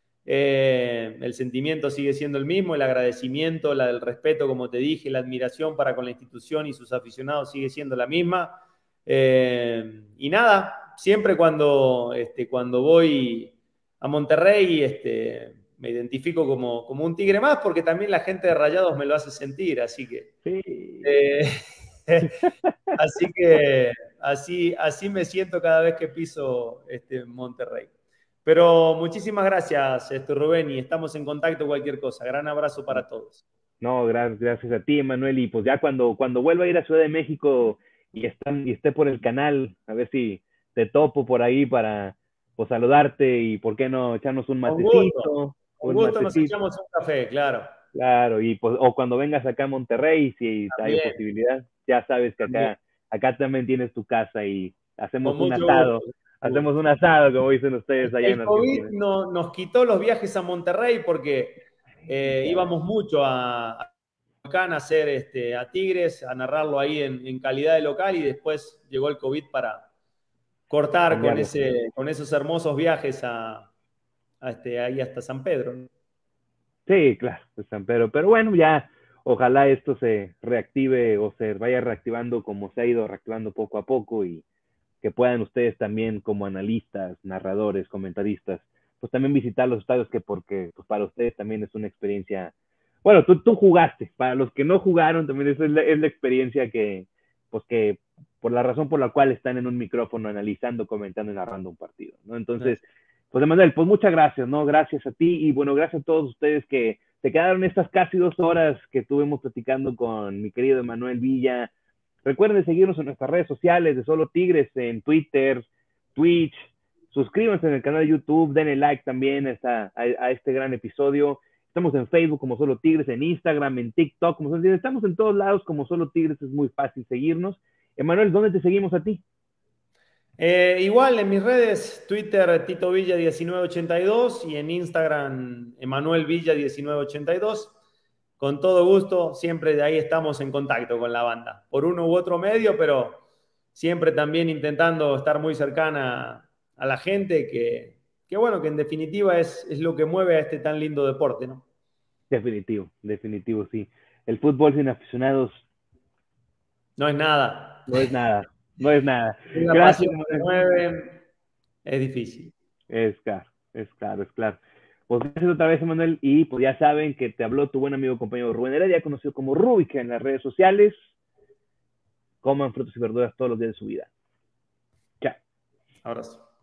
eh, el sentimiento sigue siendo el mismo, el agradecimiento, la del respeto, como te dije, la admiración para con la institución y sus aficionados sigue siendo la misma. Eh, y nada, siempre cuando, este, cuando voy a Monterrey este, me identifico como, como un tigre más, porque también la gente de Rayados me lo hace sentir, así que... Sí. Eh, Así que así, así me siento cada vez que piso este Monterrey. Pero muchísimas gracias, este Rubén, y estamos en contacto cualquier cosa. Gran abrazo para todos. No, gracias, gracias a ti, Manuel. Y pues ya cuando, cuando vuelva a ir a Ciudad de México y, están, y esté por el canal, a ver si te topo por ahí para pues, saludarte y por qué no echarnos un Con gusto, matecito, con un gusto nos matecito, echamos un café, claro. claro, y pues, o cuando vengas acá a Monterrey, si hay También, posibilidad, ya sabes que también. acá, acá también tienes tu casa y hacemos Con un mucho asado, gusto. Con hacemos gusto. un asado, como dicen ustedes El, allá el en COVID Argentina. no, nos quitó los viajes a Monterrey porque eh, íbamos mucho a, a acá a hacer este, a Tigres, a narrarlo ahí en, en calidad de local y después llegó el COVID para cortar con, Cambiarlo. ese, con esos hermosos viajes a, a este, ahí hasta San Pedro, ¿no? Sí, claro, pues, pero, pero bueno, ya ojalá esto se reactive o se vaya reactivando como se ha ido reactivando poco a poco y que puedan ustedes también como analistas, narradores, comentaristas, pues también visitar los estadios que porque pues para ustedes también es una experiencia, bueno, tú, tú jugaste, para los que no jugaron también es la, es la experiencia que, pues que por la razón por la cual están en un micrófono analizando, comentando y narrando un partido, ¿no? Entonces, pues Emanuel, pues muchas gracias, ¿no? Gracias a ti y bueno, gracias a todos ustedes que se quedaron estas casi dos horas que estuvimos platicando con mi querido Emanuel Villa. Recuerden seguirnos en nuestras redes sociales de Solo Tigres, en Twitter, Twitch. Suscríbanse en el canal de YouTube, denle like también a, esta, a, a este gran episodio. Estamos en Facebook como Solo Tigres, en Instagram, en TikTok, como Solo Tigres. Estamos en todos lados como Solo Tigres, es muy fácil seguirnos. Emanuel, ¿dónde te seguimos a ti? Eh, igual en mis redes, Twitter Tito Villa diecinueve ochenta y dos y en Instagram Emanuel Villa diecinueve ochenta y dos. Con todo gusto, siempre de ahí estamos en contacto con la banda, por uno u otro medio, pero siempre también intentando estar muy cercana a la gente, que, que bueno, que en definitiva es, es lo que mueve a este tan lindo deporte, ¿no? Definitivo, definitivo, sí. El fútbol sin aficionados No es nada. no es nada, no es nada. Una Gracias, pasión que Emanuel. mueve es difícil. Es claro, es claro, es claro. Pues gracias otra vez, Emanuel. Y pues ya saben que te habló tu buen amigo compañero Rubén Heredia, conocido como Rubik en las redes sociales. Coman frutas y verduras todos los días de su vida. Chao. Abrazo.